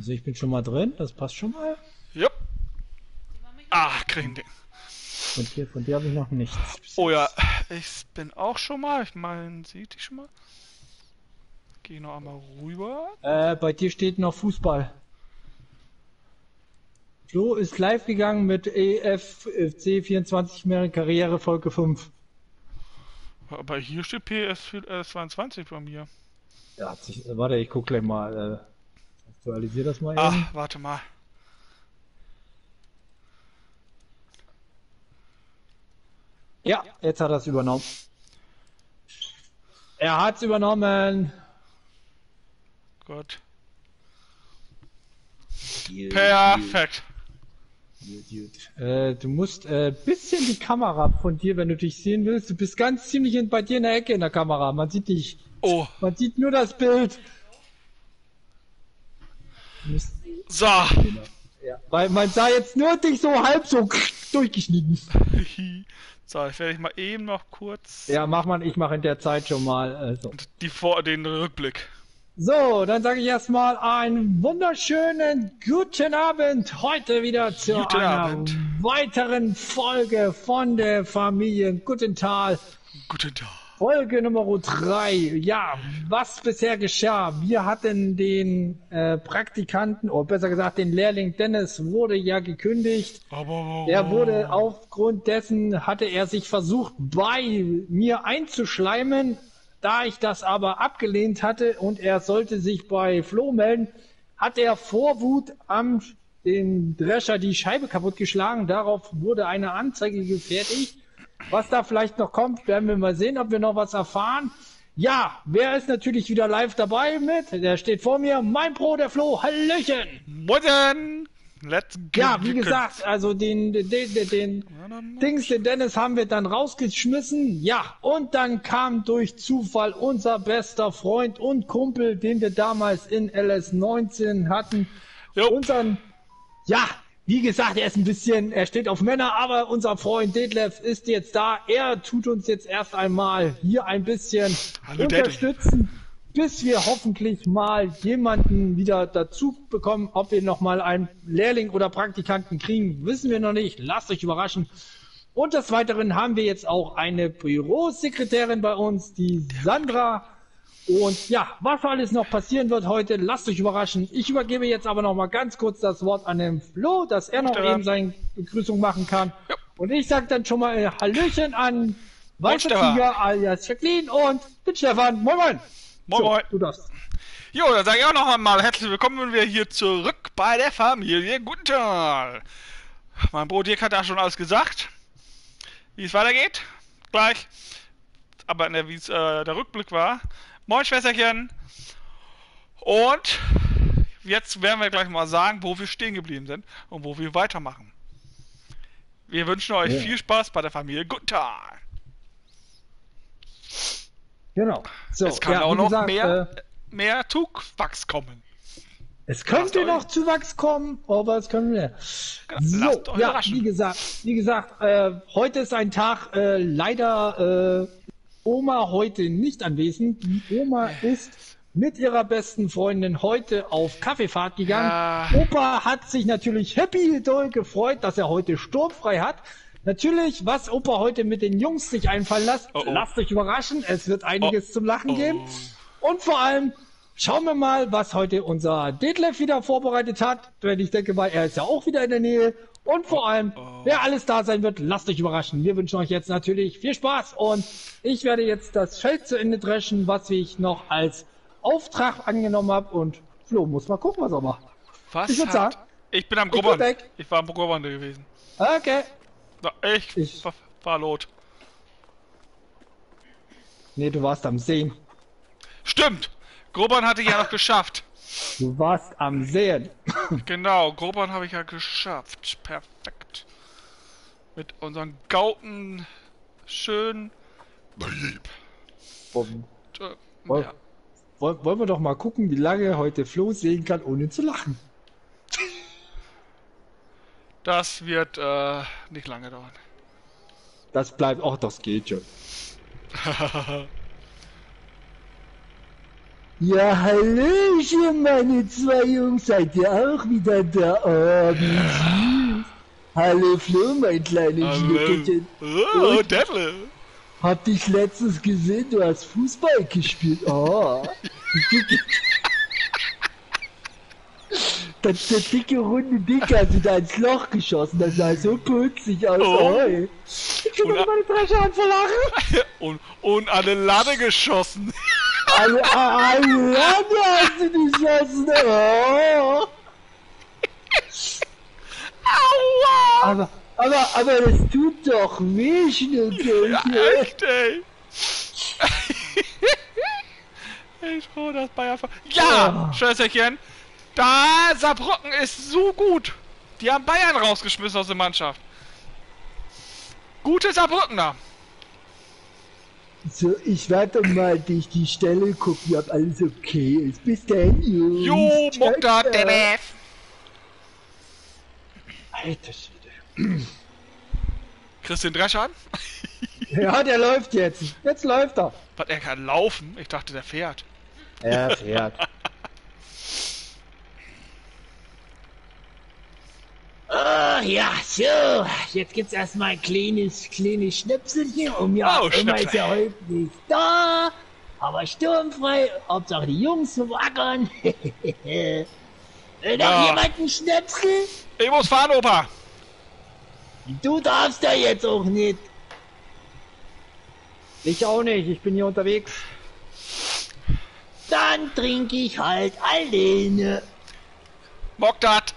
Also ich bin schon mal drin, das passt schon mal. Jupp. Ah, kriegen den. Von dir habe ich noch nichts. Oh ja, ich bin auch schon mal. Ich meine, sieht die schon mal. Geh noch einmal rüber. Bei dir steht noch Fußball. Flo ist live gegangen mit EFC 24 mehr Karriere Folge 5. Aber hier steht PS22 bei mir. Ja, hat sich, warte, ich guck gleich mal. Aktualisiere das mal eben. Ach, warte mal. Ja, jetzt hat er es übernommen. Er hat's übernommen. Gut. Perfekt. Du musst bisschen die Kamera von dir, wenn du dich sehen willst. Du bist ganz ziemlich bei dir in der Ecke in der Kamera. Man sieht dich. Oh. Man sieht nur das Bild. So. Ja, weil man sah jetzt nur dich so halb so durchgeschnitten. So, ich werde mal eben noch kurz. Ja, ich mache in der Zeit schon mal. Den Rückblick. So, dann sage ich erstmal einen wunderschönen guten Abend. Heute wieder zu einer weiteren Folge von der Familie Guttenthal. Guten Tag. Folge Nummer 3. Ja, was bisher geschah? Wir hatten den Praktikanten, oder besser gesagt den Lehrling Dennis, wurde ja gekündigt. Er wurde aufgrund dessen, hatte er sich versucht bei mir einzuschleimen. Da ich das aber abgelehnt hatte und er sollte sich bei Flo melden, hat er vor Wut am den Drescher die Scheibe kaputtgeschlagen. Darauf wurde eine Anzeige gefertigt. Was da vielleicht noch kommt, werden wir mal sehen, ob wir noch was erfahren. Ja, wer ist natürlich wieder live dabei mit? Der steht vor mir. Mein Pro, der Flo. Hallöchen! Moin! Let's go! Ja, wie gesagt, also den Dennis haben wir dann rausgeschmissen. Ja, und dann kam durch Zufall unser bester Freund und Kumpel, den wir damals in LS19 hatten. Wie gesagt, er steht auf Männer, aber unser Freund Detlef ist jetzt da. Er tut uns jetzt erst einmal hier ein bisschen unterstützen, bis wir hoffentlich mal jemanden wieder dazu bekommen. Ob wir noch mal einen Lehrling oder Praktikanten kriegen, wissen wir noch nicht. Lasst euch überraschen. Und des Weiteren haben wir jetzt auch eine Bürosekretärin bei uns, die Sandra. Und ja, was alles noch passieren wird heute, lasst euch überraschen. Ich übergebe jetzt aber noch mal ganz kurz das Wort an den Flo, dass er noch eben seine Begrüßung machen kann. Ja. Und ich sage dann schon mal Hallöchen an Weißer Tiger alias Jacqueline und den Stefan. Moin moin. Moin moin. Du darfst. Jo, dann sage ich auch noch einmal herzlich willkommen, wenn wir hier zurück bei der Familie Guttenthal. Mein Bruder Dirk hat da schon alles gesagt, wie es weitergeht. Gleich. Aber wie es der Rückblick war. Moin Schwesterchen. Und jetzt werden wir gleich mal sagen, wo wir stehen geblieben sind und wo wir weitermachen. Wir wünschen euch viel Spaß bei der Familie Guttenthal. Genau. So, es kann auch noch mehr Zuwachs kommen. Es könnte noch Zuwachs kommen, aber es können mehr. So, ja, wie gesagt, heute ist ein Tag, leider Oma heute nicht anwesend. Die Oma ist mit ihrer besten Freundin heute auf Kaffeefahrt gegangen. Ja. Opa hat sich natürlich happy doll gefreut, dass er heute sturmfrei hat. Natürlich, was Opa heute mit den Jungs sich einfallen lässt, lasst euch überraschen, es wird einiges zum Lachen geben. Und vor allem, schauen wir mal, was heute unser Detlef wieder vorbereitet hat. Denn ich denke mal, er ist ja auch wieder in der Nähe. Und vor allem, wer alles da sein wird, lasst euch überraschen. Wir wünschen euch jetzt natürlich viel Spaß und ich werde jetzt das Feld zu Ende dreschen, was ich noch als Auftrag angenommen habe und Flo muss mal gucken, was er macht. Ich würde sagen, ich bin am Grubbern. Ich war am Grubbern gewesen. Okay. Na, ich war lot. Nee, du warst am Sehen. Stimmt! Grubbern hatte ich ja noch geschafft. Du warst am Sehen. Genau, Grubbern habe ich ja geschafft. Perfekt. Mit unseren Gauten schön lieb. Wollen wir doch mal gucken, wie lange heute Flo sehen kann, ohne zu lachen. Das wird nicht lange dauern. Das bleibt, das geht schon. Ja, hallöchen, meine zwei Jungs, seid ihr auch wieder da? Oh, wie süß. Hallo Flo, mein kleines Schnuckelchen. Oh, Detlef. Hab dich letztens gesehen, du hast Fußball gespielt. Oh. Der dicke, runde Dicke hat wieder ins Loch geschossen. Das sah so putzig aus. Oh. Oh. Ich kann mir meine Dresche an verlachen. Und an eine Lade geschossen. Alle Lade hast du geschossen. Oh. Aua! Aber das tut doch weh, Schnuckel. Ja, echt, ey. Ich bin froh, dass Bayern... Ja, Schwesterchen. Da, Saarbrücken ist so gut. Die haben Bayern rausgeschmissen aus der Mannschaft. Gute Saarbrückener. So, ich werde mal durch die Stelle gucken, ob alles okay ist. Bis dann, Jungs. Jo, Mutter, Dennis. Alter Schwede. Kriegst du den Drescher an? Ja, der läuft jetzt. Jetzt läuft er. Was, er kann laufen? Ich dachte, der fährt. Er fährt. Oh, ja, so. Jetzt gibt's erstmal ein kleines Schnäpselchen. Ja, Emma ist ja heute nicht da. Aber sturmfrei. Hauptsache die Jungs wackern. Will noch jemand einen Schnäpsel? Ich muss fahren, Opa. Du darfst da jetzt auch nicht. Ich auch nicht. Ich bin hier unterwegs. Dann trinke ich halt alleine. Mockdat.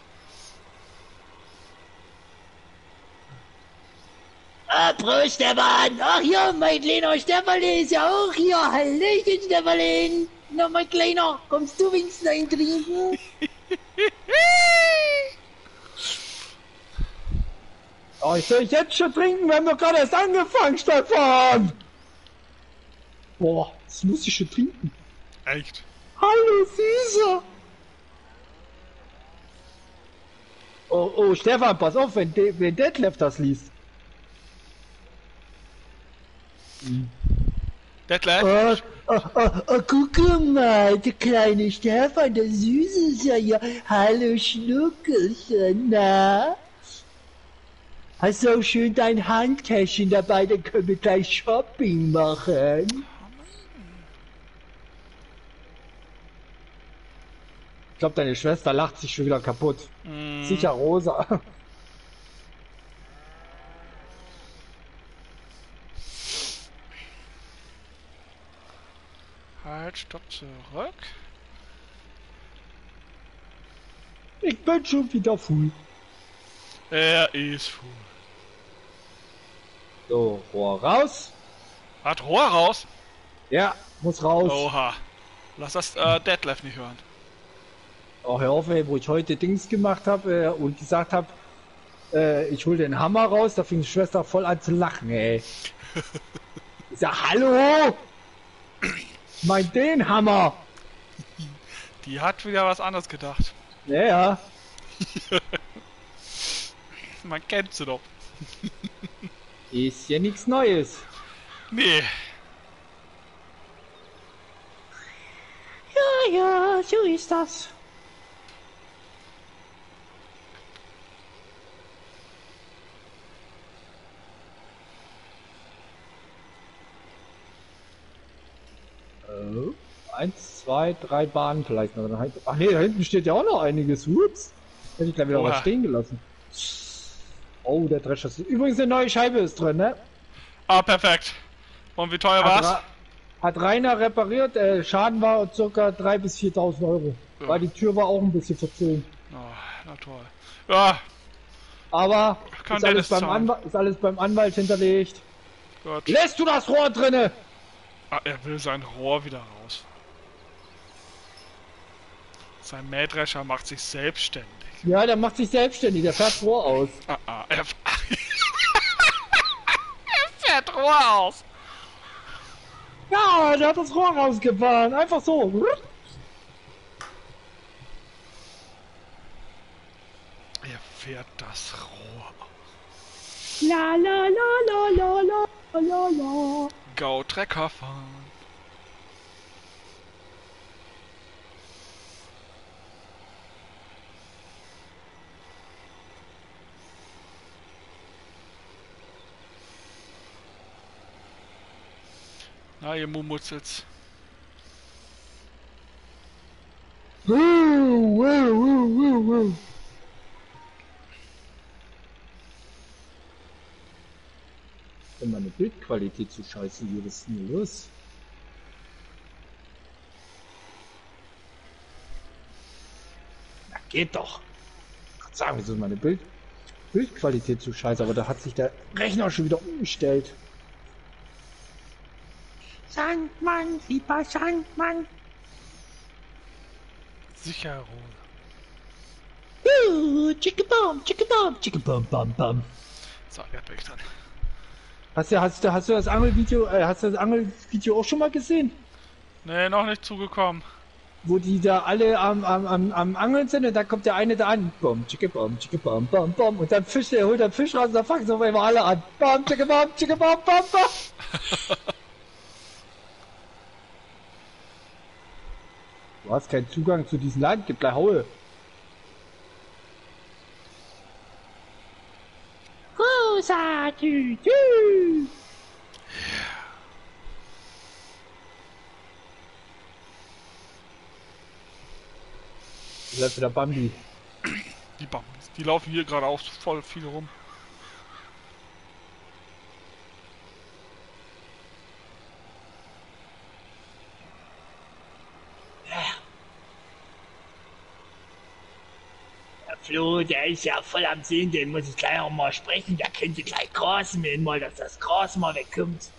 Ah, Prost, Stefan! Ach ja, mein kleiner Stefan ist ja auch hier. Hallöchen, Stefan! Na, mein Kleiner, kommst du wenigstens ein trinken? Oh, ich soll jetzt schon trinken? Wir haben doch gerade erst angefangen, Stefan! Boah, das muss ich schon trinken. Echt? Hallo, Süßer! Oh, Stefan, pass auf, wenn Detlef das liest. Detlef? Guck mal, der kleine Stefan, der Süße ist ja hier. Hallo Schnuckelchen, na? Hast du auch schön dein Handtäschchen dabei, dann können wir gleich Shopping machen. Ich glaube, deine Schwester lacht sich schon wieder kaputt. Sicher Rosa. Halt, stopp, zurück. Ich bin schon wieder full. Er ist full. So, Rohr raus. Hat Rohr raus? Ja, muss raus. Oha. Lass das Detlef nicht hören. Oh, hör auf, ey, wo ich heute Dings gemacht habe und gesagt habe, ich hol den Hammer raus, da fing die Schwester voll an zu lachen, ey. Ich sag, hallo! Ich mein den Hammer! Die hat wieder was anderes gedacht. Ja. Man kennt sie doch. Ist ja nichts Neues. Nee. Ja, so ist das. Eins, zwei, drei Bahnen vielleicht noch. Ach nee, da hinten steht ja auch noch einiges. Ups. Hätte ich gleich wieder was stehen gelassen. Oh, der Drescher ist... Übrigens eine neue Scheibe ist drin, ne? Ah, perfekt. Und wie teuer war's? Hat Rainer repariert. Schaden war ca. 3.000 bis 4.000 Euro. Ja. Weil die Tür war auch ein bisschen verzögert. Oh, na toll. Ja. Aber ist alles beim Anwalt hinterlegt. Gut. Lässt du das Rohr drinne? Ah, er will sein Rohr wieder raus. Sein Mähdrescher macht sich selbstständig. Ja, der macht sich selbstständig, der fährt Rohr aus. Er fährt Rohr aus. Ja, der hat das Rohr rausgefahren, einfach so. Er fährt das Rohr aus. La la la la la la la la. Go Trecker fahren. Ja, ihr Mumutzels. Wenn meine Bildqualität zu scheiße hier, was ist denn los? Na, geht doch. Ich kann sagen, wieso ist meine Bildqualität zu scheiße, aber da hat sich der Rechner schon wieder umgestellt. Sandmann, lieber Sandmann. Sicher, Chickabom, chickabom, chickabom, bam, bam. So, jetzt bin ich dran. Hast du das Angelvideo, auch schon mal gesehen? Nee, noch nicht zugekommen. Wo die da alle am Angeln sind und dann kommt der eine da an. Bom, chickabom, chickabom, bam, bam. Und dann holt er Fisch raus und dann fangen sie auf einmal alle an. Bam, chickabom, chickabom, bam, bam. Du hast keinen Zugang zu diesem Land, gib gleich Haue. Rosa, tü. Da läuft wieder Bambi. Die Bambis, die laufen hier gerade auch voll viel rum. Flo, der ist ja voll am Sehen, den muss ich gleich auch mal sprechen. Der könnte gleich Gras mähen, mal, dass das Gras mal wegkommt.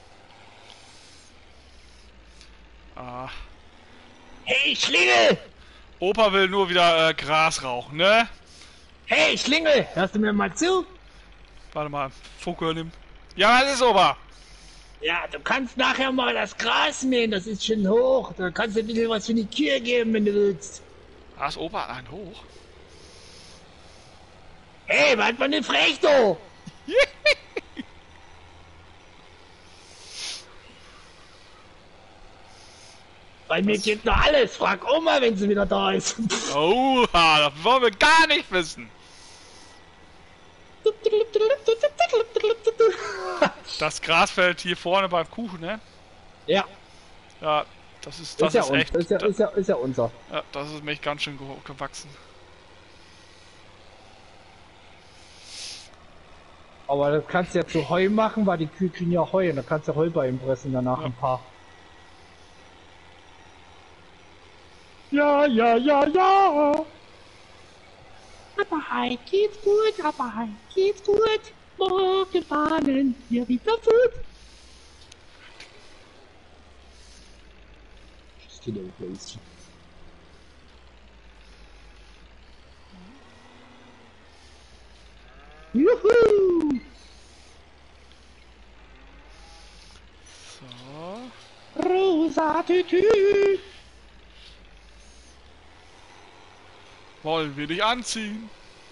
Ah. Hey, Schlingel! Opa will nur wieder Gras rauchen, ne? Hey, Schlingel! Hörst du mir mal zu? Warte mal, Funke nimm. Ja, das ist Opa! Ja, du kannst nachher mal das Gras mähen, das ist schon hoch. Da kannst du ein bisschen was für die Kühe geben, wenn du willst. Ah, ist Opa ein hoch? Hey, wart mal nicht frech, du! Bei mir geht noch alles. Frag Oma, wenn sie wieder da ist. Oha, das wollen wir gar nicht wissen. Das Grasfeld hier vorne beim Kuchen, ne? Ja. Ja, das ist ja echt. Ist ja unser. Ja, das ist mich ganz schön gewachsen. Aber das kannst du ja zu Heu machen, weil die Kühe kriegen ja Heu und da kannst du Heu bei ihm pressen, danach Ja. ein paar. Ja, ja, ja, ja. Aber heim geht's gut, aber heim geht's gut. Morgen fahren wir wieder gut. Juhu! So. Rosa Tütü! Wollen wir dich anziehen?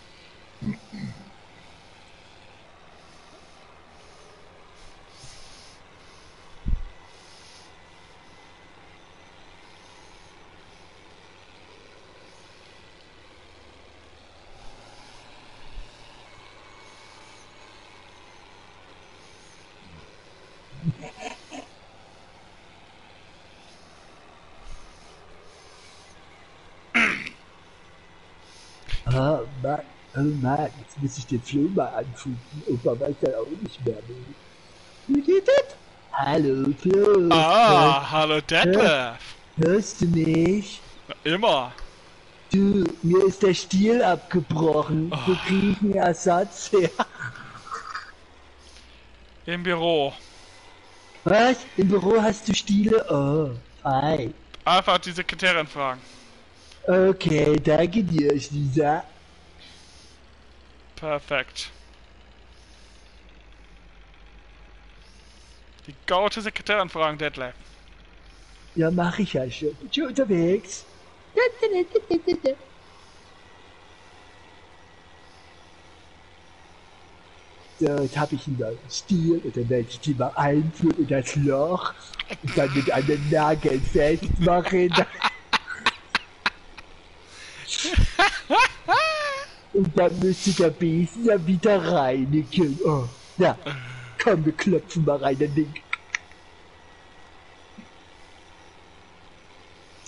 Oh Mann, jetzt muss ich den Flo mal anfunken. Opa weiß ja auch nicht mehr. Wie geht das? Hallo Flo. Ah, hallo Detlef. Hörst du mich? Immer. Du, mir ist der Stiel abgebrochen. Wo krieg ich einen Ersatz her? Im Büro. Was? Im Büro hast du Stiele? Oh, fein. Einfach die Sekretärin fragen. Okay, danke dir, Lisa. Perfekt. Die gaute Sekretärin fragen, Detlef. Ja, mach ich ja schon. Bin schon unterwegs. So, jetzt habe ich einen neuen Stiel und dann werde ich die mal einführen in das Loch und dann mit einem Nagel festmachen. Und dann müsste der Besen ja wieder reinigen. Oh, ja, komm, wir klopfen mal rein, das Ding.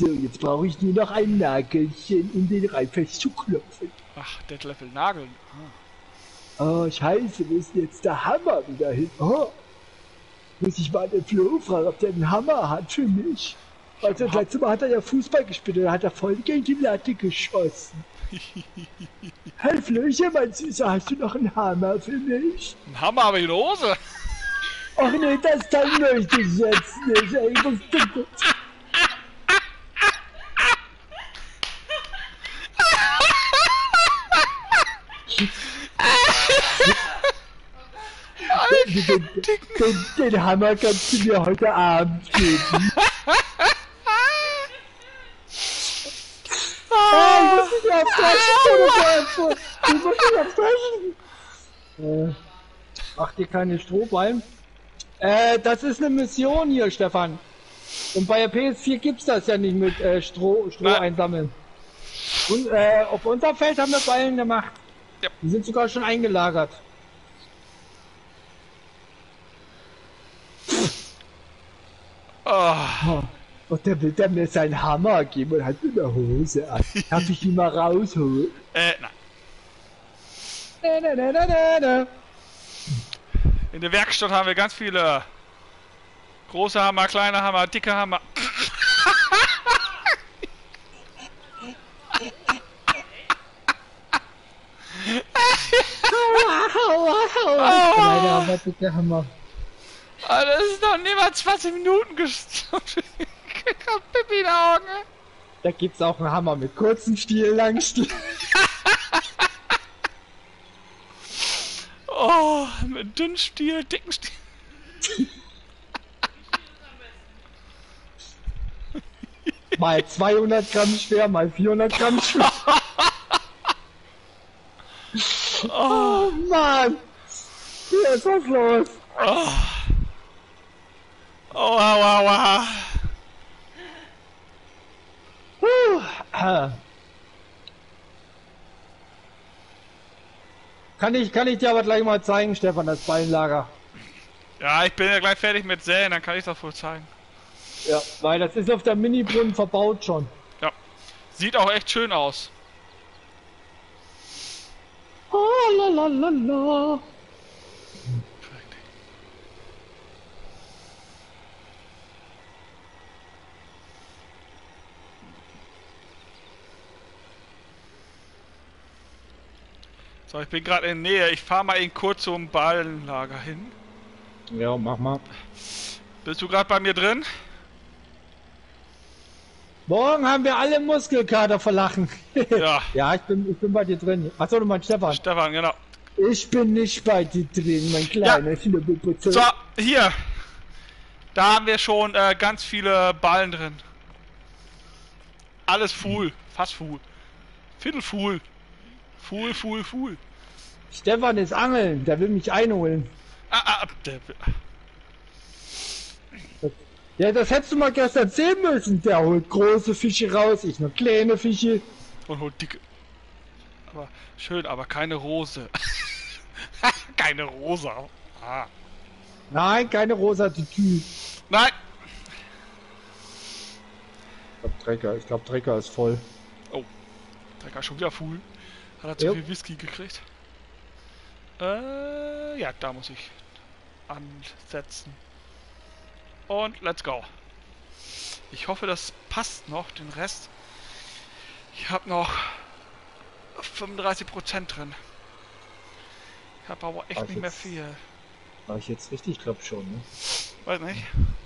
So, jetzt brauche ich nur noch ein Nagelchen, um den Reifest zu klopfen. Ach, Detlef will nageln. Oh, scheiße, wo ist denn jetzt der Hammer wieder hin? Oh, muss ich mal den Flo fragen, ob der einen Hammer hat für mich. Also das letzte Mal hat er ja Fußball gespielt und hat er voll gegen die Latte geschossen. Hey Flöchen, mein Süßer, hast du noch einen Hammer für mich? Ein Hammer habe ich in der Hose. Ach nee, das dann möchte ich jetzt nicht. Ey, was denn das? Den Hammer kannst du mir heute Abend geben. Ich muss mich abwaschen. Ich muss mich abwaschen. Mach dir keine Strohballen. Das ist eine Mission hier, Stefan. Und bei der PS4 gibt's das ja nicht mit Stroh einsammeln. Und auf unserem Feld haben wir Ballen gemacht. Ja. Die sind sogar schon eingelagert. Oh. Und der will mir seinen Hammer geben und hat mir eine Hose an. Darf ich ihn mal rausholen? Nein. In der Werkstatt haben wir ganz viele große Hammer, kleine Hammer, dicke Hammer. Hammer, dicke Hammer. Das ist noch nicht mal 20 Minuten gestorben. Ich hab Pipi in den Augen. Da gibt's auch einen Hammer mit kurzen Stiel, langen Stiel. Oh, mit dünnen Stiel, dicken Stiel. Mal 200 Gramm schwer, mal 400 Gramm schwer. Oh Mann! Hier ist was los! Oh, aua. Kann ich dir aber gleich mal zeigen, Stefan, das Ballenlager. Ja, ich bin ja gleich fertig mit Säen, dann kann ich das wohl zeigen. Ja, weil das ist auf der Mini-Brunnen verbaut schon. Ja, sieht auch echt schön aus. Oh, la. So, ich bin gerade in der Nähe. Ich fahre mal eben kurz zum Ballenlager hin. Ja, mach mal. Bist du gerade bei mir drin? Morgen haben wir alle Muskelkater verlachen. Ja. Ja, ich bin bei dir drin. Achso, du meinst Stefan. Stefan, genau. Ich bin nicht bei dir drin, mein kleiner Schnubbelputzer. So, hier. Da haben wir schon ganz viele Ballen drin. Alles full. Fast full. Viertel full. Full. Stefan ist angeln, der will mich einholen. Ja, das hättest du mal gestern sehen müssen. Der holt große Fische raus, ich nur kleine Fische. Und holt dicke. Aber schön, aber keine Rose. Keine rosa. Ah. Nein, keine rosa Tütü. Nein! Ich glaube Trecker ist voll. Oh, Trecker ist schon wieder full. Hat er zu viel Whisky gekriegt? Ja, da muss ich ansetzen. Und let's go. Ich hoffe, das passt noch, den Rest. Ich habe noch 35% drin. Ich habe aber echt nicht mehr viel. War ich jetzt richtig? Ich glaube schon, ne? Weiß nicht.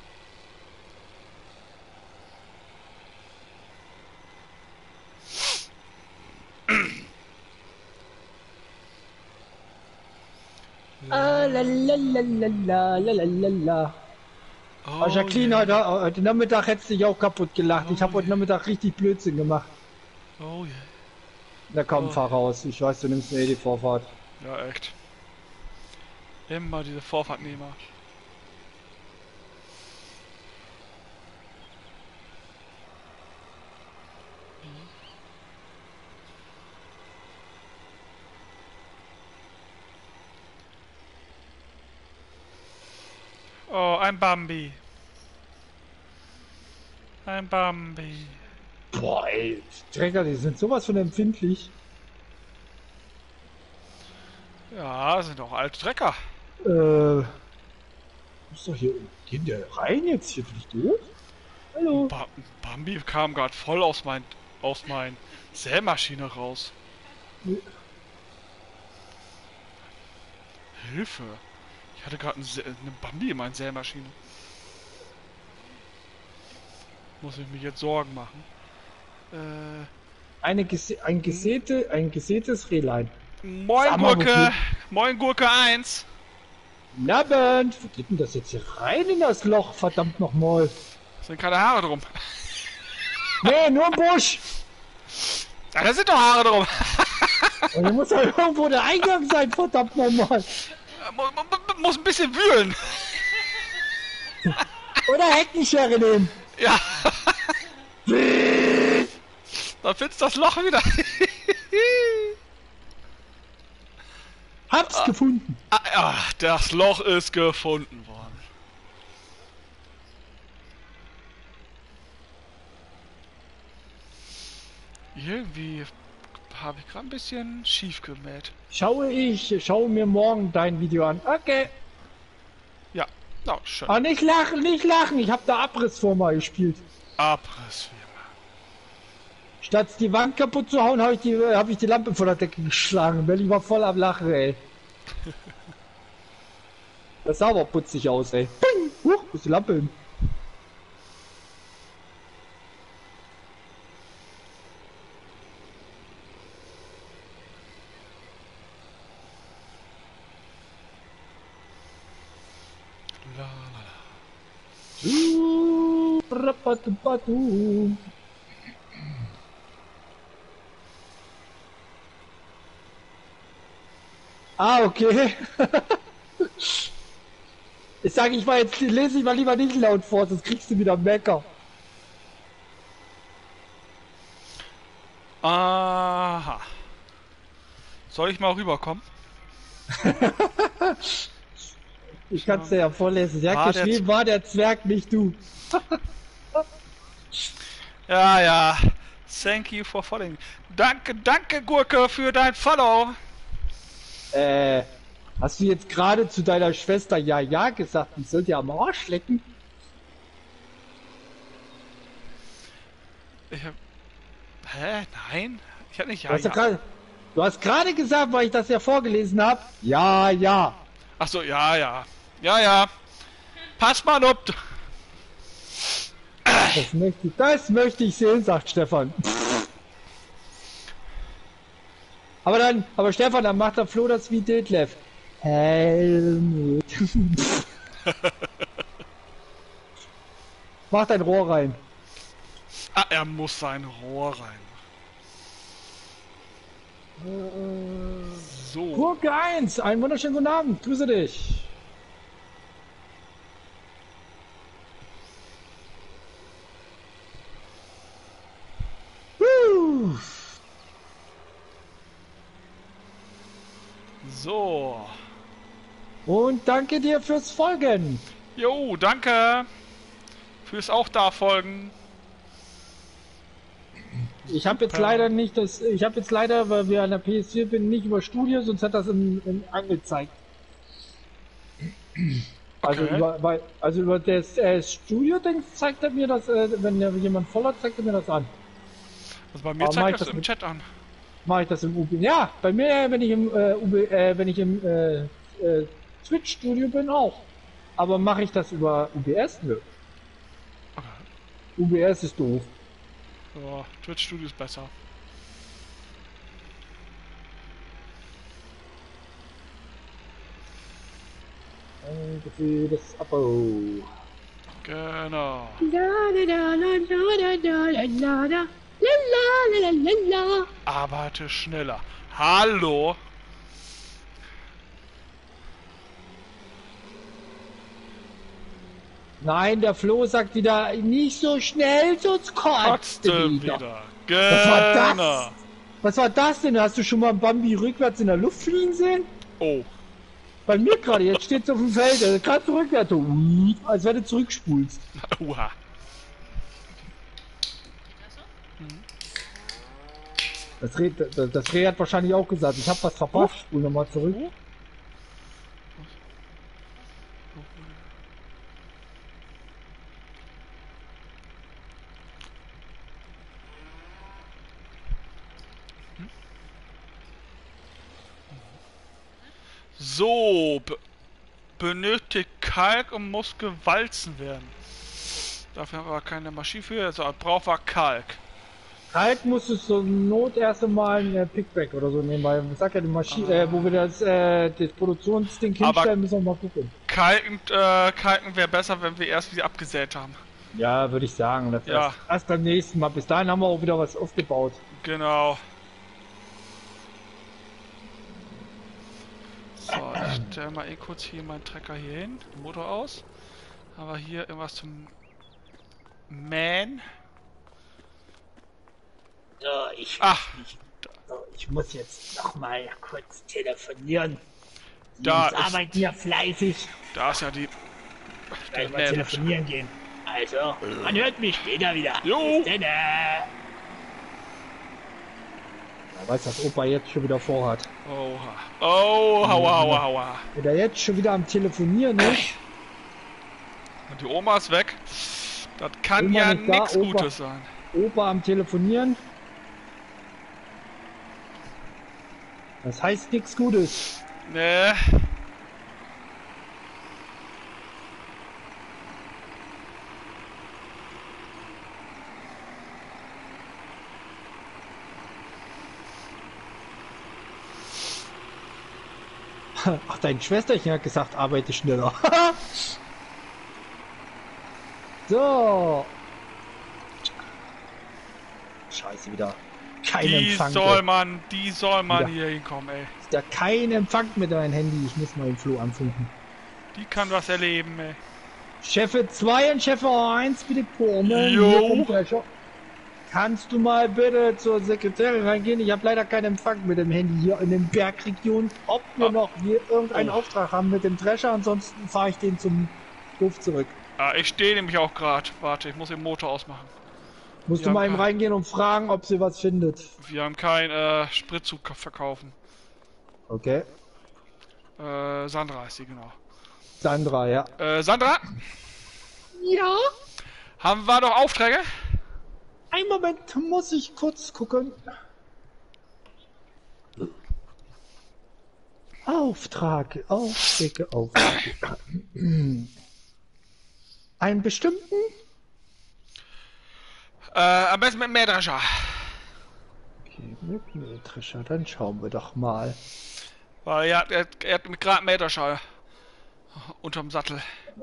La. Oh, Jacqueline, heute Nachmittag hättest du dich auch kaputt gelacht. Ich habe heute Nachmittag richtig Blödsinn gemacht. Oh yeah. Na komm, fahr raus. Ich weiß, du nimmst mir die Vorfahrt. Ja, echt. Immer diese Vorfahrtnehmer. Oh, ein Bambi. Ein Bambi. Boah, ey, Trecker, die sind sowas von empfindlich. Ja, sind auch alte Trecker. Muss doch hier, gehen der rein jetzt hier für dich durch? Hallo? Bambi kam gerade voll aus mein Sämaschine raus. Hilfe! Ich hatte gerade eine Bambi in meiner Sämaschine. Muss ich mich jetzt Sorgen machen? Ein gesätes Rehlein. Moin Gurke! Moin Gurke 1! Nabend! Wo geht denn das jetzt hier rein in das Loch? Verdammt nochmal! Sind keine Haare drum. Nee, nur ein Busch! Ja, da sind doch Haare drum! Und hier muss doch irgendwo der Eingang sein, verdammt nochmal! Muss ein bisschen wühlen! Oder Heckenschere nehmen! Ja! Da findest du das Loch wieder! Hab's gefunden! Ja, das Loch ist gefunden worden. Irgendwie habe ich gerade ein bisschen schief gemäht. Schaue mir morgen dein Video an. Okay. Ja, oh, schön. Aber nicht lachen, nicht lachen. Ich habe da Abrissfirma gespielt. Abrissfirma. Statt die Wand kaputt zu hauen, habe ich die Lampe von der Decke geschlagen. Melli war voll am Lachen, ey. Das sah aber putzig aus, ey. Ping! Huch, wo ist die Lampe hin? Ah, okay. Ich sage, lese ich mal lieber nicht laut vor, sonst kriegst du wieder Mecker. Aha. Soll ich mal rüberkommen? Ich kann es dir ja vorlesen. Sie hat geschrieben, war der Zwerg, nicht du. Ja, ja. Thank you for following. Danke Gurke für dein Follow. Hast du jetzt gerade zu deiner Schwester ja gesagt, ich soll dir am Arsch lecken? Hä? Nein? Ich hab nicht Du hast gerade gesagt, weil ich das ja vorgelesen habe. Ja. Ach so, ja. Ja. Pass mal auf. Das möchte ich sehen, sagt Stefan. Aber Stefan, dann macht der Flo das wie Detlef. Helmut. Mach dein Rohr rein. Ah, er muss sein Rohr rein. So. Gurke 1, einen wunderschönen guten Abend, grüße dich. So. Und danke dir fürs Folgen. Jo, danke. Fürs auch da folgen. Ich habe jetzt leider weil wir an der PS4 bin, nicht über Studio, sonst hat das angezeigt. Okay. Also über das Studio-Ding zeigt er mir das, wenn jemand voll hat, zeigt er mir das an. Also bei mir zeigt das im Chat an. Mache ich das im UB? Ja, bei mir, wenn ich im Twitch-Studio bin, auch. Aber mache ich das über UBS? Nö. Okay. UBS ist doof. Ja, Twitch Studio ist besser. Danke für das Abo. Genau. Arbeite schneller. Hallo. Nein, der Flo sagt wieder, nicht so schnell, sonst kotzt du wieder. Genau. Was war das denn? Hast du schon mal Bambi rückwärts in der Luft fliegen sehen? Oh. Bei mir gerade, jetzt steht es auf dem Feld, gerade rückwärts, als wenn du zurückspulst. Uha. Das Reh hat wahrscheinlich auch gesagt, ich habe was verpasst. Spul nochmal zurück. So, benötigt Kalk und muss gewalzen werden. Dafür haben wir keine Maschine für, also brauchen wir Kalk. Kalk muss es zur Not erst einmal ein Pickback oder so nehmen, weil ich sag ja die Maschine, wo wir das Produktionsding hinstellen, müssen wir mal gucken. Kalken wäre besser, wenn wir erst wieder abgesät haben. Ja, würde ich sagen. Das ja. erst beim nächsten Mal. Bis dahin haben wir auch wieder was aufgebaut. Genau. So, ich stelle mal kurz hier meinen Trecker hier hin. Motor aus. Haben wir hier irgendwas zum Mähen. So, ich muss jetzt noch mal kurz telefonieren. Die arbeiten ja fleißig. Da ist ja die... Gleich mal telefonieren gehen. Also, man hört mich später wieder. Jo! Bis dann. Er weiß, was Opa jetzt schon wieder vorhat. Oha. Oh, hauah. Wenn er jetzt schon wieder am Telefonieren ist. Und die Oma ist weg. Das kann ja nichts Gutes sein. Opa am Telefonieren. Das heißt nichts Gutes. Nee. Ach, dein Schwesterchen hat gesagt, arbeite schneller. So. Scheiße, wieder. Kein Empfang. Die soll man hier hinkommen, ey. Ist da kein Empfang mit deinem Handy? Ich muss mal den Flo anfunken. Die kann was erleben, ey. Chefe 2 und Chefe 1, bitte kommen. Jo. Kannst du mal bitte zur Sekretärin reingehen? Ich habe leider keinen Empfang mit dem Handy hier in den Bergregion. Ob wir noch hier irgendeinen Auftrag haben mit dem Drescher, ansonsten fahre ich den zum Hof zurück. Ah, ich stehe nämlich auch gerade. Warte, ich muss den Motor ausmachen. Musst du mal eben reingehen und fragen, ob sie was findet. Wir haben keinen Sprit zu verkaufen. Okay. Sandra ist sie, genau. Sandra, ja. Sandra? Ja? Haben wir noch Aufträge? Einen Moment, muss ich kurz gucken. Aufträge. Einen bestimmten? Am besten mit Mähdrescher. Okay, mit Mähdrescher, dann schauen wir doch mal. Weil er hat gerade Mähdrescher unterm Sattel.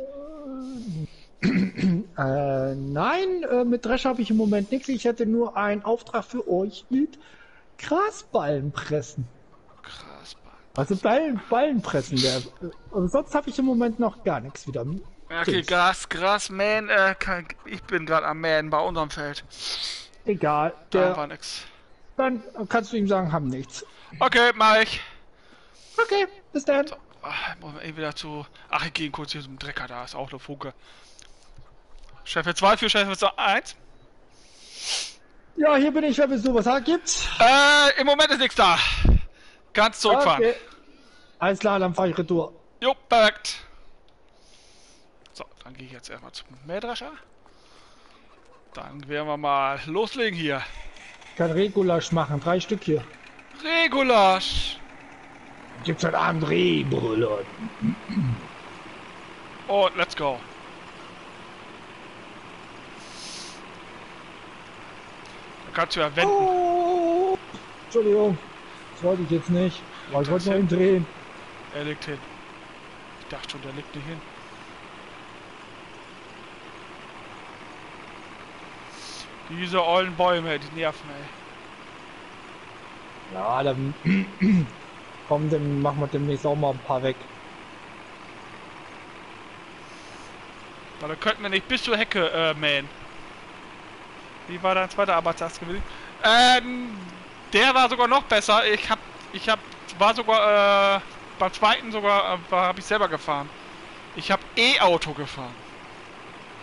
Nein, mit Drescher habe ich im Moment nichts. Ich hätte nur einen Auftrag für euch mit Grasballenpressen. Also Ballenpressen. Sonst habe ich im Moment noch gar nichts wieder. Okay, Gras mähen, ich bin gerade am Mähen bei unserem Feld. Egal. Da war nix. Dann kannst du ihm sagen, haben nichts. Okay, mach ich. Okay, bis dann. So, muss man wieder zu... Ach, ich gehe kurz hier zum Drecker, da ist auch eine Funke. Chef 2 für Chef 1? Ja, hier bin ich, wer bist du? Was gibt's? Im Moment ist nichts da. Kannst zurückfahren. Okay. Alles klar, dann fahre ich retour. Jo, perfekt. So, dann gehe ich jetzt erstmal zum Mähdrescher. Dann werden wir mal loslegen hier. Ich kann Regulasch machen, 3 Stück hier. Regulasch. Gibt's heute Abend Regulasch. Und let's go. Da kannst du ja wenden. Oh, Entschuldigung, das wollte ich jetzt nicht. Aber ich wollte noch ihn drehen. Er liegt hin. Ich dachte schon, der liegt nicht hin. Diese ollen Bäume, die nerven, ey. Ja, dann komm, dann machen wir demnächst auch mal ein paar weg. Weil dann könnten wir nicht bis zur Hecke mähen. Wie war dein zweiter Arbeitstag gewesen? Der war sogar noch besser. War sogar beim zweiten sogar habe ich selber gefahren. Ich habe E-Auto gefahren.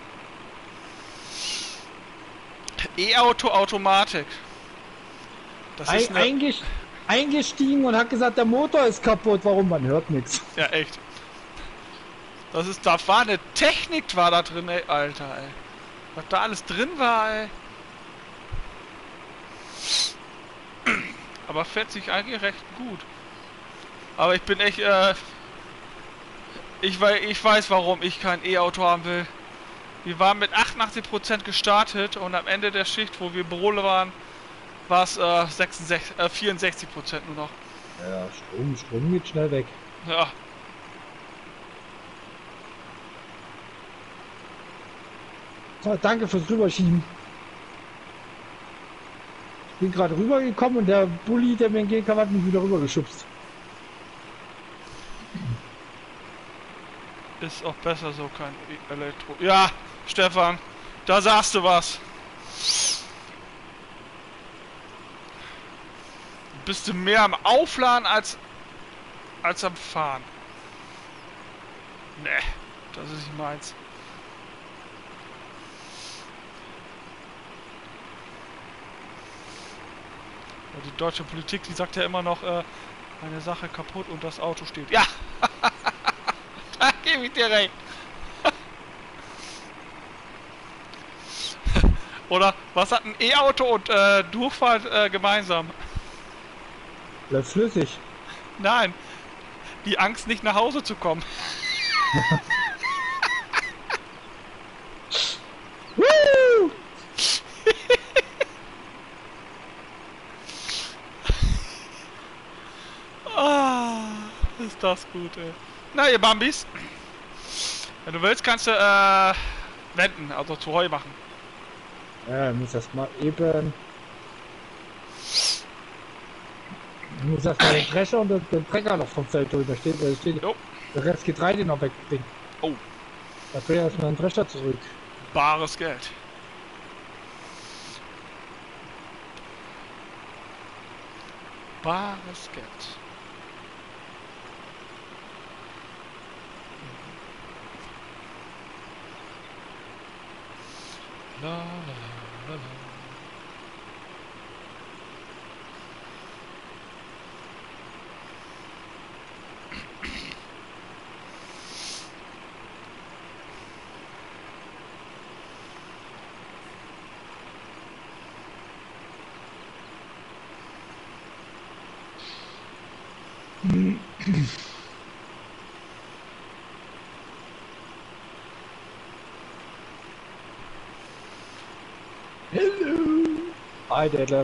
E-Auto Automatik. Das ist eingestiegen und hat gesagt, der Motor ist kaputt. Warum? Man hört nichts. Ja, echt. Da war eine Technik war da drin, ey, Alter, ey. Was da alles drin war, ey. Aber fährt sich eigentlich recht gut. Aber ich bin echt, ich weiß, warum ich kein E-Auto haben will. Wir waren mit 88% gestartet und am Ende der Schicht, wo wir im Büro waren, war es 64% nur noch. Ja, Strom geht schnell weg. Ja. So, danke fürs Rüberschieben. Ich bin gerade rübergekommen und der Bulli, der mir entgegenkam, hat mich wieder rübergeschubst. Ist auch besser so, kein Elektro. Ja, Stefan, da sagst du was. Bist du mehr am Aufladen als am Fahren? Nee, das ist nicht meins. Die deutsche Politik, die sagt ja immer noch, eine Sache kaputt und das Auto steht. Ja! Da gebe ich dir recht. Oder was hat ein E-Auto und Durchfahrt gemeinsam? Bleibt flüssig. Nein, die Angst nicht nach Hause zu kommen. Ist das gut, ey. Na, ihr Bambis. Wenn du willst, kannst du wenden, also zu Heu machen. Ja, ich muss das mal eben. Ich muss erstmal den Drescher und den Trecker noch vom Feld holen. Da steht der Rest Getreide noch wegbringen. Oh. Da kriege ich erstmal den Drescher zurück. Bares Geld. Bares Geld. La, la, la, la. Hello. Hi, Detlef.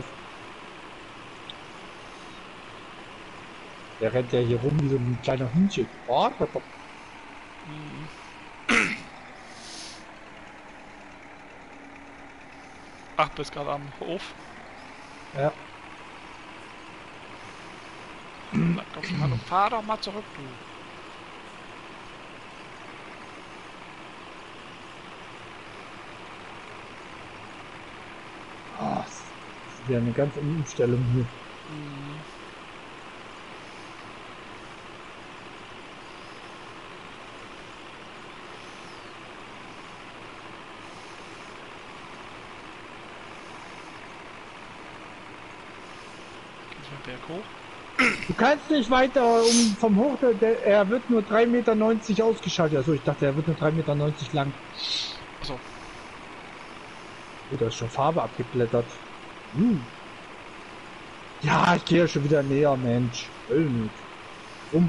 Der rennt ja hier rum wie so ein kleiner Hühnchen. Oh, Ach, bist gerade am Hof. Ja. Na, komm mal, fahr doch mal zurück, du. Oh, das ist ja eine ganze Umstellung hier. Berg hoch. Du kannst nicht weiter vom Hoch, er wird nur 3,90 Meter ausgeschaltet. Also ich dachte, er wird nur 3,90 Meter lang. Achso. Oh, da ist schon Farbe abgeblättert. Ja, ich gehe ja schon wieder näher, Mensch. Um.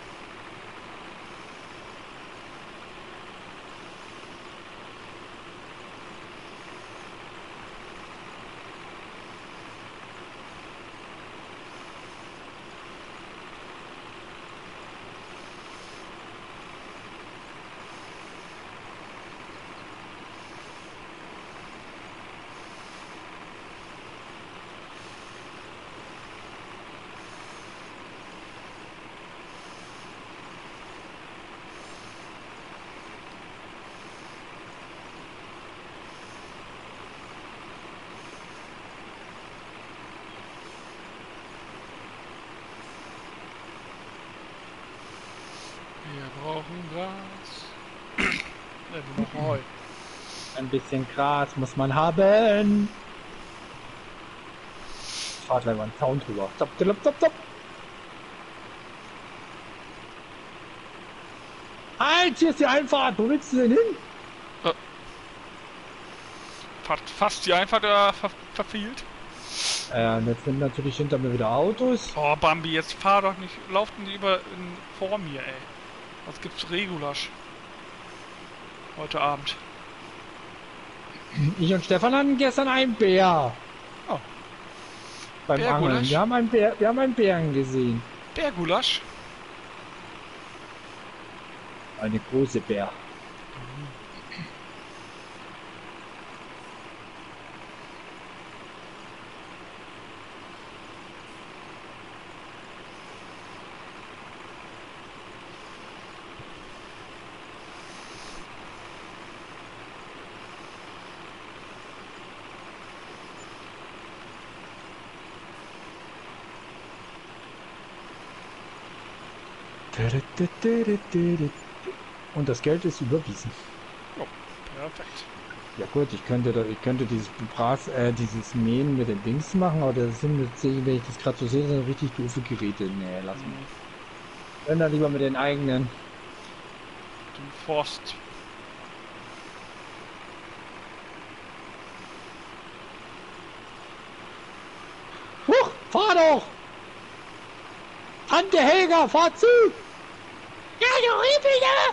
Wir brauchen Gras. Ne, wir brauchen Heu. Ein bisschen Gras muss man haben. fahr gleich mal einen Zaun drüber. Zap, zap, zap, zap. Halt, hier ist die Einfahrt. Wo willst du denn hin? Fast die Einfahrt verfehlt. Und jetzt sind natürlich hinter mir wieder Autos. Oh, Bambi, jetzt fahr doch nicht. Laufen die vor mir, ey. Was gibt's Regulasch? Heute Abend. Ich und Stefan hatten gestern einen Bär. Oh. Beim Angeln. Wir haben einen Bären gesehen. Bärgulasch? Eine große Bär. Und das Geld ist überwiesen. Oh, perfekt. Ja gut, ich könnte dieses Mähen mit den Dings machen, aber das sind, wenn ich das gerade so sehe, sind richtig doofe Geräte. Nee, lass mich. Wenn dann lieber mit den eigenen. Den Forst. Huch, fahr doch! Tante Helga, fahr zu! Ja, du Riebige!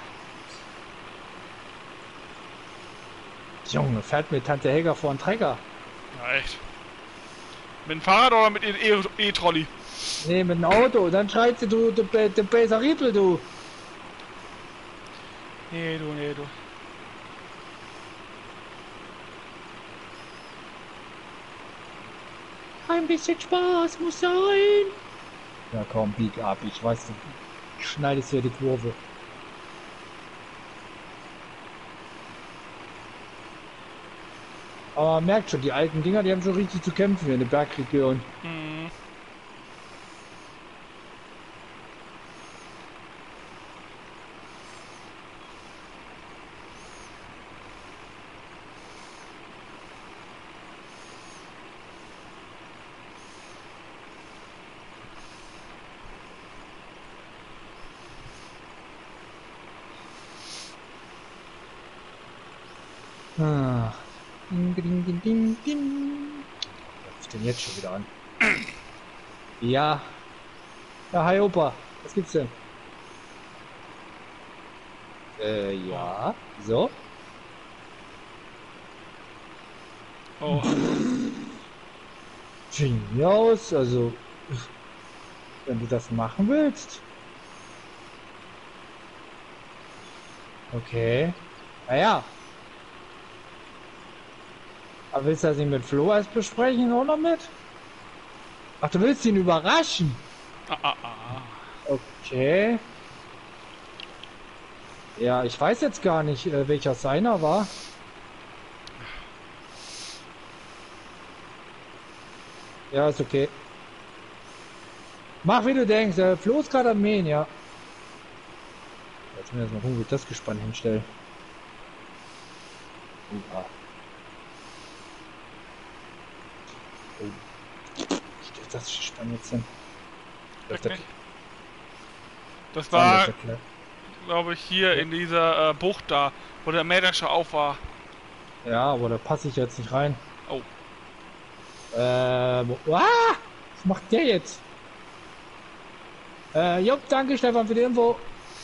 Junge, fährt mit Tante Helga vor den Trecker. Ja, echt. Mit dem Fahrrad oder mit dem E-Trolley? Nee, mit dem Auto. Dann schreit sie, du böser Riepel, du. Nee, du. Ein bisschen Spaß muss sein. Ja komm, bieg ab. Ich weiß, du schneidest ja die Kurve. Aber man merkt schon, die alten Dinger, die haben schon richtig zu kämpfen in der Bergregion. Mhm. Ah. Ding, ding, ding, ding, ding. Was ist denn jetzt schon wieder an? Ja. Ja, hi Opa. Was gibt's denn? Ja. So. Oh. Von mir aus, also. Wenn du das machen willst. Okay. Naja. Aber willst du das nicht mit Flo erst besprechen oder mit? Ach, du willst ihn überraschen? Okay. Ja, ich weiß jetzt gar nicht, welcher seiner war. Ja, ist okay. Mach wie du denkst, Flo ist gerade am Mähen, ja. Jetzt müssen wir erstmal gucken, wie ich das Gespann hinstelle. Ja. Oh. Steht das Gespann jetzt hin? Das war, glaube ich, hier in dieser Bucht da, wo der Mähdrescher auf war. Ja, aber da passe ich jetzt nicht rein. Oh. Was macht der jetzt? Jupp, danke Stefan für die Info.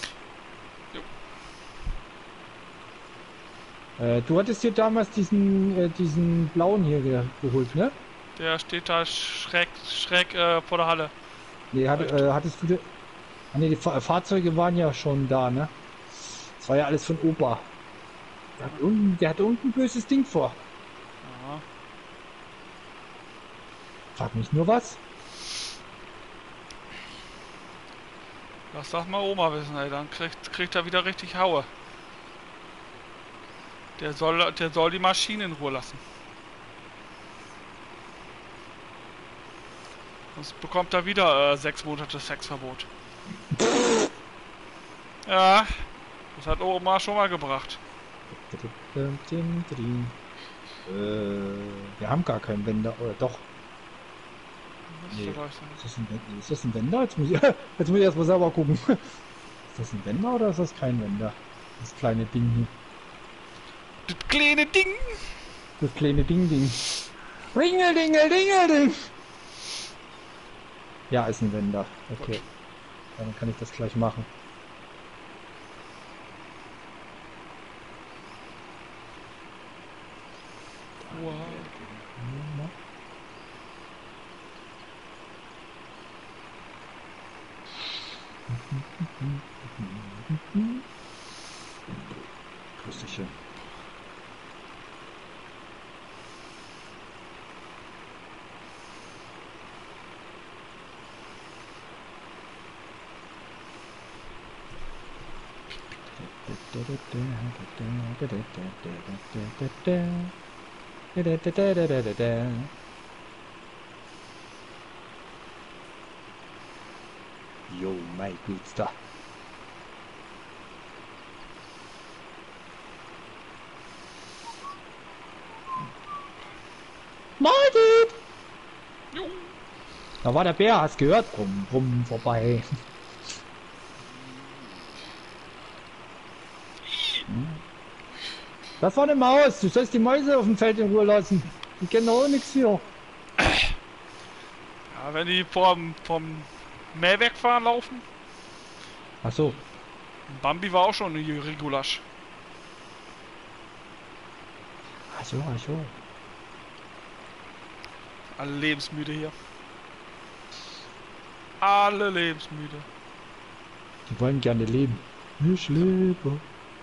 Du hattest hier damals diesen blauen hier geholt, ne? Der steht da schräg vor der Halle. Nee, hattest du... Ah, ne, die Fahrzeuge waren ja schon da, ne? Das war ja alles von Opa. Der hat unten ein böses Ding vor. Aha. Frag mich nur was. Lass das mal Oma wissen, ey, dann kriegt er wieder richtig Haue. Der soll die Maschine in Ruhe lassen. Sonst bekommt er wieder 6 Monate Sexverbot. Ja, das hat Oma schon mal gebracht. Wir haben gar keinen Wender, oder doch? Nee. Ist das ein Wender? Jetzt muss ich erst mal selber gucken. Ist das ein Wender oder ist das kein Wender? Das kleine Ding hier. Das kleine Ding! Das kleine Ding. Ringeldingeldingelding! Ja, ist ein Wender. Okay. Ja, dann kann ich das gleich machen. Wow. Grüßchen. Jo, mein Gutster. Margit! Da war der Bär, hast gehört? Rum, vorbei. Das war eine Maus. Du sollst die Mäuse auf dem Feld in Ruhe lassen. Die kennen doch auch nichts hier. Ja, wenn die vom Mäh wegfahren laufen. Ach so. Bambi war auch schon eine Rigulasch. Ach so. Alle lebensmüde hier. Alle lebensmüde. Die wollen gerne leben. Ich lebe.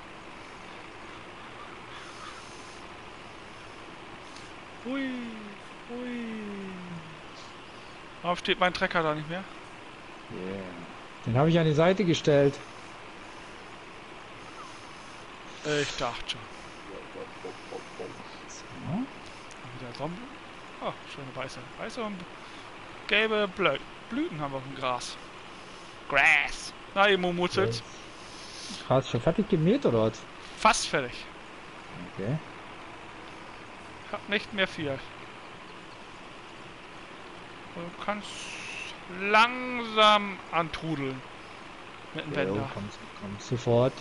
Hui. Warum steht mein Trecker da nicht mehr? Yeah. Den habe ich an die Seite gestellt. Ich dachte schon. So. Wieder Zombie. Oh, schöne weiße und gelbe Blüten haben wir auf dem Gras. Grass. Na, ihr Mumutzels. Hast du schon fertig gemäht oder was? Fast fertig. Okay. Hab nicht mehr viel. Du kannst langsam antrudeln. Mit dem Wender. Komm sofort.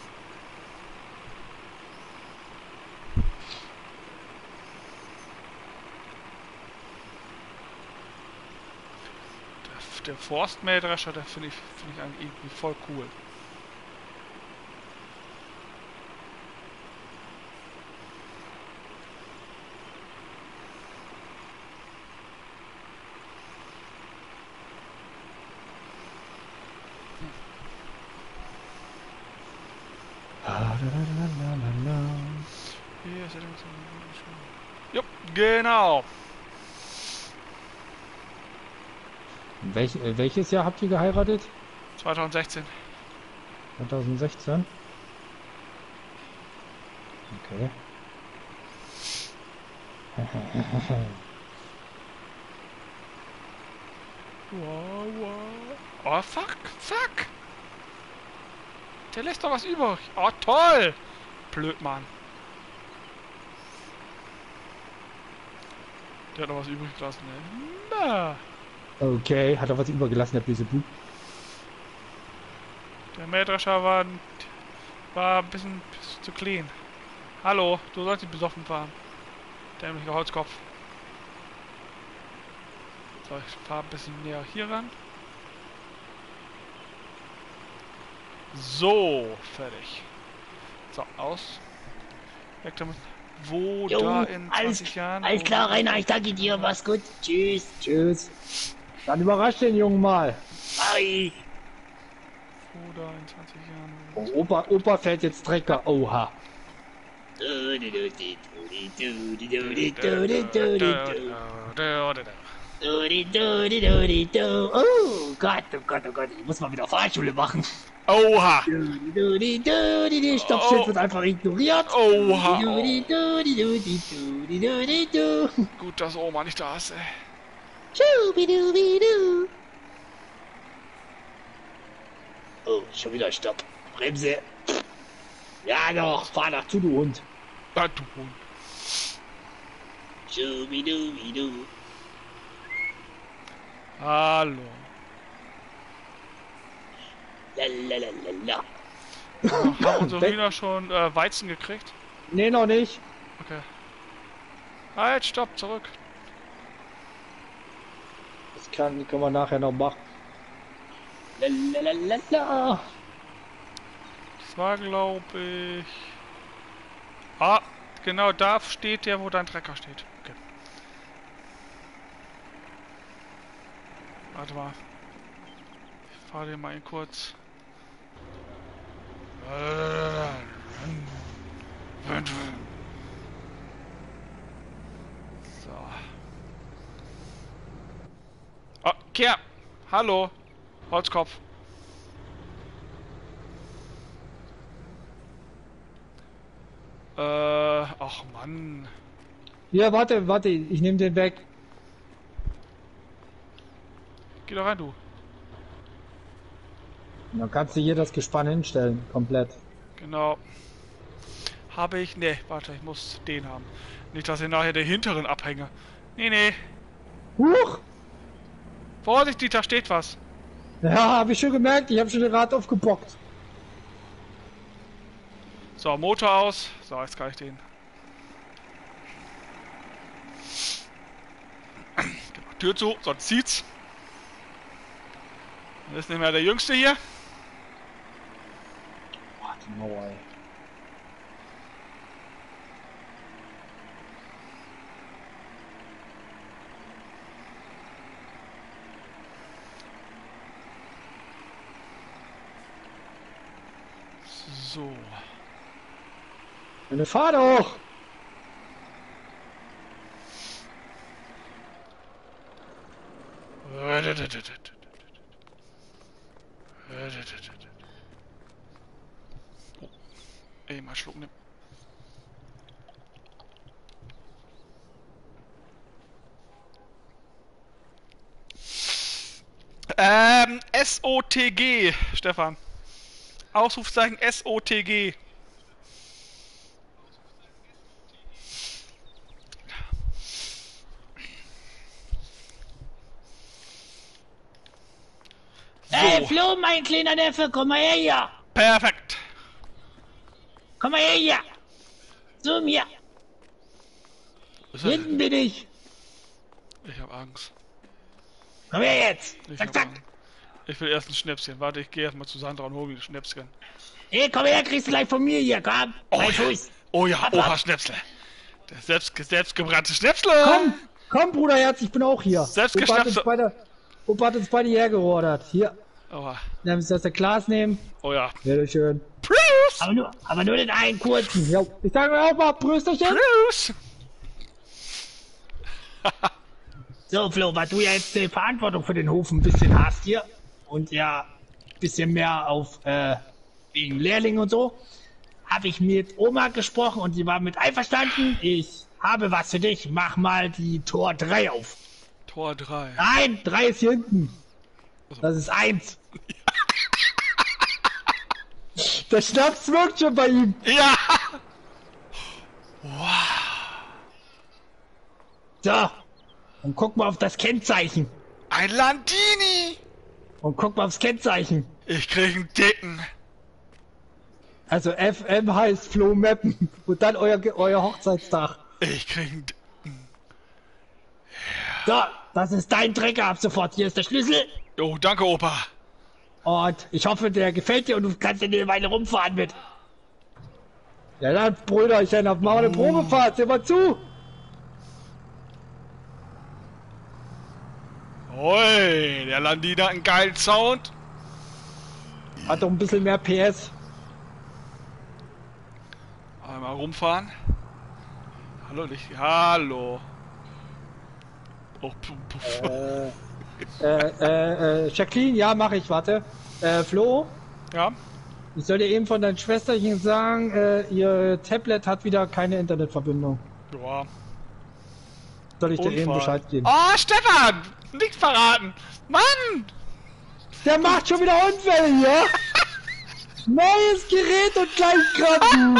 Der Forstmähdrescher, der finde ich eigentlich irgendwie voll cool. Jupp, genau. Welches Jahr habt ihr geheiratet? 2016. 2016? Okay. Wow. Oh, fuck. Der lässt doch was übrig. Oh, toll. Blöd, Mann. Der hat noch was übrig gelassen, ey. Na. Okay, hat er was übergelassen, der böse Bub? Der Mähdrescher war ein bisschen zu clean. Hallo, du sollst nicht besoffen fahren. Dämlicher Holzkopf. So, ich fahre ein bisschen näher hier ran. So, fertig. So, aus. Weg damit. Wo Jo, da in 20 Jahren? Alles klar, Rainer, ich danke dir, mach's gut. Tschüss. Tschüss. Dann überrasch den Jungen mal. Bye. Wo da in 20 Jahren? Oh, Opa fährt jetzt Trecker. Oha. Oh Gott, ich muss mal wieder Fahrschule machen. Oha! Stoppschild wird einfach ignoriert. Oha! Gut, dass Oma nicht da ist, ey. Oh, schon wieder Stopp. Bremse. Ja doch, fahr nach zu, du Hund. Ah, du Hund. Hallo. Lalalala. Haben unsere Hühner schon Weizen gekriegt? Nee, noch nicht. Okay. Halt, stopp, zurück. Das können wir nachher noch machen. Lalalala. Das war, glaube ich... Ah, genau da steht der, wo dein Trecker steht. Okay. Warte mal. Ich fahre den mal kurz. So. Oh, Kehr! Hallo! Holzkopf. Ach Mann. Ja, warte, ich nehme den weg. Geh doch rein, du. Dann kannst du hier das Gespann hinstellen, komplett. Genau. Habe ich... Ne, warte, ich muss den haben. Nicht, dass ich nachher den hinteren abhänge. Nee. Huch! Vorsichtig, da steht was. Ja, habe ich schon gemerkt, ich habe schon den Rad aufgebockt. So, Motor aus. So, jetzt kann ich den. Tür zu, sonst zieht's. Das ist nicht mehr der Jüngste hier. Boah, die Mauer, ey. So. Eine Fahr doch! Oh. Ey, mal Schluck nehmen. SOTG, Stefan. Ausrufzeichen SOTG. Hey, Flo, mein kleiner Neffe, komm mal her hier. Perfekt. Komm mal her hier. Zu mir. Was ist das? Hinten bin ich. Ich hab Angst. Komm her jetzt. Ich Zack, hab zack. Angst. Ich will erst ein Schnäpschen. Warte, ich gehe erstmal zu Sandra und hole mir ein Schnäpschen. Hey, komm her, kriegst du gleich von mir hier, komm. Mein ja. Fuß. Oh ja, Ab, Oha, ab. Schnäpsle. Der selbstgebrannte Schnäpsle. Komm, Bruderherz, ich bin auch hier. Selbstgeschnappte. Opa hat uns beide hergeordert. Hier, Oha. dann müssen wir das Glas nehmen. Oh ja. Bitte schön. Prost. Aber nur den einen kurzen. Ja, ich sage auch mal Prösterchen. Prost. So, Flo, weil du ja jetzt die Verantwortung für den Hof ein bisschen hast hier und ja ein bisschen mehr auf wegen Lehrling und so, habe ich mit Oma gesprochen und die war mit einverstanden. Ich habe was für dich. Mach mal die Tor 3 auf. Tor 3. Nein, 3 ist hier hinten. Das ist 1. Der Schnaps wirkt schon bei ihm. Ja. So. Und guck mal auf das Kennzeichen. Ein Landini. Und guck mal aufs Kennzeichen. Ich krieg einen dicken. Also FM heißt Flo Mappen. Und dann euer Hochzeitstag. Ich krieg einen dicken. So, das ist dein Trecker ab sofort. Hier ist der Schlüssel. Oh, danke, Opa. Und ich hoffe, der gefällt dir und du kannst in eine Weile rumfahren mit. Ja dann, Brüderchen, auf mal eine Probefahrt. Sieh mal zu. Oi, der Landini hat einen geilen Sound. Hat doch ein bisschen mehr PS. Einmal rumfahren. Hallo, nicht. Hallo. Oh, puff. Jacqueline, ja, mache ich, warte. Flo, Ja. ich soll dir eben von deinem Schwesterchen sagen, ihr Tablet hat wieder keine Internetverbindung. Ja. Soll ich dir eben Bescheid geben? Oh, Stefan! Nichts verraten! Mann! Der macht schon wieder Unfälle hier! Neues Gerät und gleich Kranken!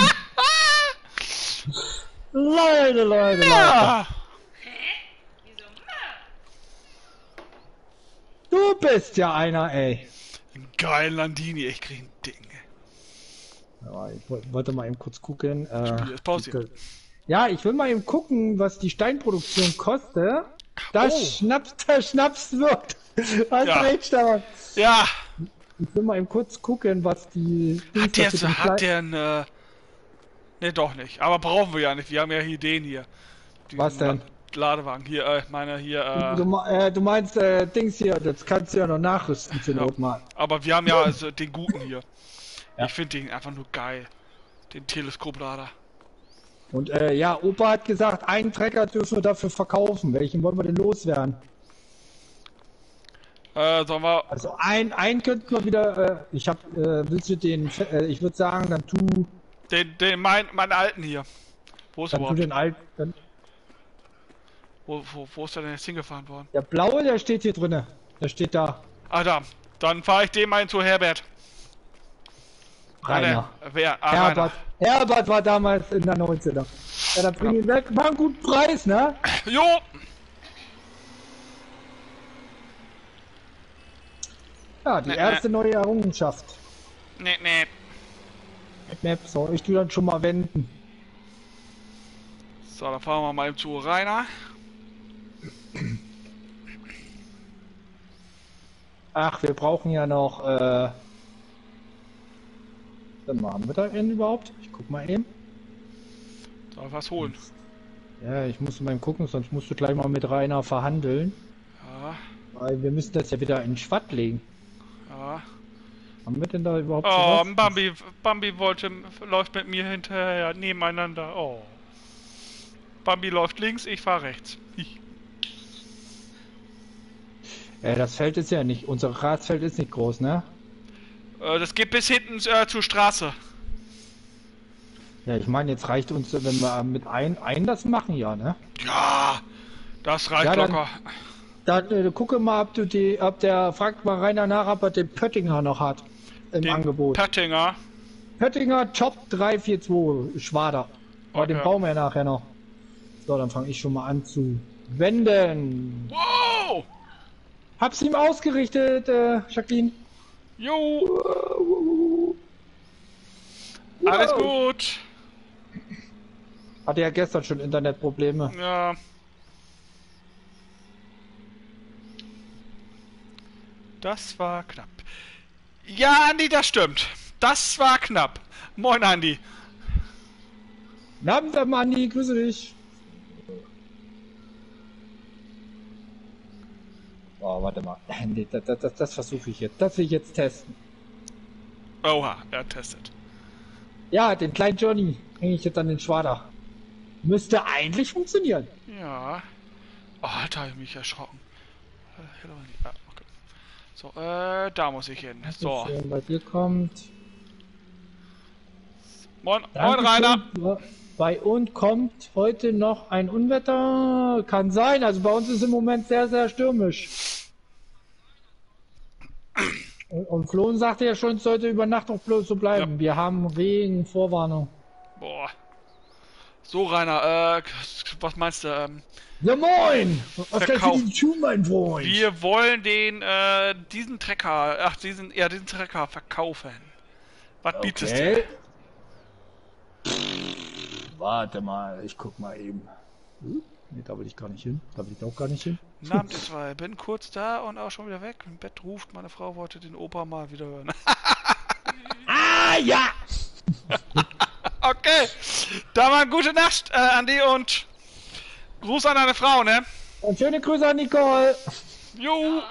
Leute. Ja. Du bist ja einer, ey. Ein geiler Landini, ich krieg ein Ding. Ja, ich wollte mal eben kurz gucken. Spiel ist pausiert. Ja, ich will mal eben gucken, was die Steinproduktion kostet. Das Schnaps wird. Was recht, Stefan? Ja. Ich will mal eben kurz gucken, was die... Hat der eine... Ne, doch nicht. Aber brauchen wir ja nicht. Wir haben ja hier den hier. Was denn? Ladewagen. Hier, Du meinst, Dings hier, das kannst du ja noch nachrüsten zur Not mal. Aber wir haben ja also den guten hier. Ja. Ich finde den einfach nur geil. Den Teleskoplader. Und ja, Opa hat gesagt, einen Trecker dürfen wir dafür verkaufen. Welchen wollen wir denn loswerden? Sollen wir... Also einen könnten wir wieder, willst du den, ich würde sagen, dann tu... meinen alten hier. Wo ist er überhaupt? Den alten... Wo ist der denn jetzt hingefahren worden? Der blaue, der steht hier drinne. Der steht da. Ah, da. Dann fahre ich den mal zu Herbert. Rainer. Herbert. Herbert war damals in der 19er. Ja, dann bring ihn weg. War einen guten Preis, ne? Jo! Ja, die erste neue Errungenschaft. Nee. So, ich tu dann schon mal wenden. So, dann fahren wir mal eben zu Rainer. Ach, wir brauchen ja noch, dann haben wir da einen überhaupt? Ich guck mal eben. Soll ich was holen? Ja, ich muss mal gucken, sonst musst du gleich mal mit Rainer verhandeln. Ja. Weil wir müssen das ja wieder in Schwatt legen. Ja. Haben wir denn da überhaupt sowas? Bambi läuft mit mir hinterher, nebeneinander. Oh. Bambi läuft links, ich fahre rechts. Das Feld ist ja nicht, unser Ratsfeld ist nicht groß, ne? Das geht bis hinten zur Straße. Ja, ich meine, jetzt reicht uns, wenn wir mit ein das machen, ja, ne? Ja, das reicht locker. Dann gucke mal, fragt mal Rainer nach, ob er den Pöttinger noch hat im Angebot. Pöttinger Top 342 Schwader. Aber den brauchen wir nachher noch. So, dann fange ich schon mal an zu wenden. Wow! Hab's ihm ausgerichtet, Jacqueline. Jo! Alles gut! Hatte ja gestern schon Internetprobleme. Ja. Das war knapp. Ja, Andi, das stimmt. Das war knapp. Moin, Andi. Guten Abend, Andi, grüße dich. Oh, warte mal. Nee, das versuche ich jetzt. Das will ich jetzt testen. Oha, er testet. Ja, den kleinen Johnny hänge ich jetzt an den Schwader. Müsste eigentlich funktionieren. Ja. Oh, Alter, hab ich mich erschrocken. Okay. So, da muss ich hin. So. Bei dir kommt. Moin, Rainer. Bei uns kommt heute noch ein Unwetter. Kann sein. Also bei uns ist im Moment sehr, sehr stürmisch. Und Flohen sagte ja schon, es sollte über Nacht auch bloß so bleiben. Ja. Wir haben Regen, Vorwarnung. Boah. So, Rainer, was meinst du? Ja, moin! Was kannst du denn tun, mein Freund? Wir wollen diesen Trecker, diesen Trecker verkaufen. Was bietest du? Warte mal, ich guck mal eben. Nee, da will ich gar nicht hin. Da will ich auch gar nicht hin. Abend 2, bin kurz da und auch schon wieder weg. Im Bett ruft, meine Frau wollte den Opa mal wieder hören. Ah, ja! Okay, da war gute Nacht, Andi, und Gruß an deine Frau, ne? Und schöne Grüße an Nicole. Jo!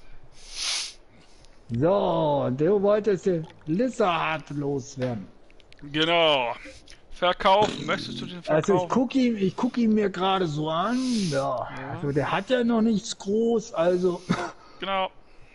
So, du wolltest den Lizard loswerden. Genau. Verkaufen, möchtest du den verkaufen? Also ich guck ihn mir gerade so an. Ja. Also der hat ja noch nichts groß, also. Genau.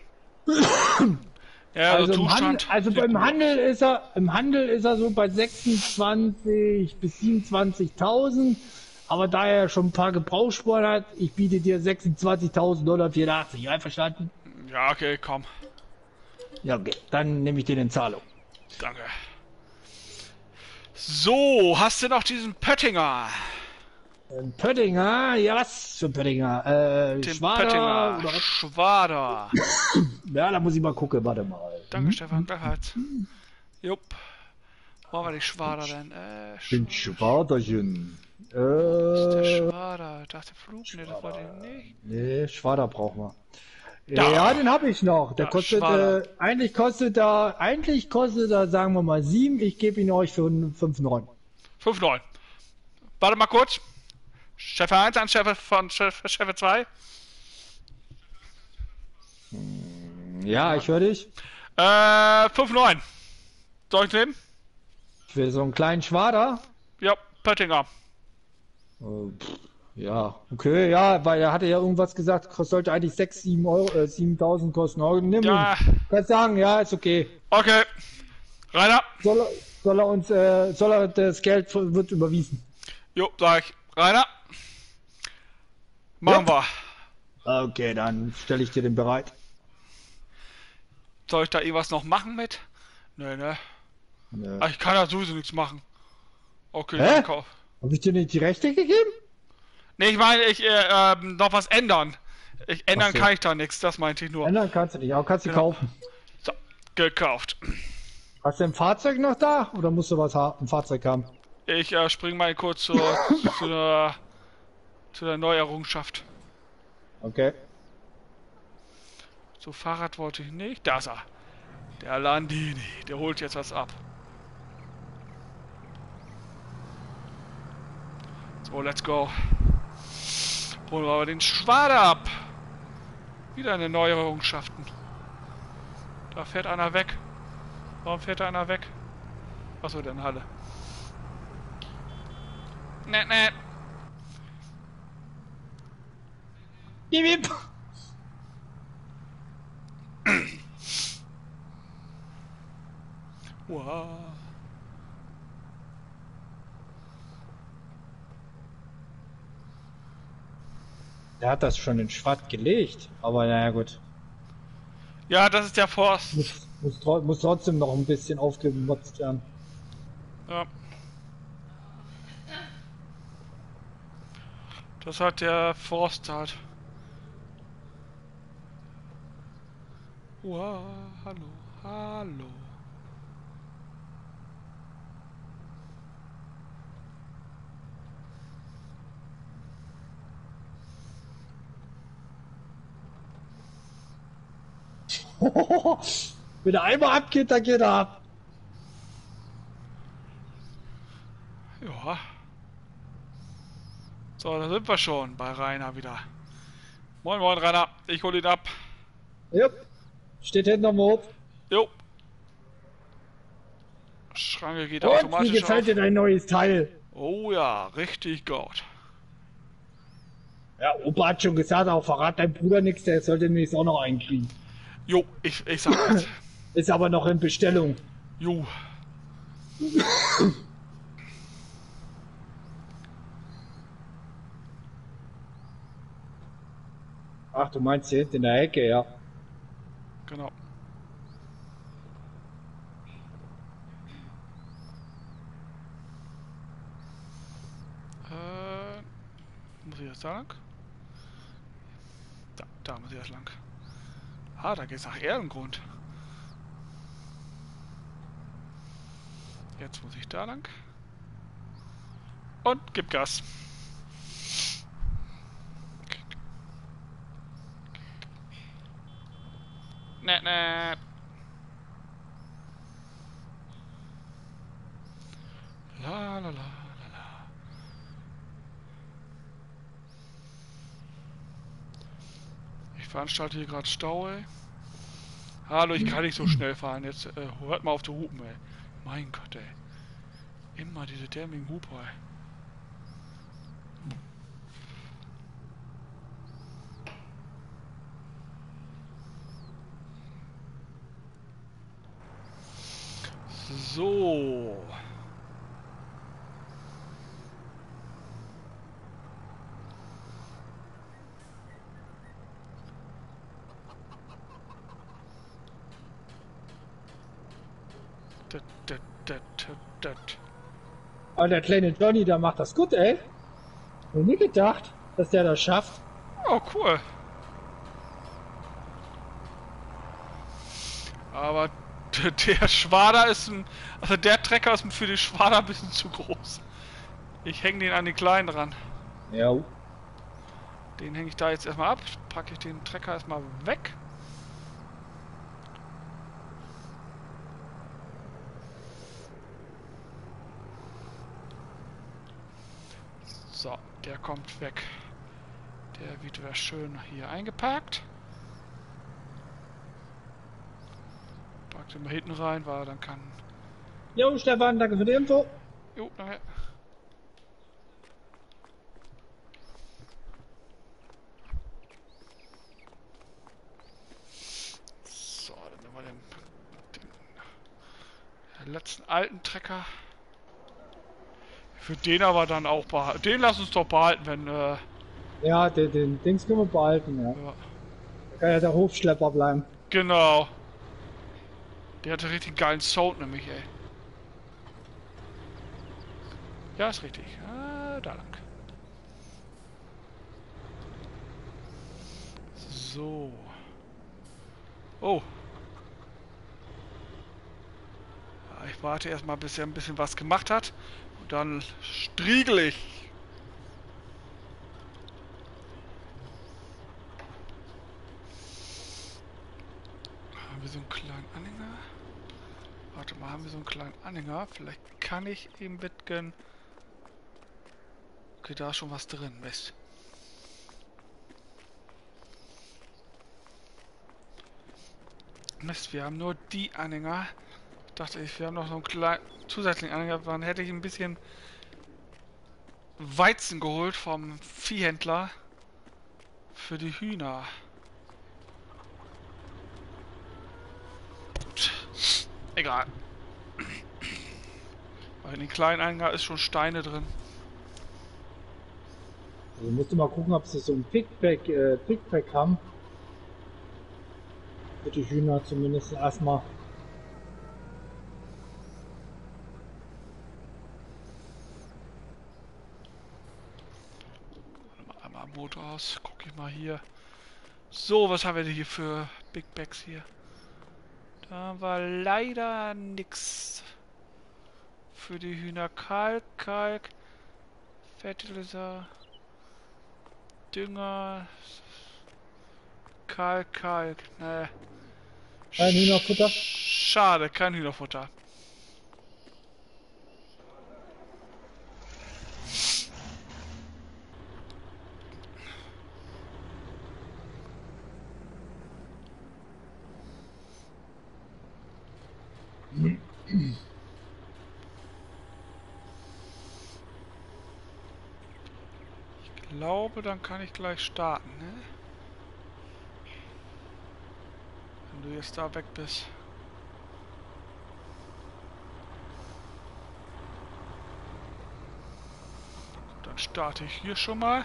Ja, also im Handel ist er so bei 26 bis 27.000. Aber da er schon ein paar Gebrauchsspuren hat, ich biete dir 26.984. Einverstanden? Ja, okay, komm. Ja, okay. Dann nehme ich den in Zahlung. Danke. So, hast du noch diesen Pöttinger? Pöttinger? Ja, was für Pöttinger? Tim Schwader Pöttinger. oder was? Schwader. Ja, da muss ich mal gucken, warte mal. Danke, Stefan, gleichfalls. Jupp. Wo war die Schwader denn? Den Schwaderchen. Ist der Schwader? Das ist der Flug? Ne, das war der nicht. Nee, Schwader brauchen wir. Da. Ja, den habe ich noch. Der Da, kostet, Schwader. eigentlich kostet er, sagen wir mal 7. Ich gebe ihn euch für 5,9. 5,9. Warte mal kurz. Chef 1 an Chef 2. Ja, ich höre dich. 5,9. Soll ich nehmen? Für so einen kleinen Schwader. Ja, Pöttinger. Ja, okay, ja, weil er hatte ja irgendwas gesagt, sollte eigentlich 7 Euro, 7.000 kosten. Nimm Ja. ihn. Kannst sagen, ja, ist okay. Okay. Rainer. Soll er das Geld wird überwiesen. Jo, sag ich. Rainer. Machen wir. Okay, dann stelle ich dir den bereit. Soll ich da irgendwas noch machen mit? Nee, ne? Nö. Ah, ich kann da sowieso nichts machen. Okay, Hä? dann kauf. Habe ich dir nicht die Rechte gegeben? Nee, ich meine, noch was ändern. Ändern Ach so. kann ich da nichts, das meinte ich nur. Ändern kannst du nicht, aber kannst du Genau. kaufen. So, gekauft. Hast du ein Fahrzeug noch da oder musst du ein Fahrzeug haben? Ich spring mal kurz zu der Neuerrungenschaft. Okay. So, Fahrrad wollte ich nicht. Da ist er. Der Landini. Der holt jetzt was ab. So, let's go. Holen wir aber den Schwader ab. Wieder eine Neuerrungenschaften. Da fährt einer weg. Warum fährt da einer weg? Achso, der in Halle. Ne. Bip, bip. Wow. Der hat das schon in Schwatt gelegt, aber naja gut. Ja, das ist der Forst. Muss trotzdem noch ein bisschen aufgemotzt werden. Ja. Das hat der Forst halt. Wow, hallo. Wenn er einmal abgeht, dann geht er ab. Ja. So, da sind wir schon bei Rainer wieder. Moin, Rainer. Ich hol ihn ab. Jupp. Steht hinten am Hof. Jo. Schranke geht Und wie automatisch gefällt auf. dir dein neues Teil? Oh ja, richtig gut. Ja, Opa hat schon gesagt, auch verrat dein Bruder nichts, der sollte nämlich auch noch einkriegen. Jo, ich sag jetzt. Ist aber noch in Bestellung. Jo. Ach, du meinst hier hinten in der Ecke, ja. Genau. Muss ich jetzt da lang? Da muss ich jetzt lang. Ah, da geht's nach Ehrengrund. Jetzt muss ich da lang. Und gib Gas. Ne. La. Ich veranstalte hier gerade Stau, ey. Hallo, ich kann nicht so schnell fahren. Jetzt hört mal auf zu hupen, ey. Mein Gott, ey. Immer diese dämmigen Huper, ey. So. Aber der kleine Johnny, der macht das gut, ey. Hätte nie gedacht, dass der das schafft. Oh, cool. Aber der Schwader ist also der Trecker ist für den Schwader ein bisschen zu groß. Ich hänge den an den kleinen ran. Ja. Den hänge ich da jetzt erstmal ab. Packe ich den Trecker erstmal weg. So, der kommt weg. Der wird wieder schön hier eingeparkt. Packt ihn mal hinten rein, weil er dann kann. Jo, Stefan, danke für die Info. Jo, danke. So, dann nehmen wir den letzten alten Trecker. Für den aber dann auch behalten. Den lass uns doch behalten, wenn. Ja, den Dings können wir behalten, ja. Ja. Da kann ja der Hofschlepper bleiben. Genau. Der hatte richtig geilen Sound nämlich, ey. Ja, ist richtig. Ah, da lang. So. Oh. Ja, ich warte erstmal, bis er ein bisschen was gemacht hat. Und dann striegel ich. Haben wir so einen kleinen Anhänger? Warte mal, haben wir so einen kleinen Anhänger? Vielleicht kann ich ihm mitgehen. Okay, da ist schon was drin. Mist. Mist, wir haben nur die Anhänger. Ich dachte, wir haben noch so einen kleinen zusätzlichen Anhänger. Dann hätte ich ein bisschen Weizen geholt vom Viehhändler für die Hühner. Gut. Egal. Weil in den kleinen Anhänger ist schon Steine drin. Also musst du mal gucken, ob sie so ein Pickpack haben. Für die Hühner zumindest erstmal. Einmal Motor aus. Guck ich mal hier. So, was haben wir denn hier für Big Bags hier? Da war leider nix. Für die Hühner Kalk, Fertilizer, Dünger, Kalk, ne. Kein Hühnerfutter? Schade, kein Hühnerfutter. Ich glaube, dann kann ich gleich starten, ne? Wenn du jetzt da weg bist. Dann starte ich hier schon mal.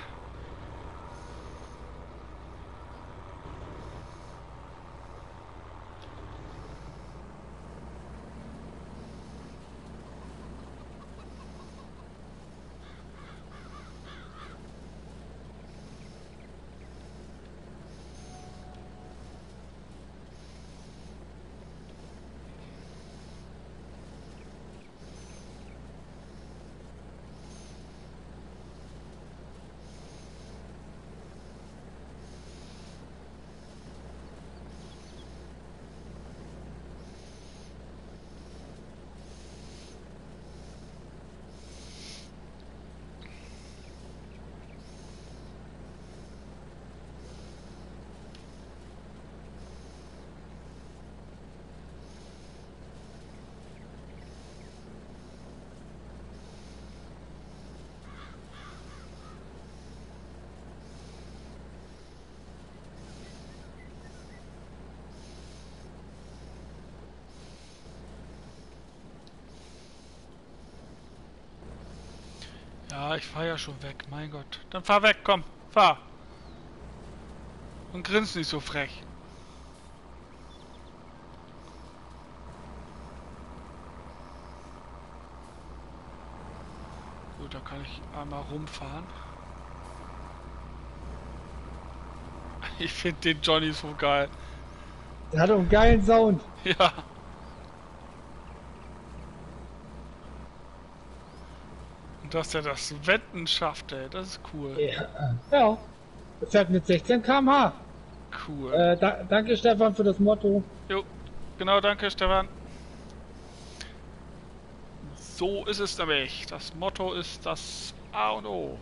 Ja, ich fahr ja schon weg, mein Gott. Dann fahr weg, komm, fahr. Und grinst nicht so frech. Gut, da kann ich einmal rumfahren. Ich finde den Johnny so geil. Der hat auch einen geilen Sound. Ja. Und dass er das Wenden schafft, ey, das ist cool. Ja. Das fährt mit 16 km/h. Cool. Danke Stefan für das Motto. Jo, genau, danke Stefan. So ist es nämlich. Das Motto ist das A und O.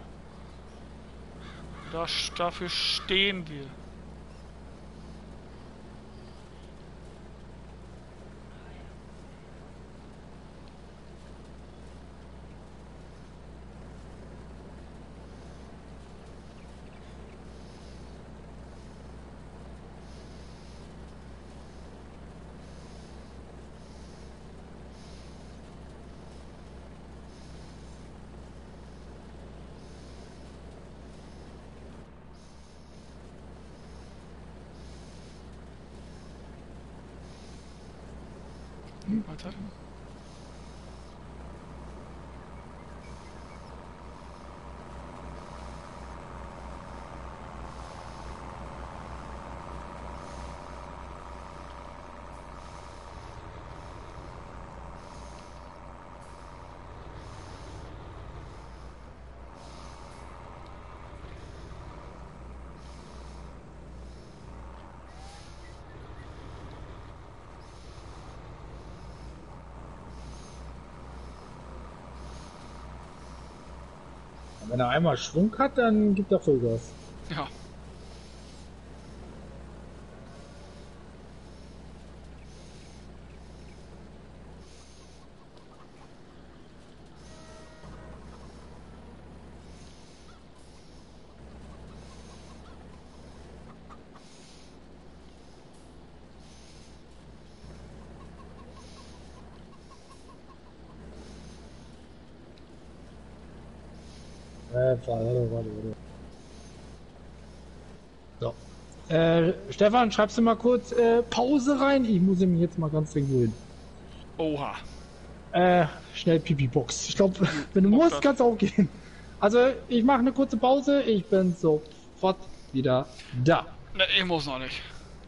Dafür stehen wir. Warte. Wenn er einmal Schwung hat, dann gibt er Vollgas. Ja. Warte. So. Stefan, schreibst du mal kurz Pause rein? Ich muss mich jetzt mal ganz dringend holen. Oha. Schnell Pipi-Box. Ich glaube, wenn du musst, kannst du auch gehen. Also, ich mache eine kurze Pause. Ich bin sofort wieder da. Ne, ich muss noch nicht.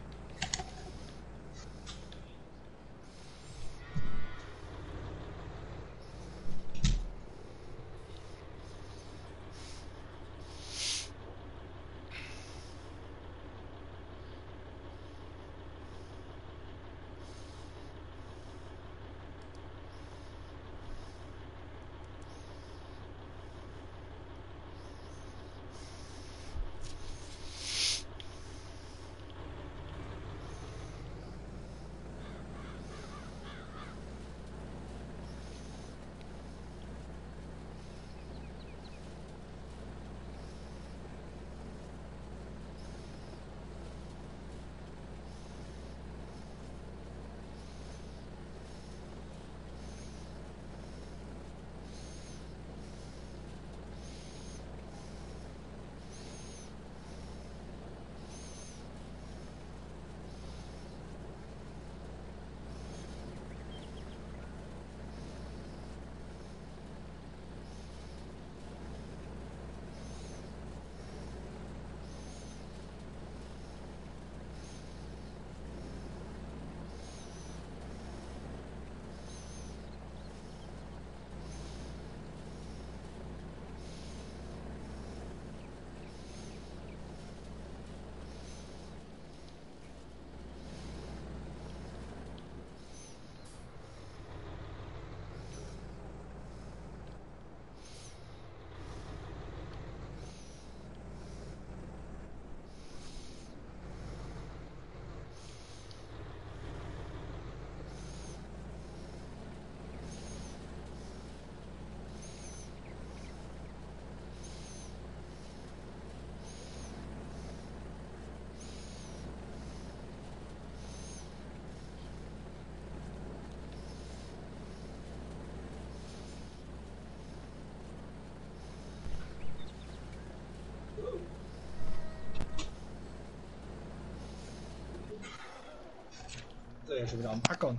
Ja, schon wieder am Ackern.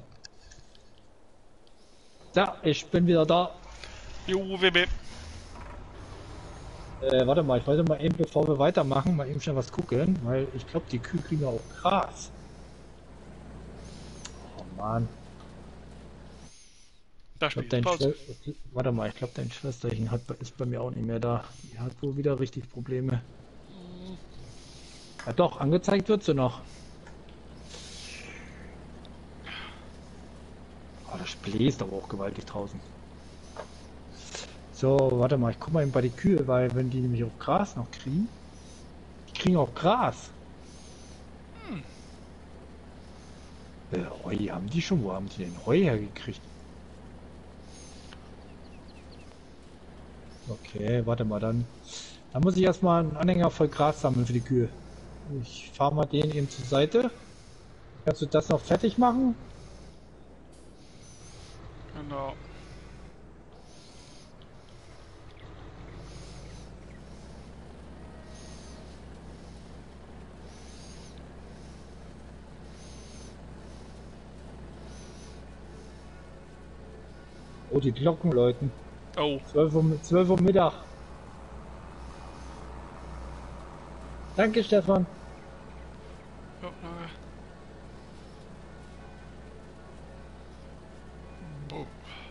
Ja, ich bin wieder da. Jo, WB. Warte mal, ich wollte mal eben, bevor wir weitermachen, mal eben schnell was gucken, weil ich glaube, die Kühe kriegen auch Gras. Oh Mann. Da Ich glaube, spielt Pause. Warte mal, ich glaube, dein Schwesterchen ist bei mir auch nicht mehr da. Die hat wohl wieder richtig Probleme. Ja doch, angezeigt wird sie noch. Oh, das bläst aber auch gewaltig draußen. So, warte mal, ich guck mal eben bei die Kühe, weil wenn die nämlich auch Gras noch kriegen. Die kriegen auch Gras. Heu haben die schon? Wo haben die denn Heu hergekriegt? Okay, warte mal, dann muss ich erstmal einen Anhänger voll Gras sammeln für die Kühe. Ich fahre mal den eben zur Seite. Kannst du das noch fertig machen? Genau. Oh, die Glocken läuten. Oh. 12 Uhr Mittag. Danke, Stefan. Oh, oh.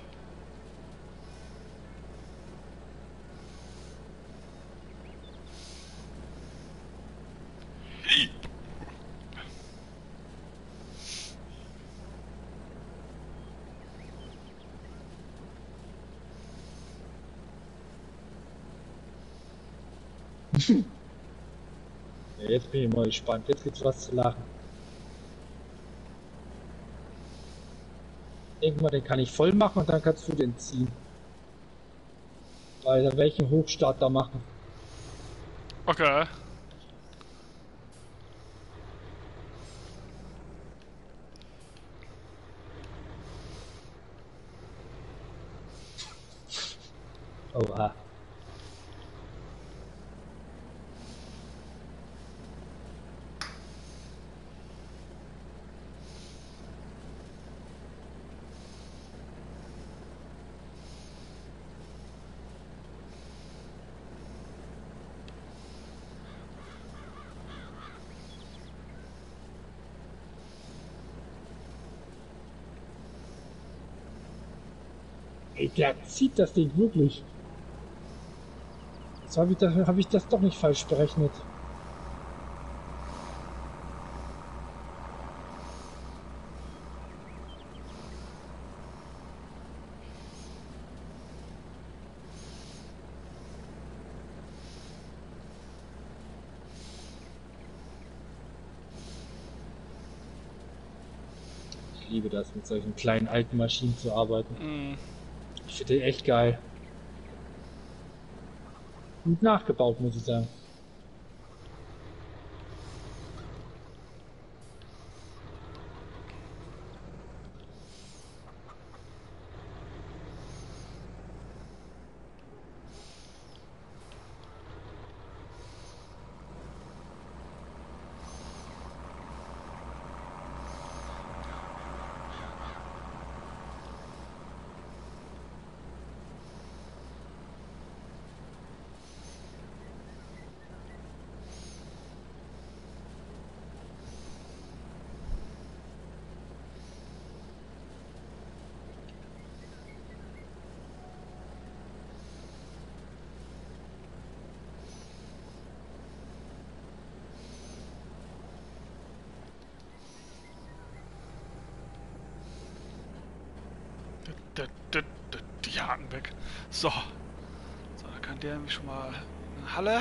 Ja, jetzt bin ich mal gespannt. Jetzt gibt's was zu lachen. Denk mal, den kann ich voll machen und dann kannst du den ziehen. Weil dann werde ich einen Hochstarter machen. Okay. Oha. Ey, der zieht das Ding wirklich. Jetzt hab ich das doch nicht falsch berechnet. Ich liebe das, mit solchen kleinen alten Maschinen zu arbeiten. Mm. Ich finde die echt geil. Gut nachgebaut, muss ich sagen. Die Haken weg. So. So, da kann der nämlich schon mal eine Halle.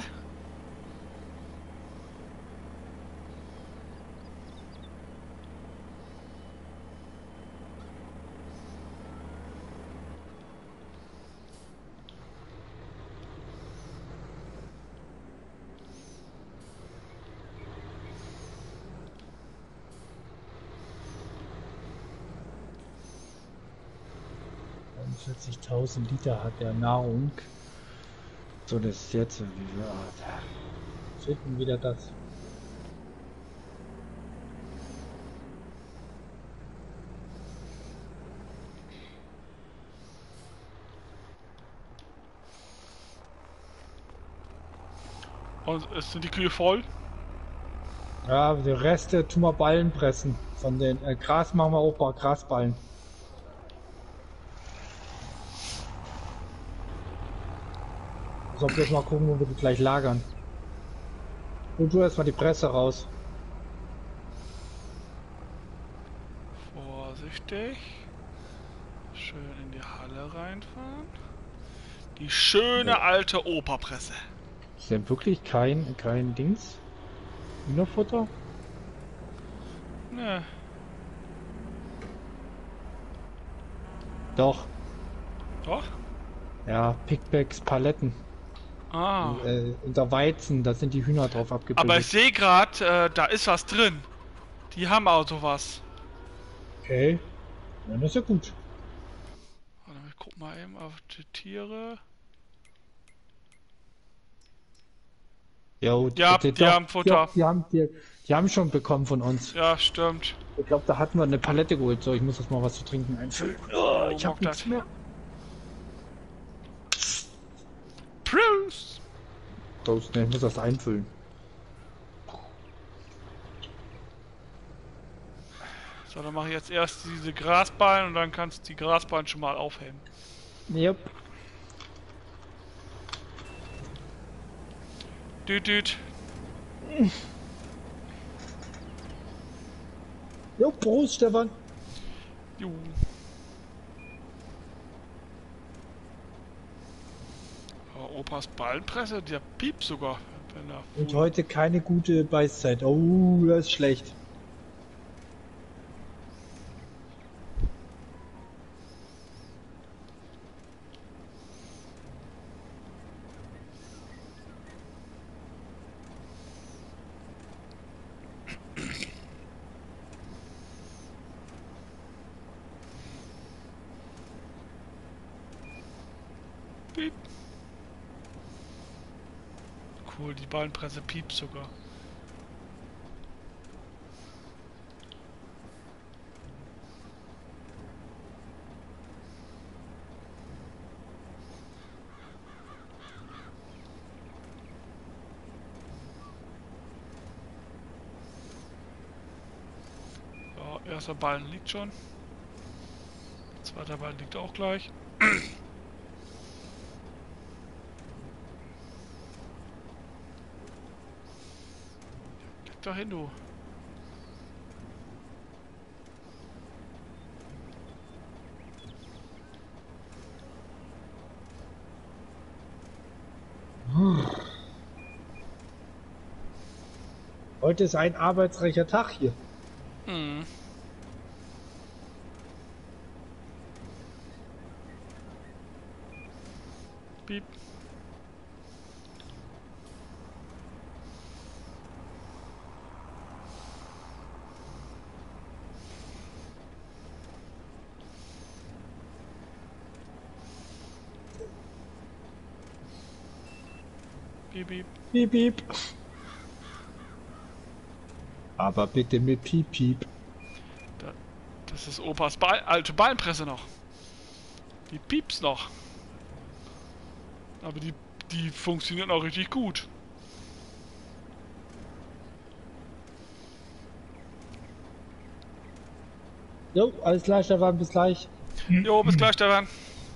...40.000 Liter hat der Nahrung. So, das ist jetzt... finden wieder das. Und sind die Kühe voll? Ja, die Reste tun wir Ballen pressen. Von den Gras machen wir auch ein paar Grasballen. So, bloß mal gucken, wo wir die gleich lagern. Und du erstmal die Presse raus. Vorsichtig. Schön in die Halle reinfahren. Die schöne alte Operpresse. Ist denn wirklich kein Dings? Hühnerfutter? Ne. Doch. Doch? Ja, Pickbacks, Paletten. Ah. Unter Weizen, da sind die Hühner drauf abgebildet. Aber ich sehe gerade, da ist was drin. Die haben auch sowas. Okay. Ja, das ist ja gut. Warte mal, ich guck mal eben auf die Tiere. Jo, Ja, die haben Futter. Die haben schon bekommen von uns. Ja, stimmt. Ich glaube, da hatten wir eine Palette geholt. So, ich muss jetzt mal was zu trinken einfüllen. Oh, ich hab nichts mehr. Prost! Prost, ne, ich muss das einfüllen. So, dann mache ich jetzt erst diese Grasballen und dann kannst du die Grasballen schon mal aufheben. Yep. Düt. Jo, Prost, Stefan. Jo. Oh, Opas Ballenpresse, der piept sogar. Wenn er Und heute keine gute Beißzeit. Oh, das ist schlecht. Piep. Cool, die Ballenpresse piept sogar. So, erster Ballen liegt schon. Zweiter Ballen liegt auch gleich. Dahin, du. Heute ist ein arbeitsreicher Tag hier. Mhm. Piep. Piep, piep. Piep, piep. Aber bitte mit Piep, piep. Das ist Opas alte Ballenpresse noch. Die pieps noch. Aber die funktionieren auch richtig gut. Jo, alles klar, Stefan, bis gleich. Jo, bis gleich, Stefan.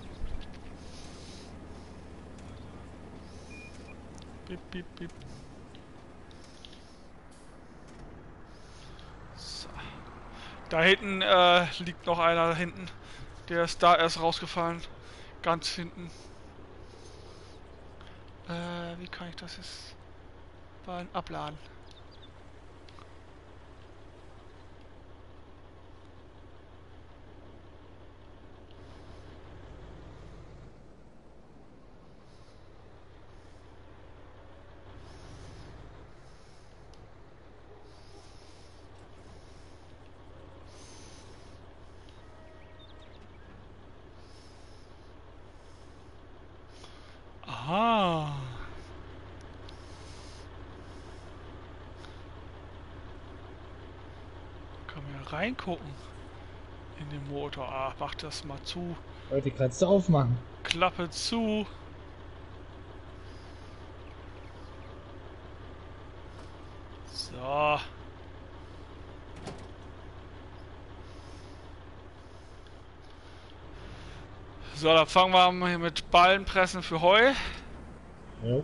Piep, piep, piep. So. Da hinten liegt noch einer hinten. Der ist da erst rausgefallen. Ganz hinten. Wie kann ich das jetzt abladen? Aha. Kann man ja reingucken in den Motor. Ah, mach das mal zu. Heute kannst du aufmachen. Klappe zu. So, dann fangen wir mal hier mit Ballenpressen für Heu. Jo.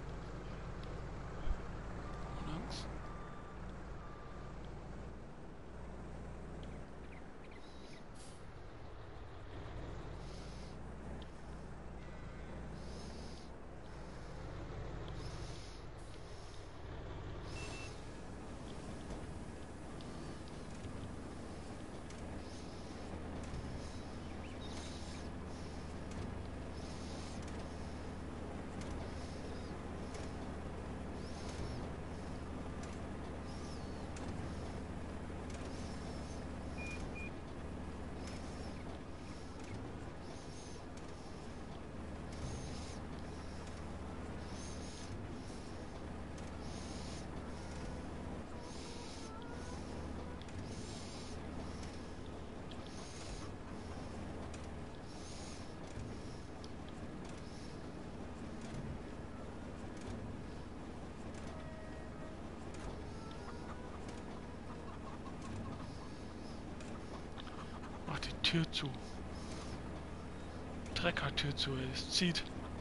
Mach die Tür zu. Treckertür zu, es zieht.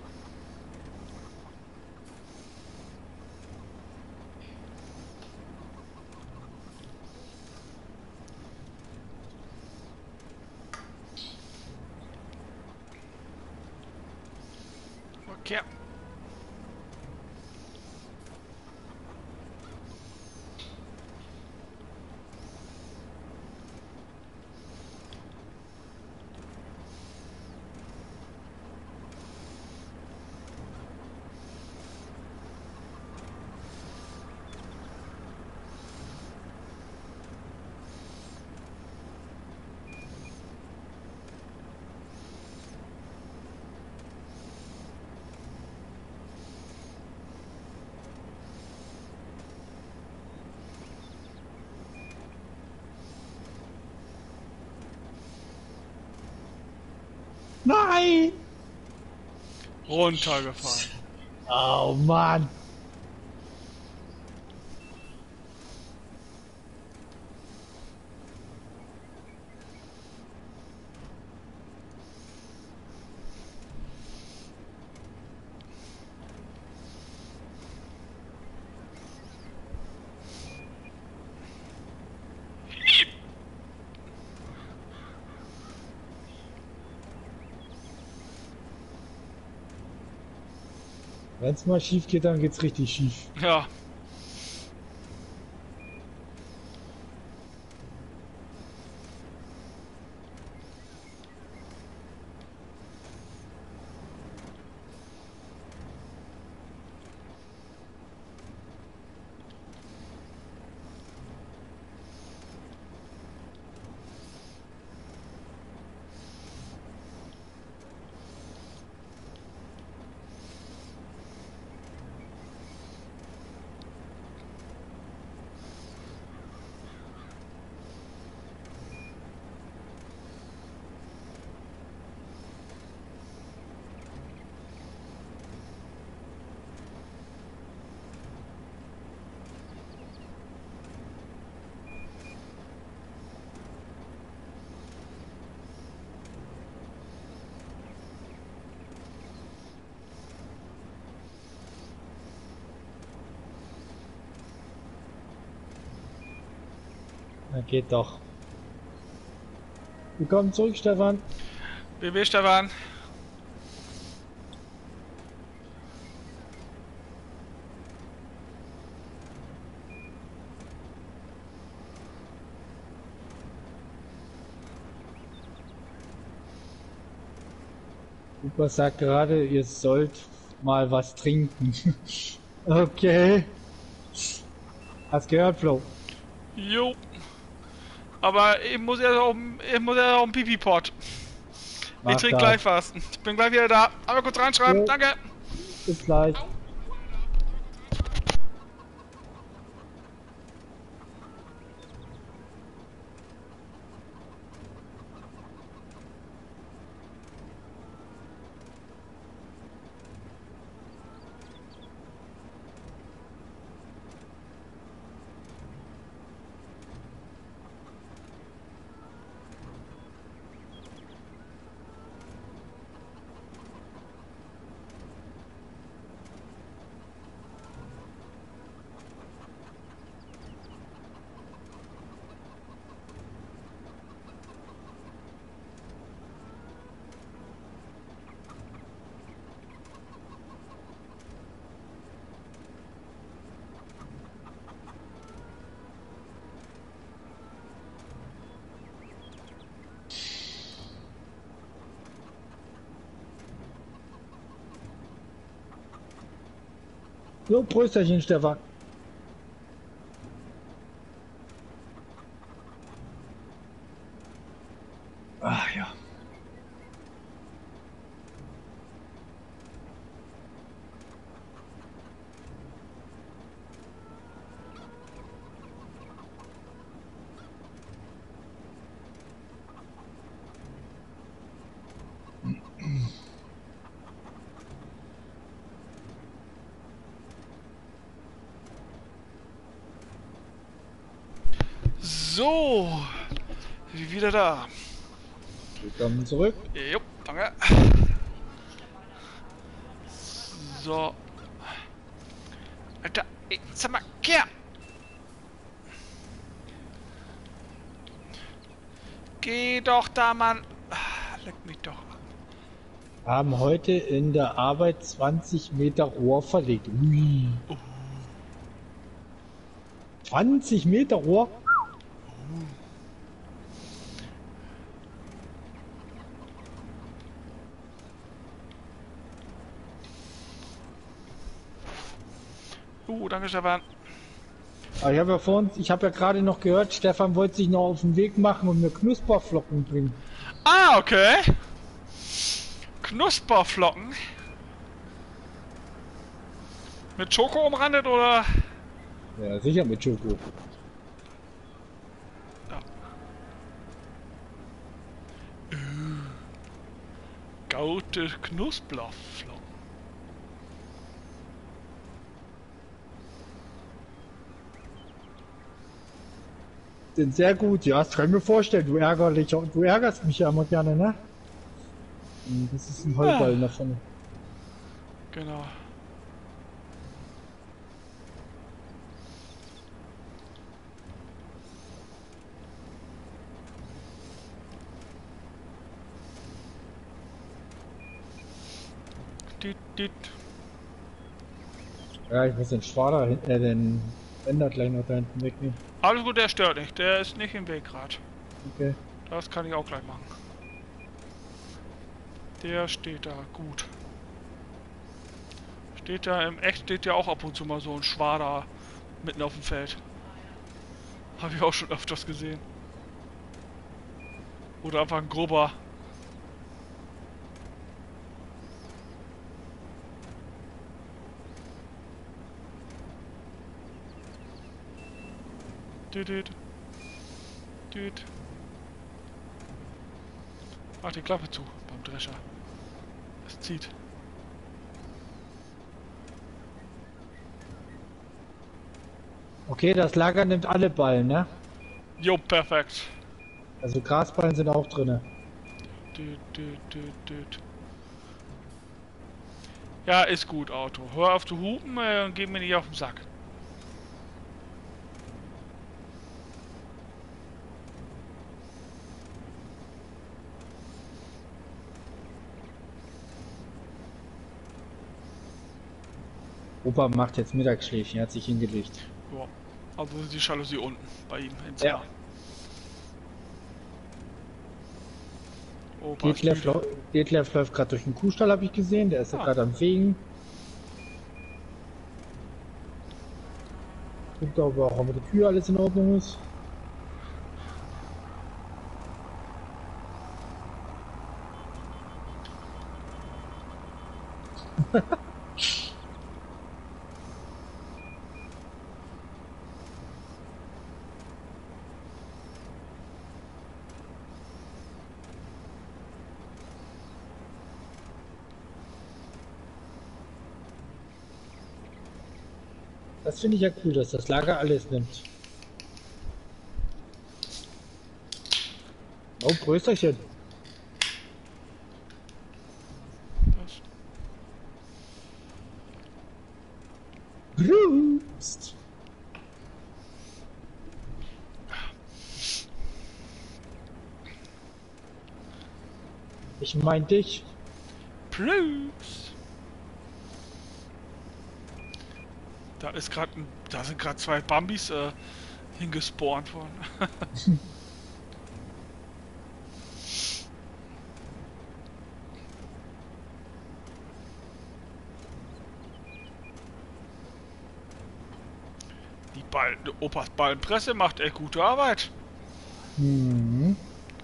Okay. Nein! Runtergefallen. Oh Mann! Wenn es mal schief geht, dann geht's richtig schief. Ja. Na geht doch. Willkommen zurück, Stefan. BB Stefan. Lukas sagt gerade, ihr sollt mal was trinken. Okay. Hast gehört, Flo? Jo. Aber ich muss ja auf den Pipi-Pot. Ich trinke gleich was. Ich bin gleich wieder da. Einmal kurz reinschreiben. Jo. Danke. Bis gleich. So, Prösterchen, Stefan. Ach ja. So, wieder da. Willkommen zurück. Jo, danke. So. Alter, sag mal, kehr! Geh doch da, Mann. Leck mich doch. Haben heute in der Arbeit 20 Meter Rohr verlegt. Ui. 20 Meter Rohr? Danke, Stefan. Aber ich habe ja gerade noch gehört, Stefan wollte sich noch auf den Weg machen und mir Knusperflocken bringen. Ah, okay. Knusperflocken. Mit Schoko umrandet oder? Ja, sicher mit Schoko. Ja. Gaute Knusperflocken. Sind sehr gut, ja, das kann ich mir vorstellen. Du ärgerst mich ja immer gerne, ne? Das ist ein Heulballen davon. Genau. Ja, ich muss den Schwader, den Bänder gleich noch da hinten wegnehmen. Alles gut, der stört nicht. Der ist nicht im Weg gerade. Okay. Das kann ich auch gleich machen. Der steht da, gut. Steht da, im Echt steht ja auch ab und zu mal so ein Schwader mitten auf dem Feld. Habe ich auch schon öfters gesehen. Oder einfach ein grober. Düt. Mach die Klappe zu beim Drescher. Es zieht. Okay, das Lager nimmt alle Ballen, ne? Jo, perfekt. Also Grasballen sind auch drinne. Düt. Ja, ist gut, Auto. Hör auf zu hupen und geh mir nicht auf den Sack. Opa macht jetzt Mittagsschläfchen, hat sich hingelegt. Ja, also die Jalousie unten bei ihm im Ja. Opa Detlef läuft gerade durch den Kuhstall, habe ich gesehen. Der ist ja gerade am Fegen. Guckt, ob auch mit der Kühe alles in Ordnung ist. Das finde ich ja cool, dass das Lager alles nimmt. Oh, Prösterchen. Prost. Ich mein dich. Plus. Da sind gerade zwei Bambis hingespawnt worden. Opas Ballenpresse macht echt gute Arbeit. Mhm.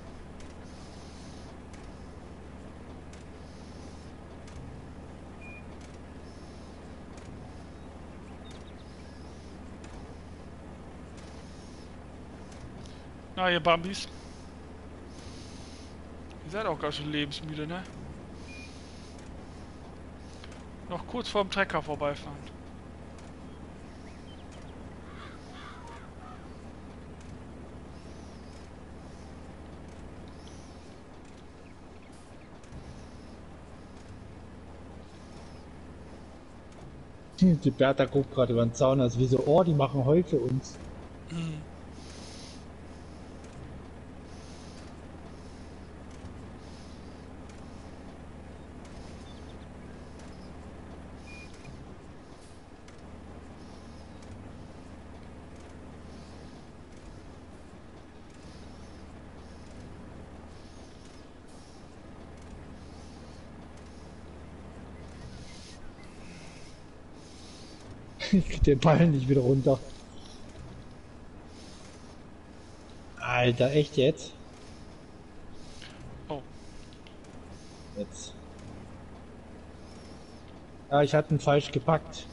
Na, ihr Bambis. Ihr seid auch ganz schön lebensmüde, ne? Noch kurz vorm Trecker vorbeifahren. Die Bertha guckt gerade über den Zaun, also wie so, oh, die machen Heu für uns. Mhm. Ich krieg den Ball nicht wieder runter. Alter, echt jetzt? Oh. Jetzt. Ja, ich hatte ihn falsch gepackt.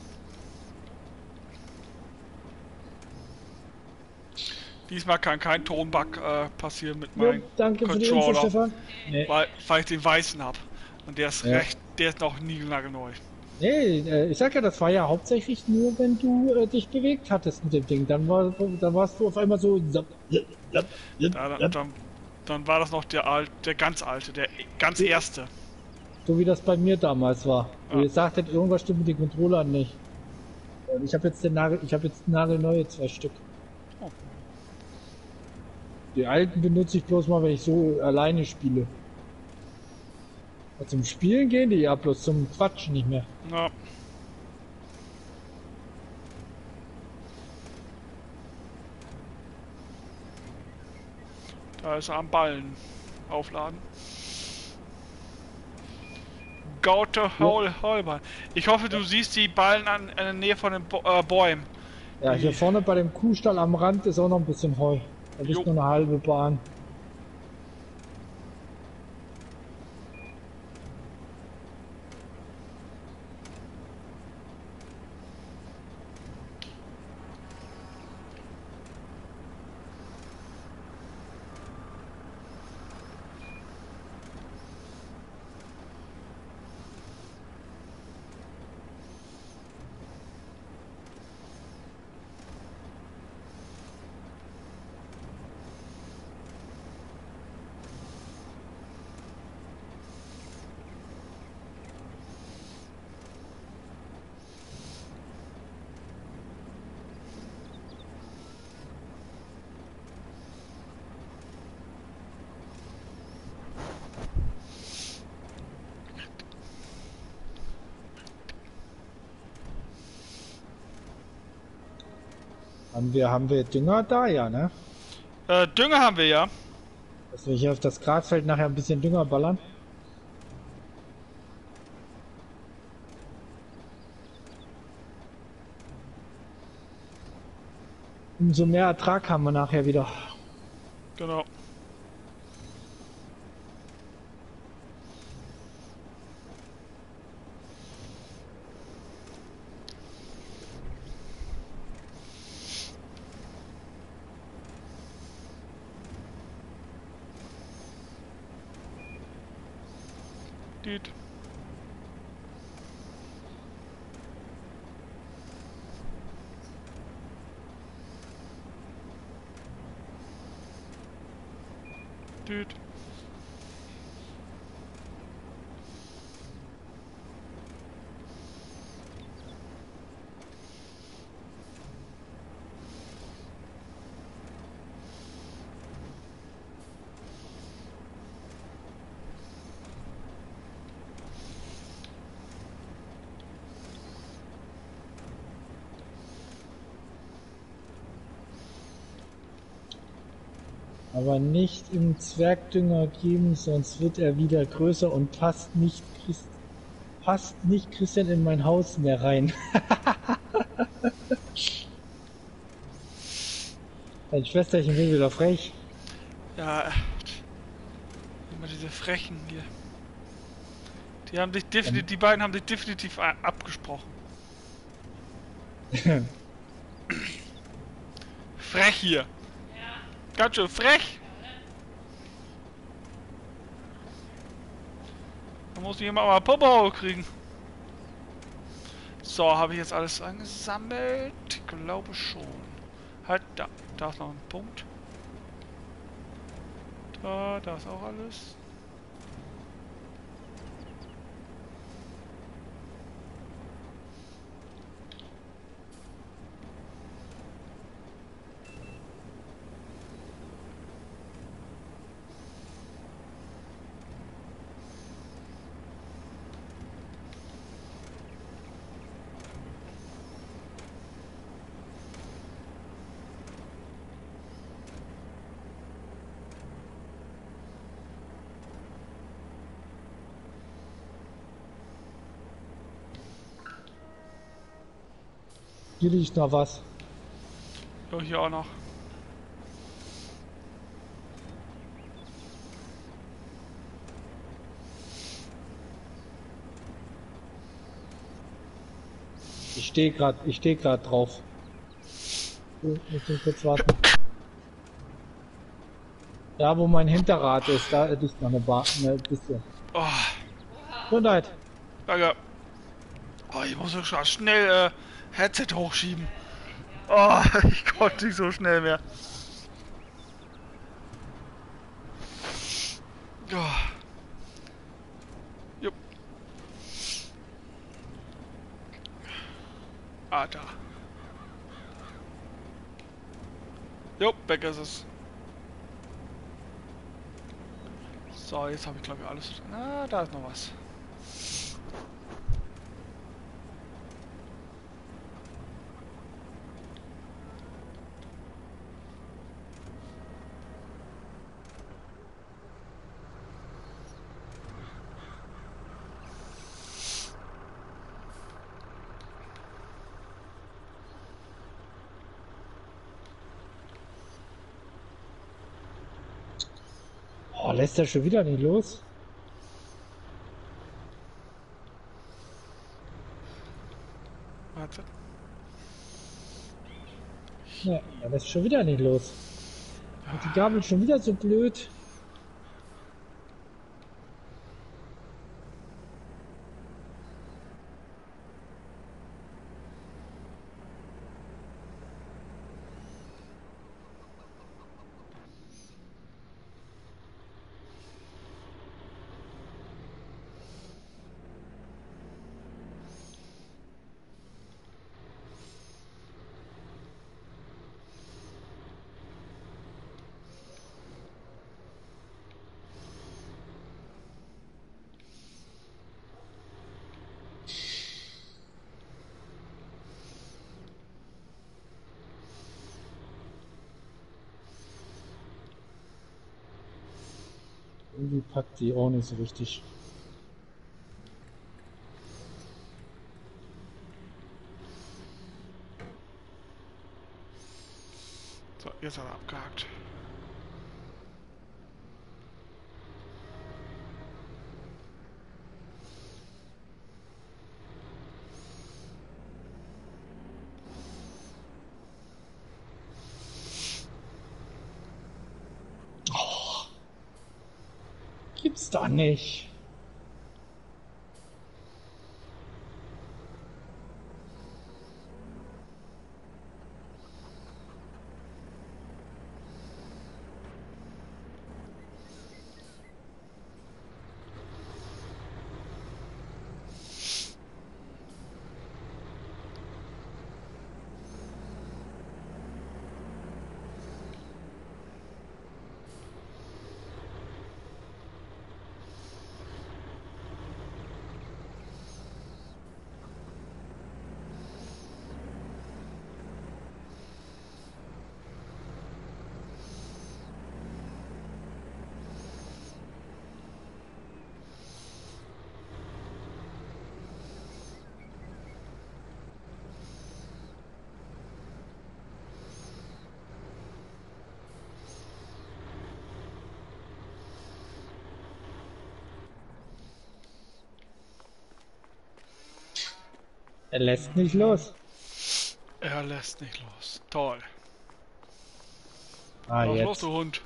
Diesmal kann kein Tonbug passieren mit Jo, meinem danke für die Info, Controller, Stefan. Nee, weil ich den weißen hab. Und der ist Ja. der ist noch niegelnagelneu. nee, ich sag ja, das war ja hauptsächlich nur, wenn du dich bewegt hattest mit dem Ding. Dann warst du auf einmal so. Dann war das noch der ganz alte, der ganz erste. So wie das bei mir damals war. Ja. Wo ihr sagtet, irgendwas stimmt mit den Controllern nicht. Und ich habe jetzt nagelneue 2 Stück. Oh. Die alten benutze ich bloß mal, wenn ich so alleine spiele. Und zum Spielen gehen die ja bloß zum Quatschen nicht mehr. Ja. Da ist er am Ballen aufladen. Go to Holbein. Ich hoffe, du siehst die Ballen in der Nähe von den Bäumen. Ja, hier vorne bei dem Kuhstall am Rand ist auch noch ein bisschen Heu. Da ist Jo. nur eine halbe Bahn. Haben wir Dünger da, ja, ne? Dünger haben wir ja. Dass wir hier auf das Grasfeld nachher ein bisschen Dünger ballern. Umso mehr Ertrag haben wir nachher wieder. Genau. Düt. Düt. Aber nicht im Zwergdünger geben, sonst wird er wieder größer und passt nicht Christian in mein Haus mehr rein. Dein Schwesterchen will wieder frech. Ja, immer diese Frechen hier. Die haben sich definitiv, die beiden haben sich definitiv abgesprochen. Frech hier. Ganz schön frech. Da muss jemand mal Popo kriegen. So, habe ich jetzt alles angesammelt? Ich glaube schon. Halt, da ist noch ein Punkt. Da ist auch alles. Hier liegt noch was. So, hier auch noch. Ich stehe gerade drauf. Muss kurz warten. Da wo mein Hinterrad ist, da liegt noch eine bisschen. Oh. Gesundheit. Danke. Oh, ich muss so schnell Headset hochschieben. Oh, ich konnte nicht so schnell mehr. Oh. Jupp. Ah, da. Jupp, weg ist es. So, jetzt habe ich glaube ich alles. Na, da ist noch was. Oh, lässt er schon wieder nicht los? Warte. Ja, er lässt schon wieder nicht los. Und die Gabel schon wieder so blöd. Irgendwie packt die auch nicht so richtig. So, jetzt hat er abgehakt. Gibt's doch nicht. Er lässt nicht los. Er lässt nicht los. Toll. Ah, Was jetzt. los, du Hund?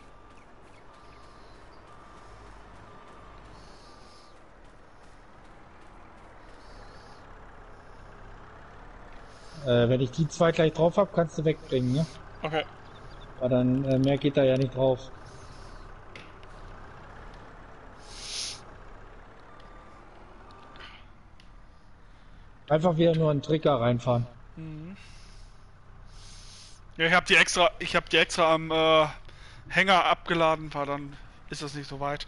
Wenn ich die zwei gleich drauf habe, kannst du wegbringen, ne? Okay. Aber dann mehr geht da ja nicht drauf. Einfach wieder nur einen Trigger reinfahren. Mhm. Ja, ich habe die extra am Hänger abgeladen, weil dann ist das nicht so weit.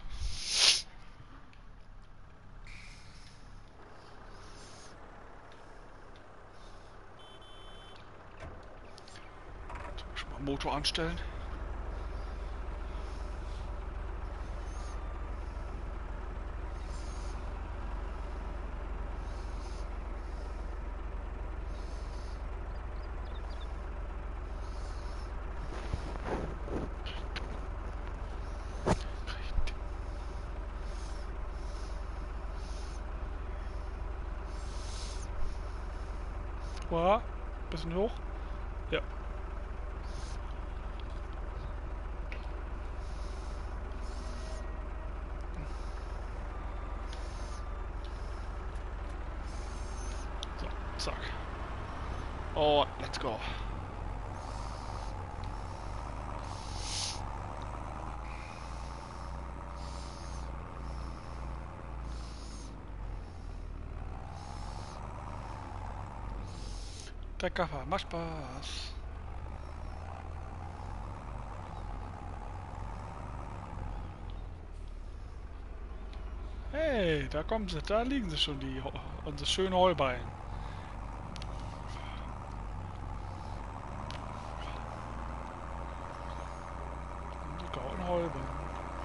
Schon mal Motor anstellen. Wow, bisschen hoch. Ja. So, zack. Oh, let's go. Der Kaffer, macht Spaß. Hey, da kommen sie, da liegen sie schon, unsere schönen Heuballen. Unsere grauen Heuballen.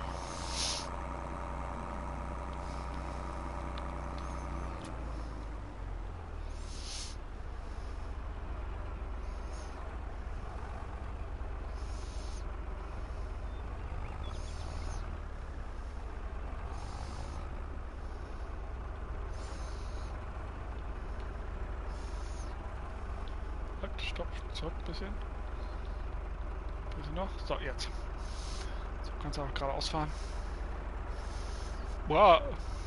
Stopp, zurück ein bisschen. Bisschen noch. So, jetzt. So, kannst du auch geradeaus fahren. Wow.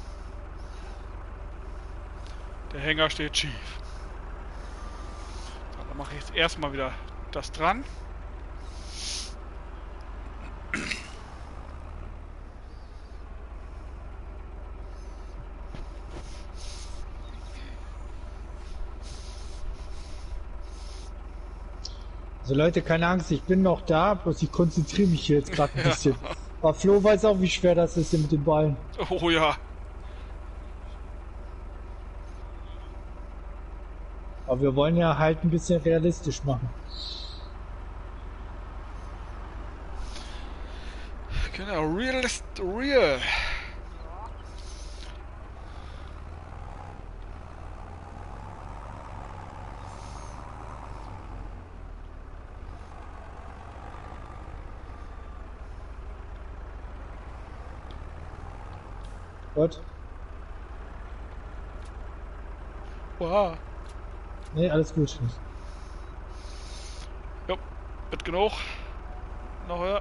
Der Hänger steht schief. So, dann mache ich jetzt erstmal wieder das dran. Also Leute, keine Angst, ich bin noch da, bloß ich konzentriere mich hier jetzt gerade ein bisschen. Aber Flo weiß auch, wie schwer das ist hier mit den Ballen. Oh ja. Aber wir wollen ja halt ein bisschen realistisch machen. Genau, real. Gut? Wow. Nee, alles gut. Jo, wird genug. Noch höher.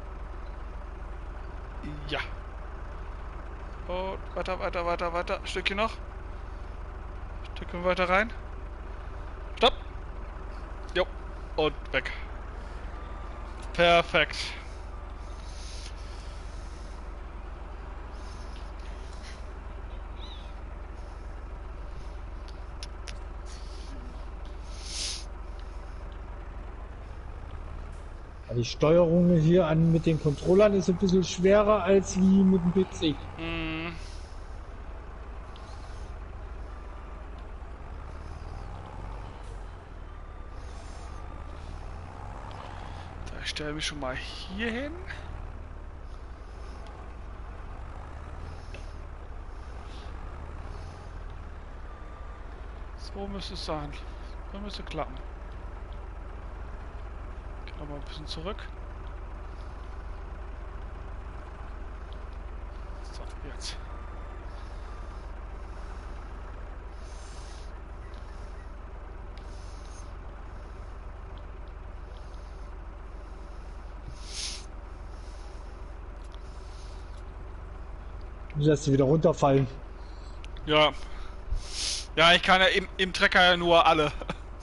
Ja. Und weiter. Stückchen noch. Stückchen weiter rein. Stopp. Jo. Und weg. Perfekt. Die Steuerung hier mit den Controllern ist ein bisschen schwerer als wie mit dem PC. Mm. Da stelle ich mich schon mal hier hin. So müsste es sein. So müsste klappen. Aber ein bisschen zurück. So, jetzt. Nicht, dass die wieder runterfallen. Ja. Ja, ich kann ja im Trecker ja nur alle.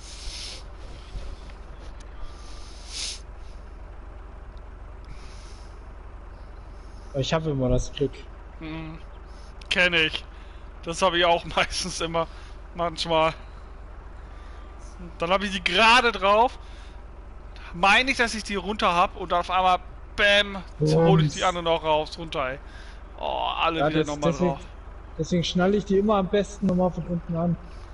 Ich habe immer das Glück. Kenne ich. Das habe ich auch meistens immer. Manchmal. Dann habe ich die gerade drauf. Meine ich, dass ich die runter habe und dann auf einmal bam, so hole ich die andere noch raus, runter, ey. Oh, alle ja, wieder nochmal drauf. Deswegen schnalle ich die immer am besten nochmal von unten an.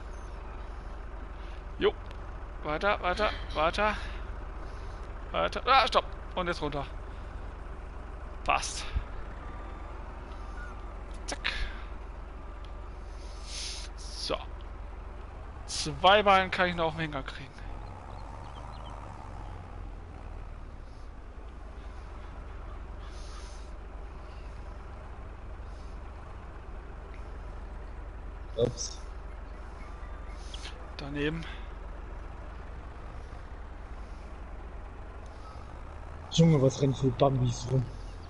Jo. Weiter, weiter, weiter. Weiter. Ah, stopp. Und jetzt runter. Passt. Zack. So. 2 Beine kann ich noch auf den Hänger kriegen. Ups. Daneben. Junge, was rennt für Bambis rum?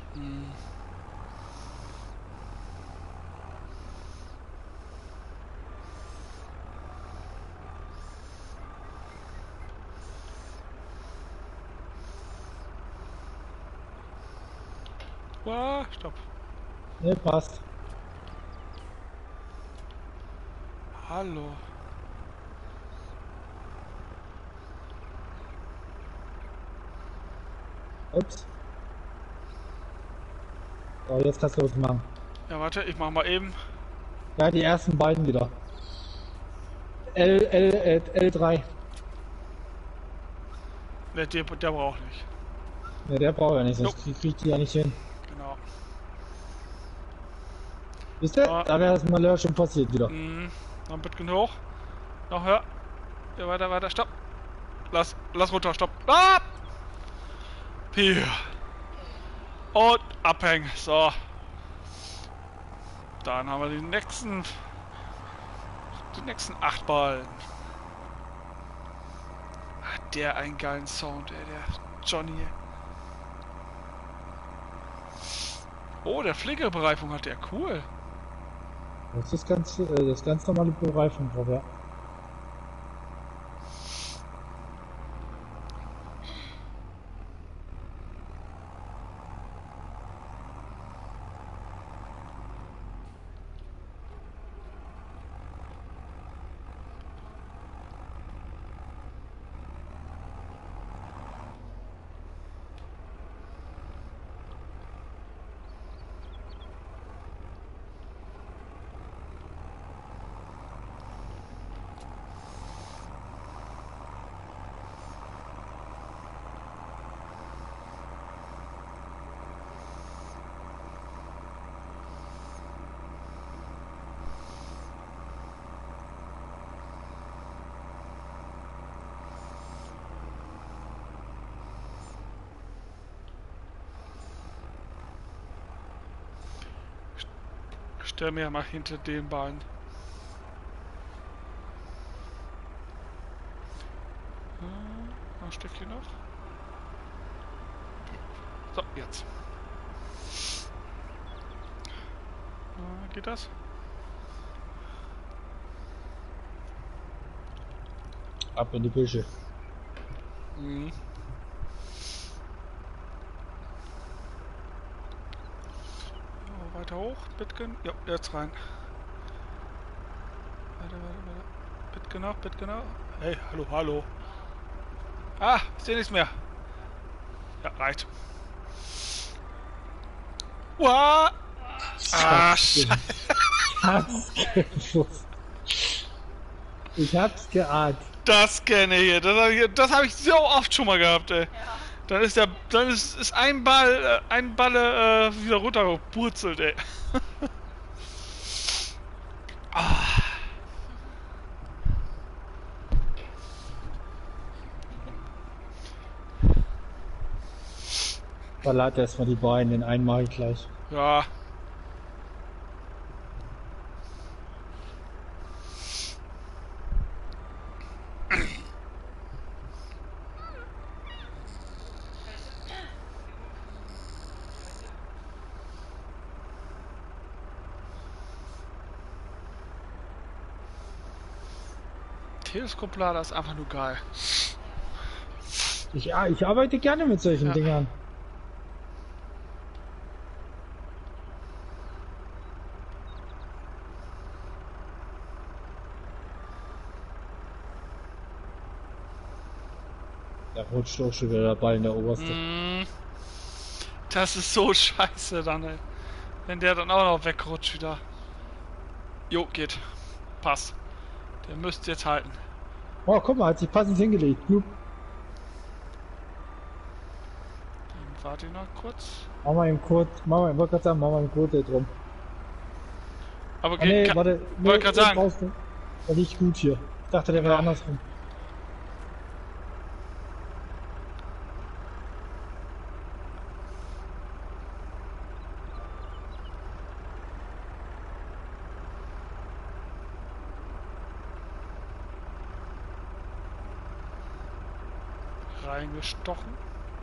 Stopp. Ne, passt. Hallo. Ups. So, jetzt kannst du was machen. Ja, warte, ich mach mal eben. Ja, die ersten beiden wieder. L3. Ne, der braucht nicht. Ne, der braucht ja nicht, sonst kriegt die ja nicht hin. Genau. Wisst ihr? Da wäre das Malheur schon passiert wieder. Noch ein bisschen hoch. Noch höher. Ja, weiter, weiter, stopp. Lass runter, stopp. Ah! Hier. Und abhängen. So. Dann haben wir die nächsten 8 Ballen. Hat der einen geilen Sound, ey, der Johnny. Oh, der Pflegebereifung hat der, cool. Das ist ganz normale Bereifung drauf, ja. Stell mir mal hinter den Beinen. Ein Stückchen noch. So, jetzt. Geht das? Ab in die Büsche. Weiter hoch, Bitgen. Ja, jetzt rein. Weiter. Bitgen noch. Hey, hallo. Ah, ich sehe nichts mehr. Ja, reicht. Uah! Ah, Scheiße. Ich hab's geahnt. Das kenne ich hier. Das hab ich so oft schon mal gehabt, ey. Ja. Dann ist ein Ball wieder runtergepurzelt, ey. Verlad erstmal die Beine, den einen mache ich gleich. Ja. Teleskoplader ist einfach nur geil. Ich arbeite gerne mit solchen Dingern. Da rutscht auch schon wieder der Ball in der Oberste. Das ist so scheiße dann, ey. Wenn der dann auch noch wegrutscht wieder. Jo, geht. Passt. Der müsste jetzt halten. Oh, guck mal, hat sich passend hingelegt. Blub. Dann warte ich noch kurz. Mach mal einen Code drum. Aber Ah, nee, warte. wollte gerade sagen. Der liegt gut hier. Ich dachte, der wäre andersrum. Reingestochen.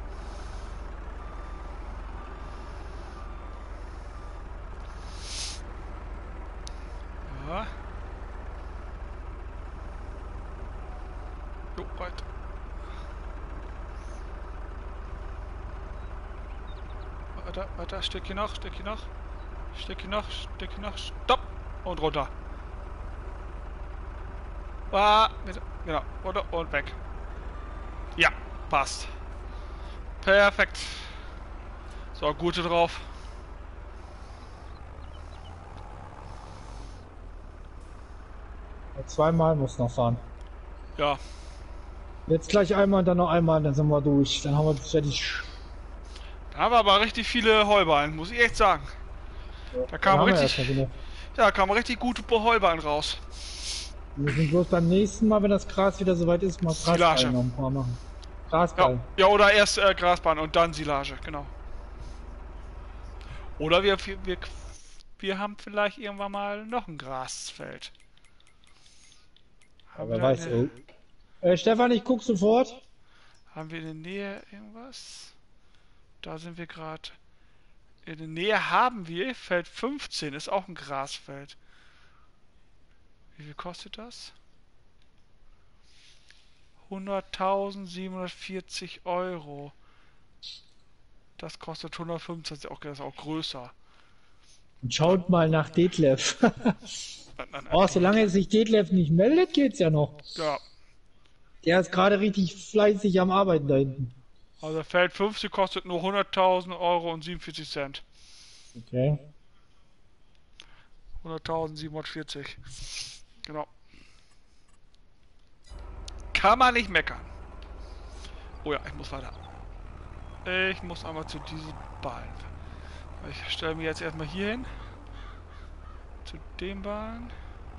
Ja. Jo, weiter. Weiter, Stückchen noch. Stopp! Und runter. Genau, runter und weg. Ja, passt. Perfekt. So, gute drauf. Zweimal muss noch fahren. Ja. Jetzt gleich einmal, dann noch einmal, dann sind wir durch. Dann haben wir das fertig. Da haben wir aber richtig viele Heuballen, muss ich echt sagen. Da kam richtig gute Heuballen raus. Wir sind bloß beim nächsten Mal, wenn das Gras wieder soweit ist, mal Grasballen noch ein paar machen. Grasballen. Ja, oder erst Grasballen und dann Silage, genau. Oder wir haben vielleicht irgendwann mal noch ein Grasfeld. Wer weiß, Stefan, ich guck sofort. Haben wir in der Nähe irgendwas? Da sind wir gerade. In der Nähe haben wir Feld 15, ist auch ein Grasfeld. Wie viel kostet das? 100.740 €. Das kostet 125, das ist auch größer. Und schaut mal nach Detlef. Oh, solange sich Detlef nicht meldet, geht's ja noch. Ja. Der ist gerade richtig fleißig am Arbeiten da hinten. Also Feld 50 kostet nur 100.000 € und 47 Cent. Okay. 100.740. Genau. Kann man nicht meckern. Oh ja, ich muss weiter. Ich muss einmal zu diesem Ballen. Ich stelle mich jetzt erstmal hier hin. Zu dem Ballen.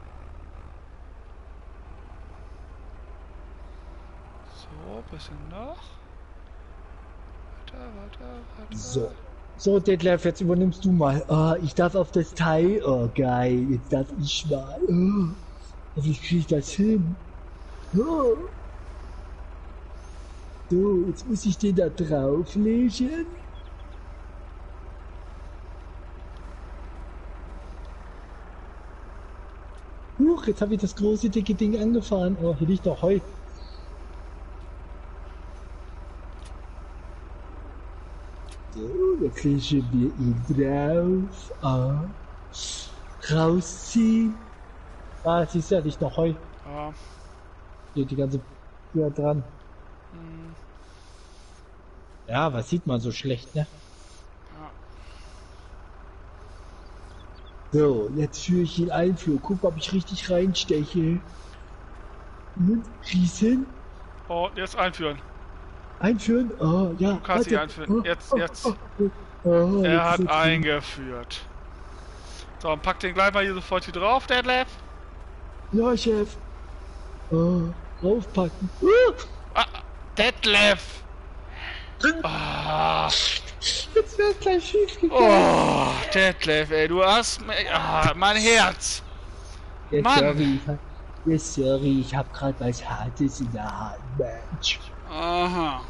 So, bisschen noch. Weiter. So, Detlef, jetzt übernimmst du mal. Oh, ich darf auf das Teil. Oh, geil. Jetzt darf ich mal. Oh, wie kriege ich das hin? Oh. So, jetzt muss ich den da drauflegen. Huch, jetzt habe ich das große, dicke Ding angefahren. Oh, hier liegt doch Heu. So, jetzt legen wir ihn drauf. Ah. Rausziehen. Ah, siehst du, da liegt noch Heu. Ja. Hier die ganze Tür dran. Ja, was sieht man so schlecht, ne? So, jetzt führe ich ihn ein. Guck, ob ich richtig reinsteche. Und schießen. Oh, jetzt einführen. Einführen? Oh, ja. Du kannst ihn einführen. Oh, Jetzt. Oh, er hat eingeführt. So, und pack den gleich mal hier sofort hier drauf, Detlef. Ja, Chef. Oh, draufpacken. Detlef! Ah. Jetzt wär's gleich schief gegangen. Oh, Detlef, ey, du hast mein Herz. Jetzt Mann. Sorry, ich hab grad was Hartes in der Hand, Mensch. Aha.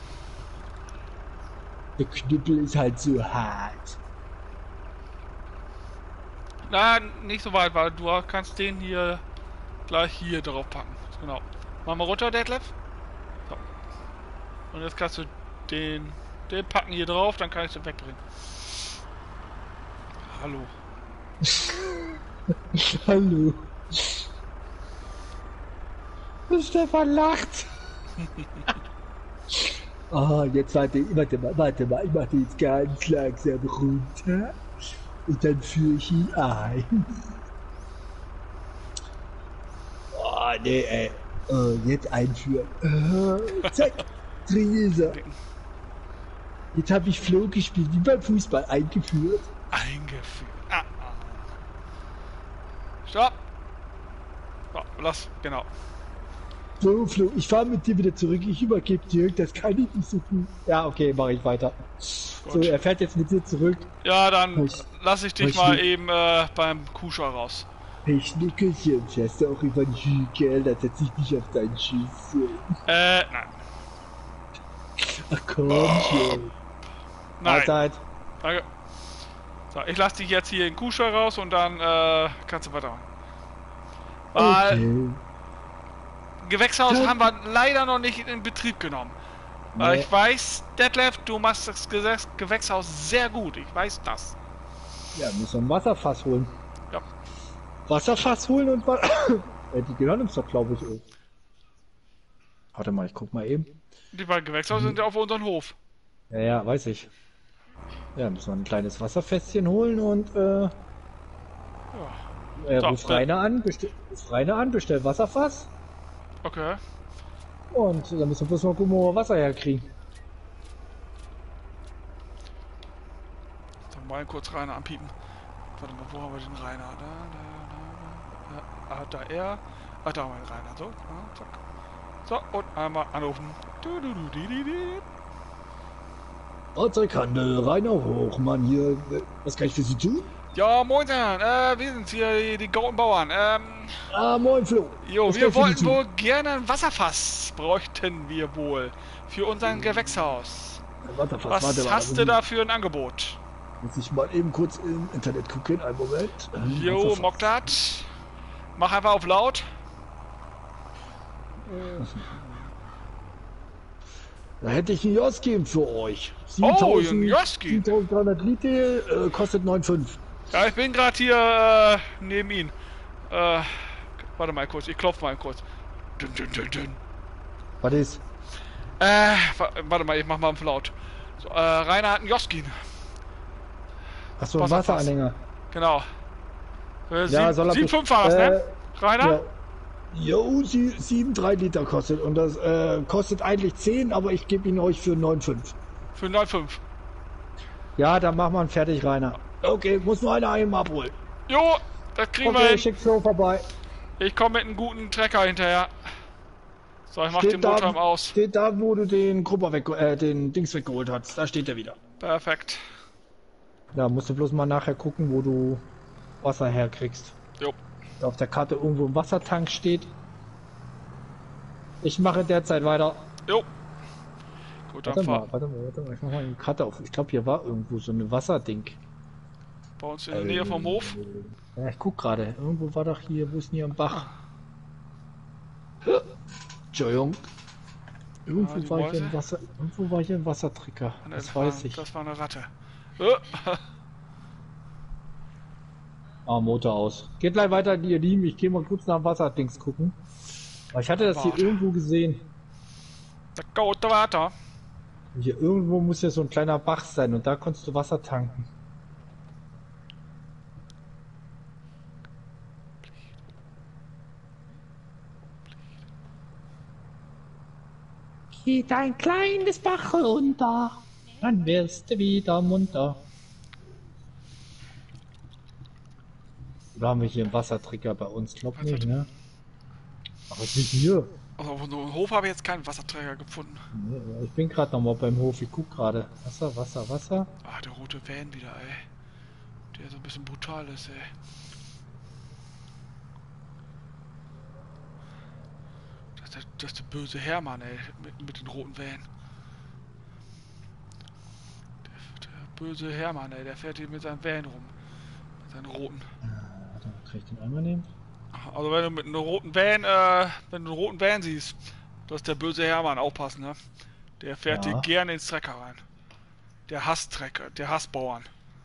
Der Knüppel ist halt so hart. Na, nicht so weit, weil du kannst den hier gleich hier drauf packen. Genau. Mach mal runter, Detlef. So. Und jetzt kannst du den packen hier drauf, dann kann ich den wegbringen. Hallo. Hallo. Stefan lacht. Ah, jetzt warte mal, ich mach den jetzt ganz langsam runter und dann führe ich ihn ein. Oh, nee, ey. Jetzt einführen. Zack, drin ist er. Jetzt habe ich Flo gespielt, wie beim Fußball, eingeführt. Ah. Stopp! So, lass, genau. So, Flo, ich fahre mit dir wieder zurück, ich übergebe dir, das kann ich nicht so gut. Ja, okay, mache ich weiter. Gut. So, er fährt jetzt mit dir zurück. Ja, dann lass ich dich mal eben beim Kuhschau raus. Hey, Schnickelchen, fährst du auch über den Hügel, da setz ich mich auf deinen Schüssel. Nein. Ach komm schon. Nein. Mahlzeit. Danke. So, ich lass dich jetzt hier in den Kuhschau raus und dann kannst du weitermachen. Weil Okay. Gewächshaus haben wir leider noch nicht in Betrieb genommen. Weil ich weiß, Detlef, du machst das Gewächshaus sehr gut. Ich weiß das. Ja, müssen wir ein Wasserfass holen. Ja. Wasserfass holen und die gehören uns doch, glaube ich, auch. Warte mal, ich guck mal eben. Die beiden Gewächshäuser sind ja auf unserem Hof. Ja, weiß ich. Ja, müssen wir ein kleines Wasserfässchen holen und ruf Rainer an, bestell Wasserfass. Okay. Und dann müssen wir bloß mal gucken, wo wir Wasser herkriegen. Dann mal kurz Rainer anpiepen. Warte mal, wo haben wir den Rainer? Da er. Da haben wir den Rainer. So, zack. So, und einmal anrufen. Fahrzeughandel, Rainer Hochmann hier. Was kann ich für Sie tun? Ja, moin, wir sind hier die Gauten Bauern. Moin Flo. Jo, wir wollten wohl gerne ein Wasserfass, bräuchten wir wohl, für unser Gewächshaus. Was hast du da für ein Angebot? Muss ich mal eben kurz im Internet gucken, einen Moment. Jo, Moktat. Mach einfach auf laut. Da hätte ich einen Joskin für euch. 7300 Liter, kostet 9,5. Ja, ich bin gerade hier neben ihn. Warte mal kurz, ich klopfe mal kurz. Dün. Was ist? Warte mal, ich mach mal auf laut. So, Rainer hat einen Joskin. Achso, ein Wasseranhänger. Genau. Ja, 7,5 war das, ne? Rainer? Ja. Jo, 7,3 Liter kostet. Und das kostet eigentlich 10, aber ich gebe ihn euch für 9,5. Für 9,5. Ja, dann machen wir ihn fertig, Rainer. Okay, muss nur einer eben abholen. Jo, das kriegen wir hin. Ich schick Flo vorbei. Ich komme mit einem guten Trecker hinterher. So, ich mach den Motor aus. Steht da, wo du den Grupper den Dings weggeholt hast. Da steht er wieder. Perfekt. Da musst du bloß mal nachher gucken, wo du Wasser herkriegst. Jo. Da auf der Karte irgendwo ein Wassertank steht. Ich mache derzeit weiter. Jo. Gut, dann warte mal. Ich mach mal eine Karte auf. Ich glaube, hier war irgendwo so eine Wasserding. Bei uns in der Nähe vom Hof. Ja, ich guck gerade. Irgendwo war doch hier, wo ist denn hier ein Bach? Entschuldigung. Irgendwo war hier ein Wasserträger. Das weiß ich. Das war eine Ratte. Motor aus. Geht gleich weiter, ihr Lieben. Ich gehe mal kurz nach dem Wasserdings gucken. Aber ich hatte das hier irgendwo gesehen. Da geht weiter. Hier irgendwo muss ja so ein kleiner Bach sein und da konntest du Wasser tanken. Geht ein kleines Bach runter, dann wirst du wieder munter. Oder haben wir hier einen Wasserträger bei uns? Glaub nicht, ne? Aber es ist hier. Also auf unserem Hof habe ich jetzt keinen Wasserträger gefunden. Nee, ich bin gerade noch mal beim Hof. Ich guck gerade. Wasser. Ah, der rote Van wieder, ey. Der so ein bisschen brutal ist, ey. Das ist der böse Hermann, ey, mit den roten Van. Der böse Hermann, ey, der fährt hier mit seinem Van rum. Mit seinen roten. Kann ich den einmal nehmen? Also wenn du mit einem roten Van, wenn du einen roten Van siehst, das ist der böse Hermann, aufpassen, ne? Der fährt dir Ja. gerne ins Trecker rein. Der hasst Trecker, der hasst Bauern.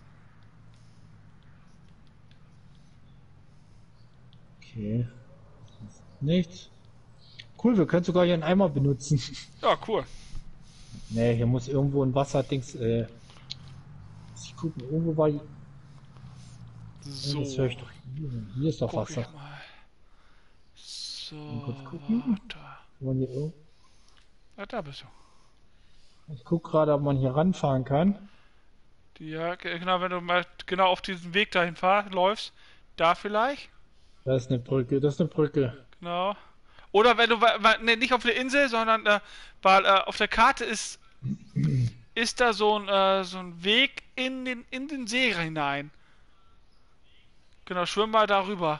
Okay. Nichts. Cool, wir können sogar hier einen Eimer benutzen. Ja, cool. Nee, hier muss irgendwo ein Wasserdings, muss ich gucken, irgendwo war, So. das höre ich doch. Hier ist doch Guck Wasser. ich mal. So. Mal kurz gucken. Da. Wo man hier irgendwo- Ah, da bist du. Ich gucke gerade, ob man hier ranfahren kann. Ja, genau, wenn du mal genau auf diesen Weg dahin läufst, da vielleicht. Da ist eine Brücke, das ist eine Brücke. Genau. Oder wenn du, ne, nicht auf der Insel, sondern, weil auf der Karte ist da so ein Weg in den See hinein. Genau, schwimm mal darüber.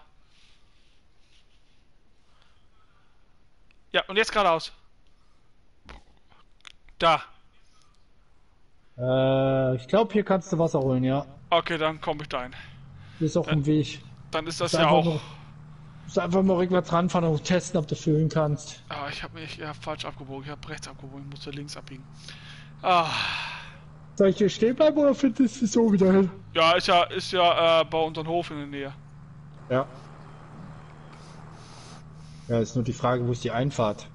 Ja, und jetzt geradeaus. Da. Ich glaube, hier kannst du Wasser holen, ja. Okay, dann komme ich dahin. Hier ist auf dem Weg. Dann ist das Musst ja einfach auch. mal- Musst einfach mal rückwärts ranfahren und testen, ob du füllen kannst. Ah, ich habe mich falsch abgebogen. Ich habe rechts abgebogen. Ich musste links abbiegen. Ah. Soll ich hier stehen bleiben oder findest du so wieder hin? Ja, ist ja bei unserem Hof in der Nähe. Ja. Ja, ist nur die Frage, wo ist die Einfahrt?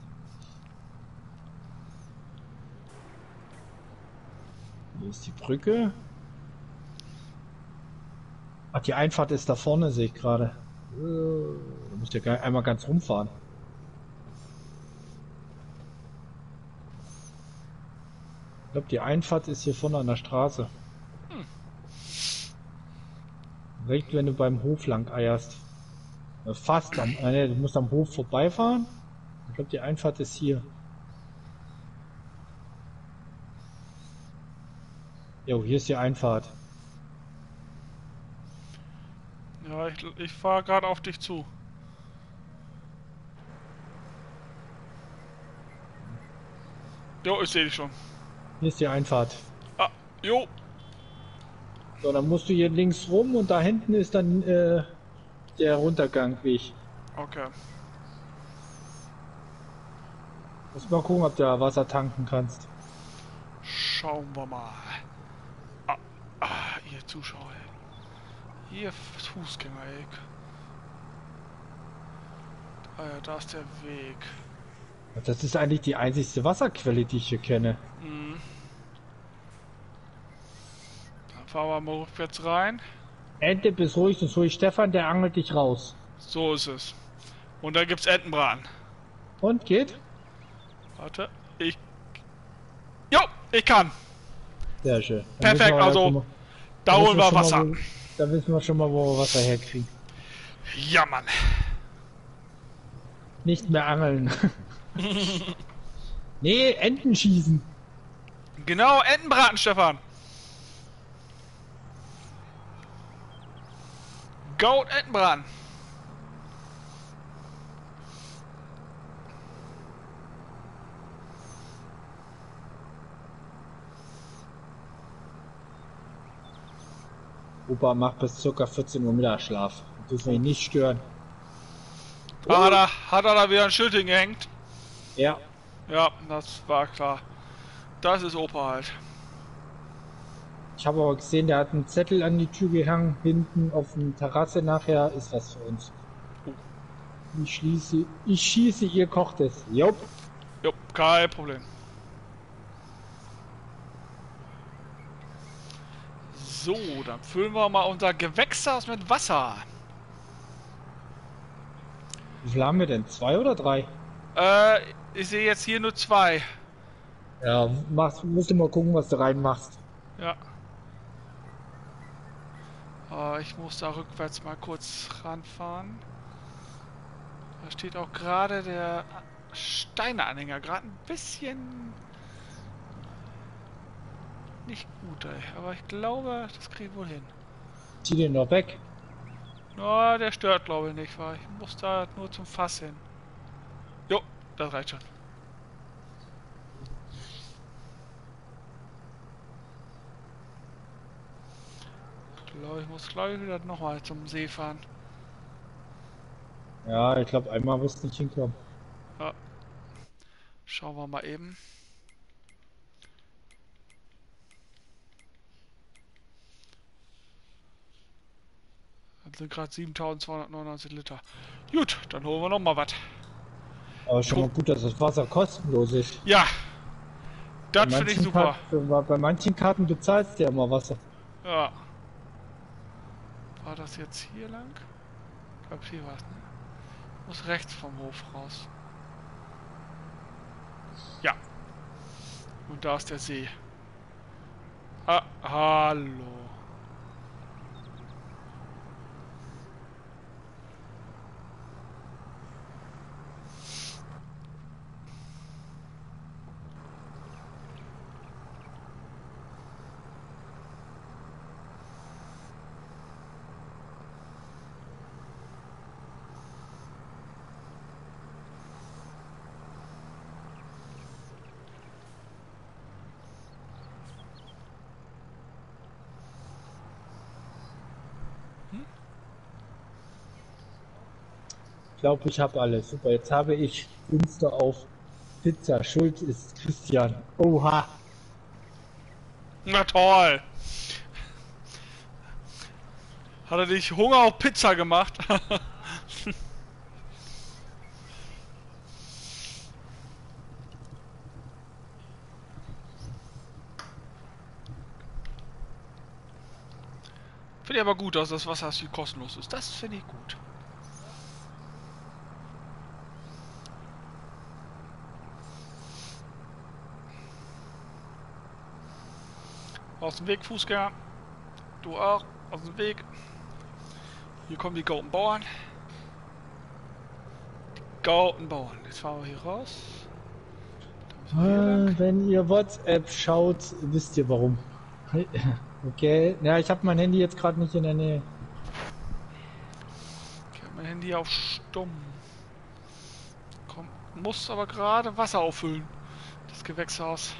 Hier ist die Brücke. Ach, die Einfahrt ist da vorne, sehe ich gerade. Da müsst ihr einmal ganz rumfahren. Ich glaube, die Einfahrt ist hier vorne an der Straße. Recht, wenn du beim Hof lang eierst. Fast am, nee, du musst am Hof vorbeifahren. Ich glaube, die Einfahrt ist hier. Jo, hier ist die Einfahrt. Ja, ich fahre gerade auf dich zu. Jo, ich sehe dich schon. Hier ist die Einfahrt. Ah, jo. So, dann musst du hier links rum und da hinten ist dann der Runtergangweg. Okay. Muss mal gucken, ob du da Wasser tanken kannst. Schauen wir mal. Ihr Zuschauer. Ihr Fußgänger. Ah ja, da ist der Weg. Das ist eigentlich die einzigste Wasserquelle, die ich hier kenne. Mhm. Dann fahren wir mal rückwärts rein. Ente, bist ruhig, sonst hol ich Stefan, der angelt dich raus. So ist es. Und da gibt's Entenbraten. Und geht? Warte, Jo, ich kann. Sehr schön. Dann Perfekt, wissen wir also, schon mal- da dann holen wir wissen Wasser. schon mal, da wissen wir schon mal, wo wir Wasser herkriegen. Ja, Mann. Nicht mehr angeln. Nee, Enten schießen. Genau, Entenbraten, Stefan. Goat Entenbraten. Opa macht bis ca. 14 Uhr Mittagsschlaf. Dürfen wir ihn nicht stören. Hat er da wieder ein Schild hingehängt? Ja. Ja, das war klar. Das ist Opa halt. Ich habe aber gesehen, der hat einen Zettel an die Tür gehangen, hinten auf der Terrasse. Nachher ist was für uns. Ich schieße, ihr kocht es. Jupp. Jo, kein Problem. So, dann füllen wir mal unser Gewächshaus mit Wasser. Wie viel haben wir denn? 2 oder 3? Ich sehe jetzt hier nur 2. Ja, musst du mal gucken, was du reinmachst. Ja. Ich muss da rückwärts mal kurz ranfahren. Da steht auch gerade der Steineanhänger gerade ein bisschen nicht gut, ey. Aber ich glaube, das kriegen wir wohl hin. Zieh den noch weg. No, der stört glaube ich nicht, weil ich muss da nur zum Fass hin. Jo, das reicht schon. Ich glaube, ich muss gleich wieder nochmal zum See fahren. Ja, ich glaube, einmal wirst du nicht hinkommen. Ja. Schauen wir mal eben. Das sind gerade 7299 Liter. Gut, dann holen wir noch mal was. Aber schon mal gut, dass das Wasser kostenlos ist. Ja, das finde ich super. Bei manchen Karten bezahlst du ja immer Wasser. Ja. War das jetzt hier lang? Ich glaube, hier war es, ne? Muss rechts vom Hof raus. Ja. Und da ist der See. Ah, hallo. Ich glaube, ich habe alles. Super, jetzt habe ich Insta auf Pizza. Schuld ist Christian. Oha. Na toll. Hat er dich Hunger auf Pizza gemacht? Finde ich aber gut, dass das Wasser hier kostenlos ist. Das finde ich gut. Aus dem Weg, Fußgänger. Du auch. Aus dem Weg. Hier kommen die Gauten Bauern. Gauten Bauern. Jetzt fahren wir hier raus. Wenn ihr WhatsApp schaut, wisst ihr warum. Okay, ja, ich habe mein Handy jetzt gerade nicht in der Nähe. Ich habe mein Handy auf stumm. Komm, muss aber gerade Wasser auffüllen. Das Gewächshaus.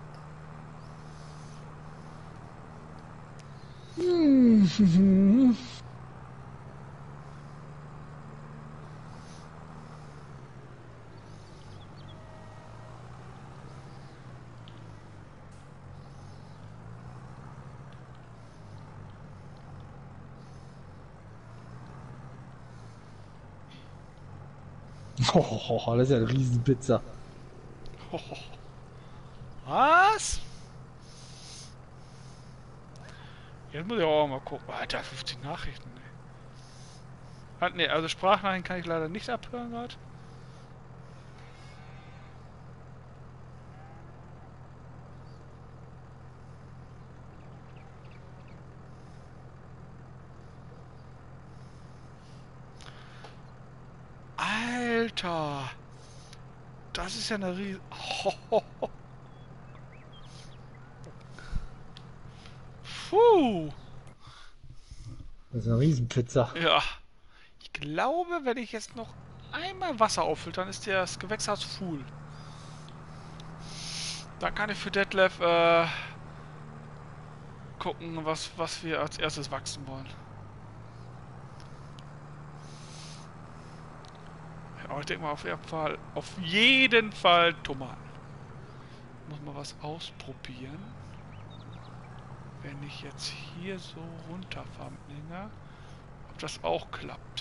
Oh, das ist ja eine Riesenpizza. Was? Jetzt muss ich auch mal gucken. Alter, 50 Nachrichten. Ne, also Sprachnachrichten kann ich leider nicht abhören gerade. Alter! Das ist ja eine riesen... Puh! Das ist eine Riesenpizza. Ja. Ich glaube, wenn ich jetzt noch einmal Wasser auffülle, dann ist das Gewächshaus full. Dann kann ich für Detlef gucken, was wir als erstes wachsen wollen. Aber ich denke mal auf jeden Fall Tomaten. Muss mal was ausprobieren. Wenn ich jetzt hier so runterfahre mit länger, ob das auch klappt.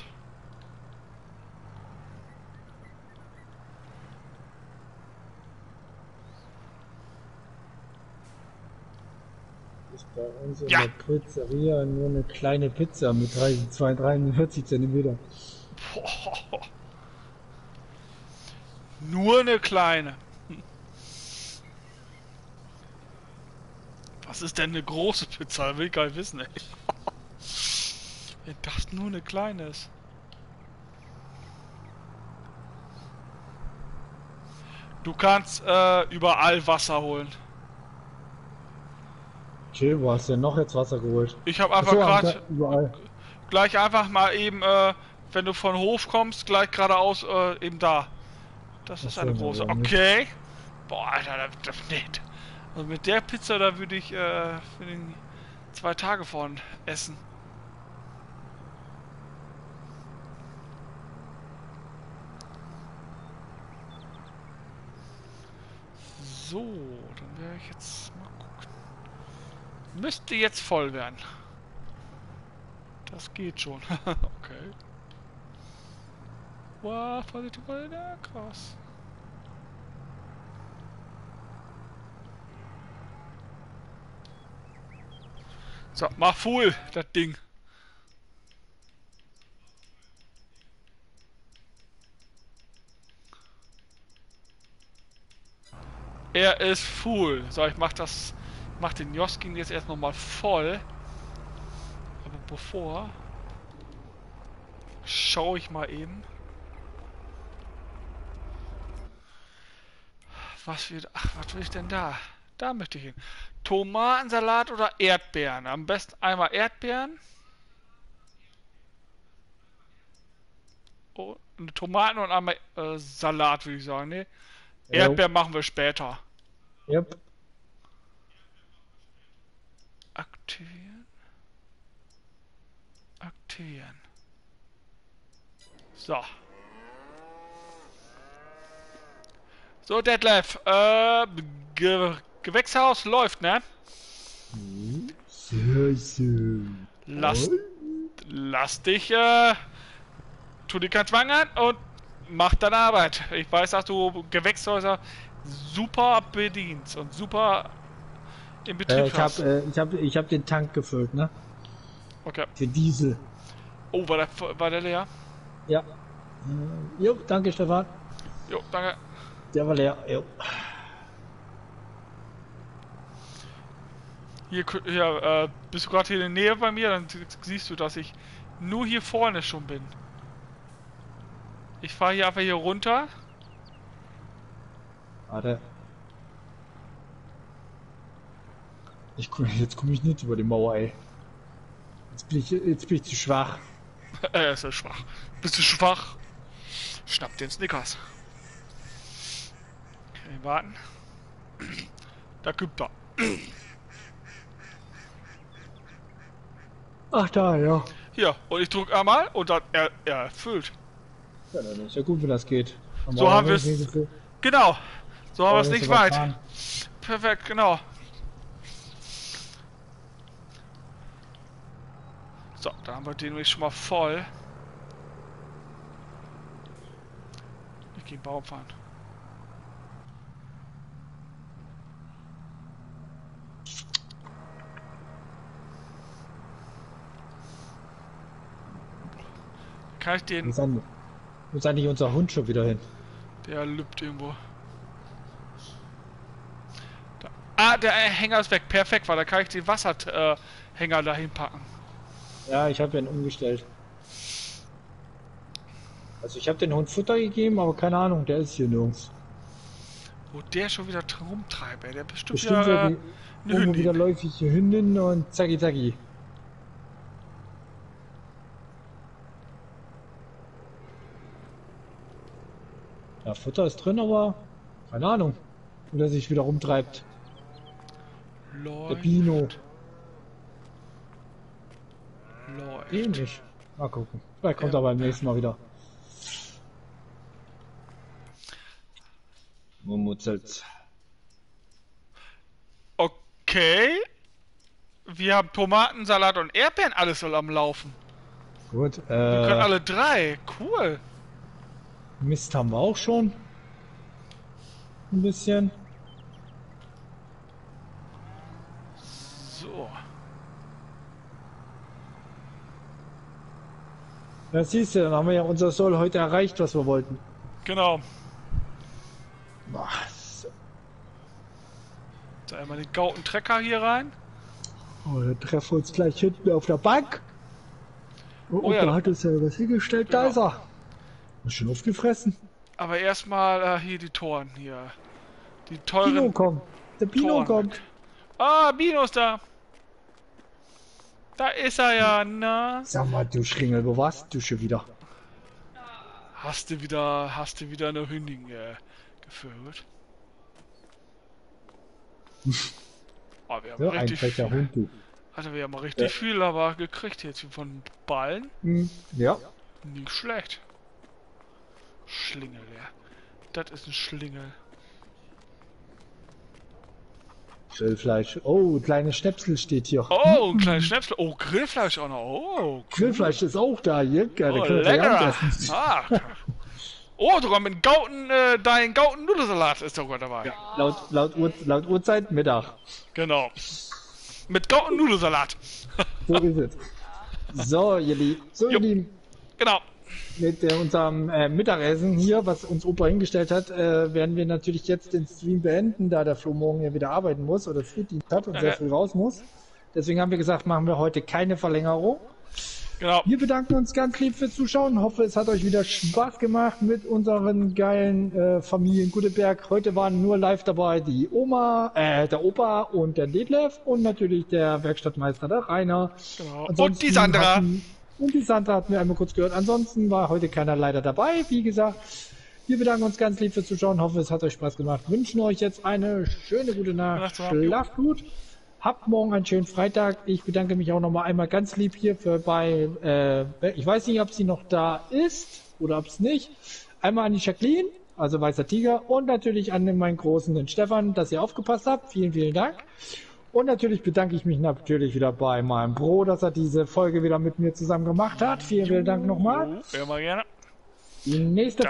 Ist bei uns in der Pizzeria nur eine kleine Pizza mit 43 cm. Boah. Nur eine kleine. Was ist denn eine große Pizza? Will ich gar nicht wissen, ey. Wenn das nur eine kleine ist. Du kannst überall Wasser holen. Okay, wo hast du denn noch jetzt Wasser geholt? Ich habe einfach gerade gleich einfach mal eben, wenn du von Hof kommst, gleich geradeaus eben da. Das ist eine große. Okay. Boah, Alter, nee. Also mit der Pizza, da würde ich für den 2 Tage von essen. So, dann werde ich jetzt mal gucken. Müsste jetzt voll werden. Das geht schon. Okay. Wow, vorsichtig, krass. So, mach full, das Ding. Er ist full. So, ich mach den Joskin jetzt erst nochmal voll. Aber bevor schaue ich mal eben, was will ich denn da? Da möchte ich hin. Tomatensalat oder Erdbeeren? Am besten einmal Erdbeeren. Oh, Tomaten und einmal Salat, würde ich sagen. Ne? Erdbeeren machen wir später. Yep. Aktivieren. Aktivieren. So. So, Detlef. Gewächshaus läuft, ne? Sehr schön. Lass dich, tu dir keinen Zwang an und mach deine Arbeit. Ich weiß, dass du Gewächshäuser super bedienst und super im Betrieb hast. Ich hab den Tank gefüllt, ne? Okay. Für Diesel. Oh, war der leer? Ja. Jo, danke Stefan. Jo, danke. Der war leer, jo. Hier, bist du gerade hier in der Nähe bei mir, dann siehst du, dass ich nur hier vorne schon bin. Ich fahre hier einfach hier runter. Warte. Jetzt komme ich nicht über die Mauer, ey. Jetzt bin ich zu schwach. Ist ja schwach. Bist du schwach? Schnapp den Snickers. Okay, warten. Da gibt er. Ach da, ja. Hier, und ich drücke einmal und dann er erfüllt. Ja, dann ist ja gut, wenn das geht. So haben wir es. Genau. So haben wir es nicht weit. Fahren. Perfekt, genau. So, da haben wir den nämlich schon mal voll. Ich gehe Baum fahren. Kann ich den... Wo ist eigentlich unser Hund schon wieder hin? Der lübt irgendwo. Da. Ah, der Hänger ist weg. Perfekt, weil da kann ich den Wasserhänger dahin packen. Ja, ich habe den umgestellt. Also ich habe den Hund Futter gegeben, aber keine Ahnung, der ist hier nirgends. Wo der schon wieder rumtreibt, ey. Der bestimmt Bestimmt wieder eine Hündin. Wieder läufige Hündin und zacki zacki. Ja, Futter ist drin, aber keine Ahnung, wo der sich wieder rumtreibt. Läuft. Der Bino. Läuft. Ähnlich. Mal gucken. Vielleicht kommt er beim nächsten Mal wieder. Mumutzelt. Okay. Wir haben Tomaten, Salat und Erdbeeren, alles soll am Laufen. Gut, Wir können alle drei. Cool. Mist haben wir auch schon. Ein bisschen. So. Ja, siehst du, dann haben wir ja unser Soll heute erreicht, was wir wollten. Genau. Was? So, einmal den gauten Trecker hier rein. Oh, dann treffen wir uns gleich hinten auf der Bank. Oh ja, da hat uns ja was hingestellt. Genau. Da ist er. Ist schon aufgefressen. Aber erstmal hier die Toren hier. Die teuren Bino kommt. Der Bino Toren kommt. weg. Ah, Bino ist da. Da ist er ja, na. Sag mal, du Schlingel, wo warst du schon wieder? Hast du wieder eine Hündin geführt? Oh, wir haben Ja, richtig ein frecher Hund, du. Also wir haben richtig viel aber gekriegt jetzt von Ballen. Ja. Nicht schlecht. Schlingel, ja. Das ist ein Schlingel. Grillfleisch. Oh, kleines Schnäpsel steht hier. Oh, ein kleines Schnäpsel. Oh, Grillfleisch auch noch. Oh, cool. Grillfleisch ist auch da hier. Oh, lecker. Ah. Oh, sogar mit Gauten, dein Gauten-Nudelsalat ist sogar dabei. Ja, laut Uhrzeit Mittag. Genau. Mit Gauten-Nudelsalat. So ist es. So, ihr Lieben. Genau. Mit unserem Mittagessen hier, was uns Opa hingestellt hat, werden wir natürlich jetzt den Stream beenden, da der Flo morgen ja wieder arbeiten muss oder Frühdienst hat und sehr früh raus muss. Deswegen haben wir gesagt, machen wir heute keine Verlängerung. Genau. Wir bedanken uns ganz lieb fürs Zuschauen. Hoffe, es hat euch wieder Spaß gemacht mit unseren geilen Familien Guteberg. Heute waren nur live dabei die Oma, der Opa und der Detlef und natürlich der Werkstattmeister, der Rainer. Genau. Und die Sandra. Und die Sandra hatten wir einmal kurz gehört. Ansonsten war heute keiner leider dabei. Wie gesagt, wir bedanken uns ganz lieb fürs Zuschauen. Hoffe, es hat euch Spaß gemacht. Wünschen euch jetzt eine schöne gute Nacht. Schlaft gut. Habt morgen einen schönen Freitag. Ich bedanke mich auch nochmal einmal ganz lieb hier ich weiß nicht, ob sie noch da ist oder ob es nicht. Einmal an die Jacqueline, also Weißer Tiger, und natürlich an meinen Großen, den Stefan, dass ihr aufgepasst habt. Vielen, vielen Dank. Und natürlich bedanke ich mich natürlich wieder bei meinem Bro, dass er diese Folge wieder mit mir zusammen gemacht hat. Vielen, vielen Dank nochmal. Immer gerne. Die nächste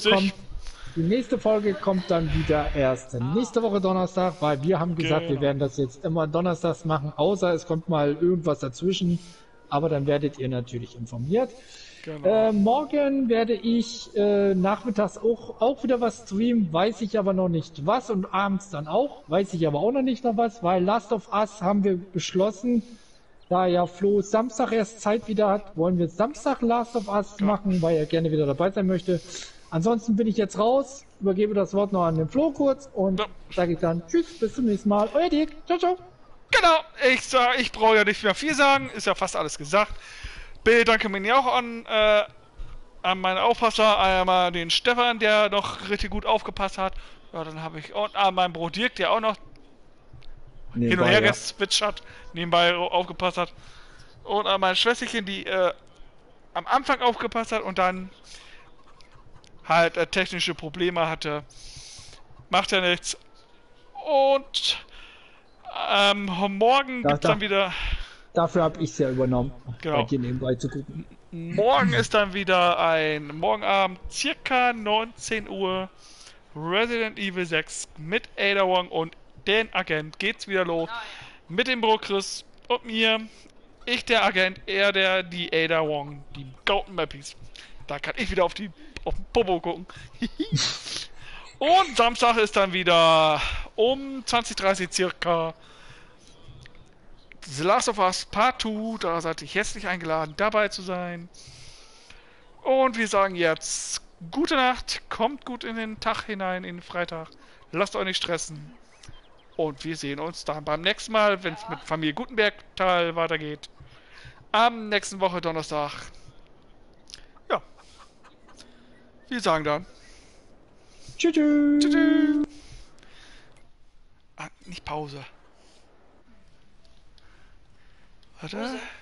Folge kommt dann wieder erst nächste Woche Donnerstag, weil wir haben gesagt, wir werden das jetzt immer donnerstags machen, außer es kommt mal irgendwas dazwischen. Aber dann werdet ihr natürlich informiert. Genau. Morgen werde ich nachmittags auch wieder was streamen, weiß ich aber noch nicht was, und abends dann auch, weiß ich aber auch noch nicht noch was, weil Last of Us haben wir beschlossen, da ja Flo Samstag erst Zeit wieder hat, wollen wir Samstag Last of Us machen, weil er gerne wieder dabei sein möchte. Ansonsten bin ich jetzt raus, übergebe das Wort noch an den Flo kurz und sage ich dann Tschüss, bis zum nächsten Mal. Euer Dirk, ciao, ciao. Genau, ich brauche ja nicht mehr viel sagen, ist ja fast alles gesagt. Bedanke mich auch an meinen Aufpasser, einmal den Stefan, der noch richtig gut aufgepasst hat. Ja, dann habe ich und an meinen Bruder Dirk, der auch noch hin und her geswitcht hat, nebenbei aufgepasst hat. Und an mein Schwesterchen, die am Anfang aufgepasst hat und dann halt technische Probleme hatte. Macht ja nichts. Und morgen gibt's dann wieder... Dafür habe ich es ja übernommen, genau. Bei dir nebenbei zu gucken. Morgen ist dann wieder morgen Abend circa 19 Uhr Resident Evil 6 mit Ada Wong und den Agent geht's wieder los. Mit dem Bro Chris und mir. Ich der Agent, er die Ada Wong, die Gauten Mappies. Da kann ich wieder auf den Popo gucken. Und Samstag ist dann wieder um 20:30 circa The Last of Us Part 2, da seid ihr herzlich eingeladen, dabei zu sein. Und wir sagen jetzt gute Nacht, kommt gut in den Tag hinein, in den Freitag. Lasst euch nicht stressen. Und wir sehen uns dann beim nächsten Mal, wenn es mit Familie Gutenberg-Tal weitergeht. Am nächsten Woche Donnerstag. Ja. Wir sagen dann Tschüss. Tschüss. Ah, nicht Pause. Warte.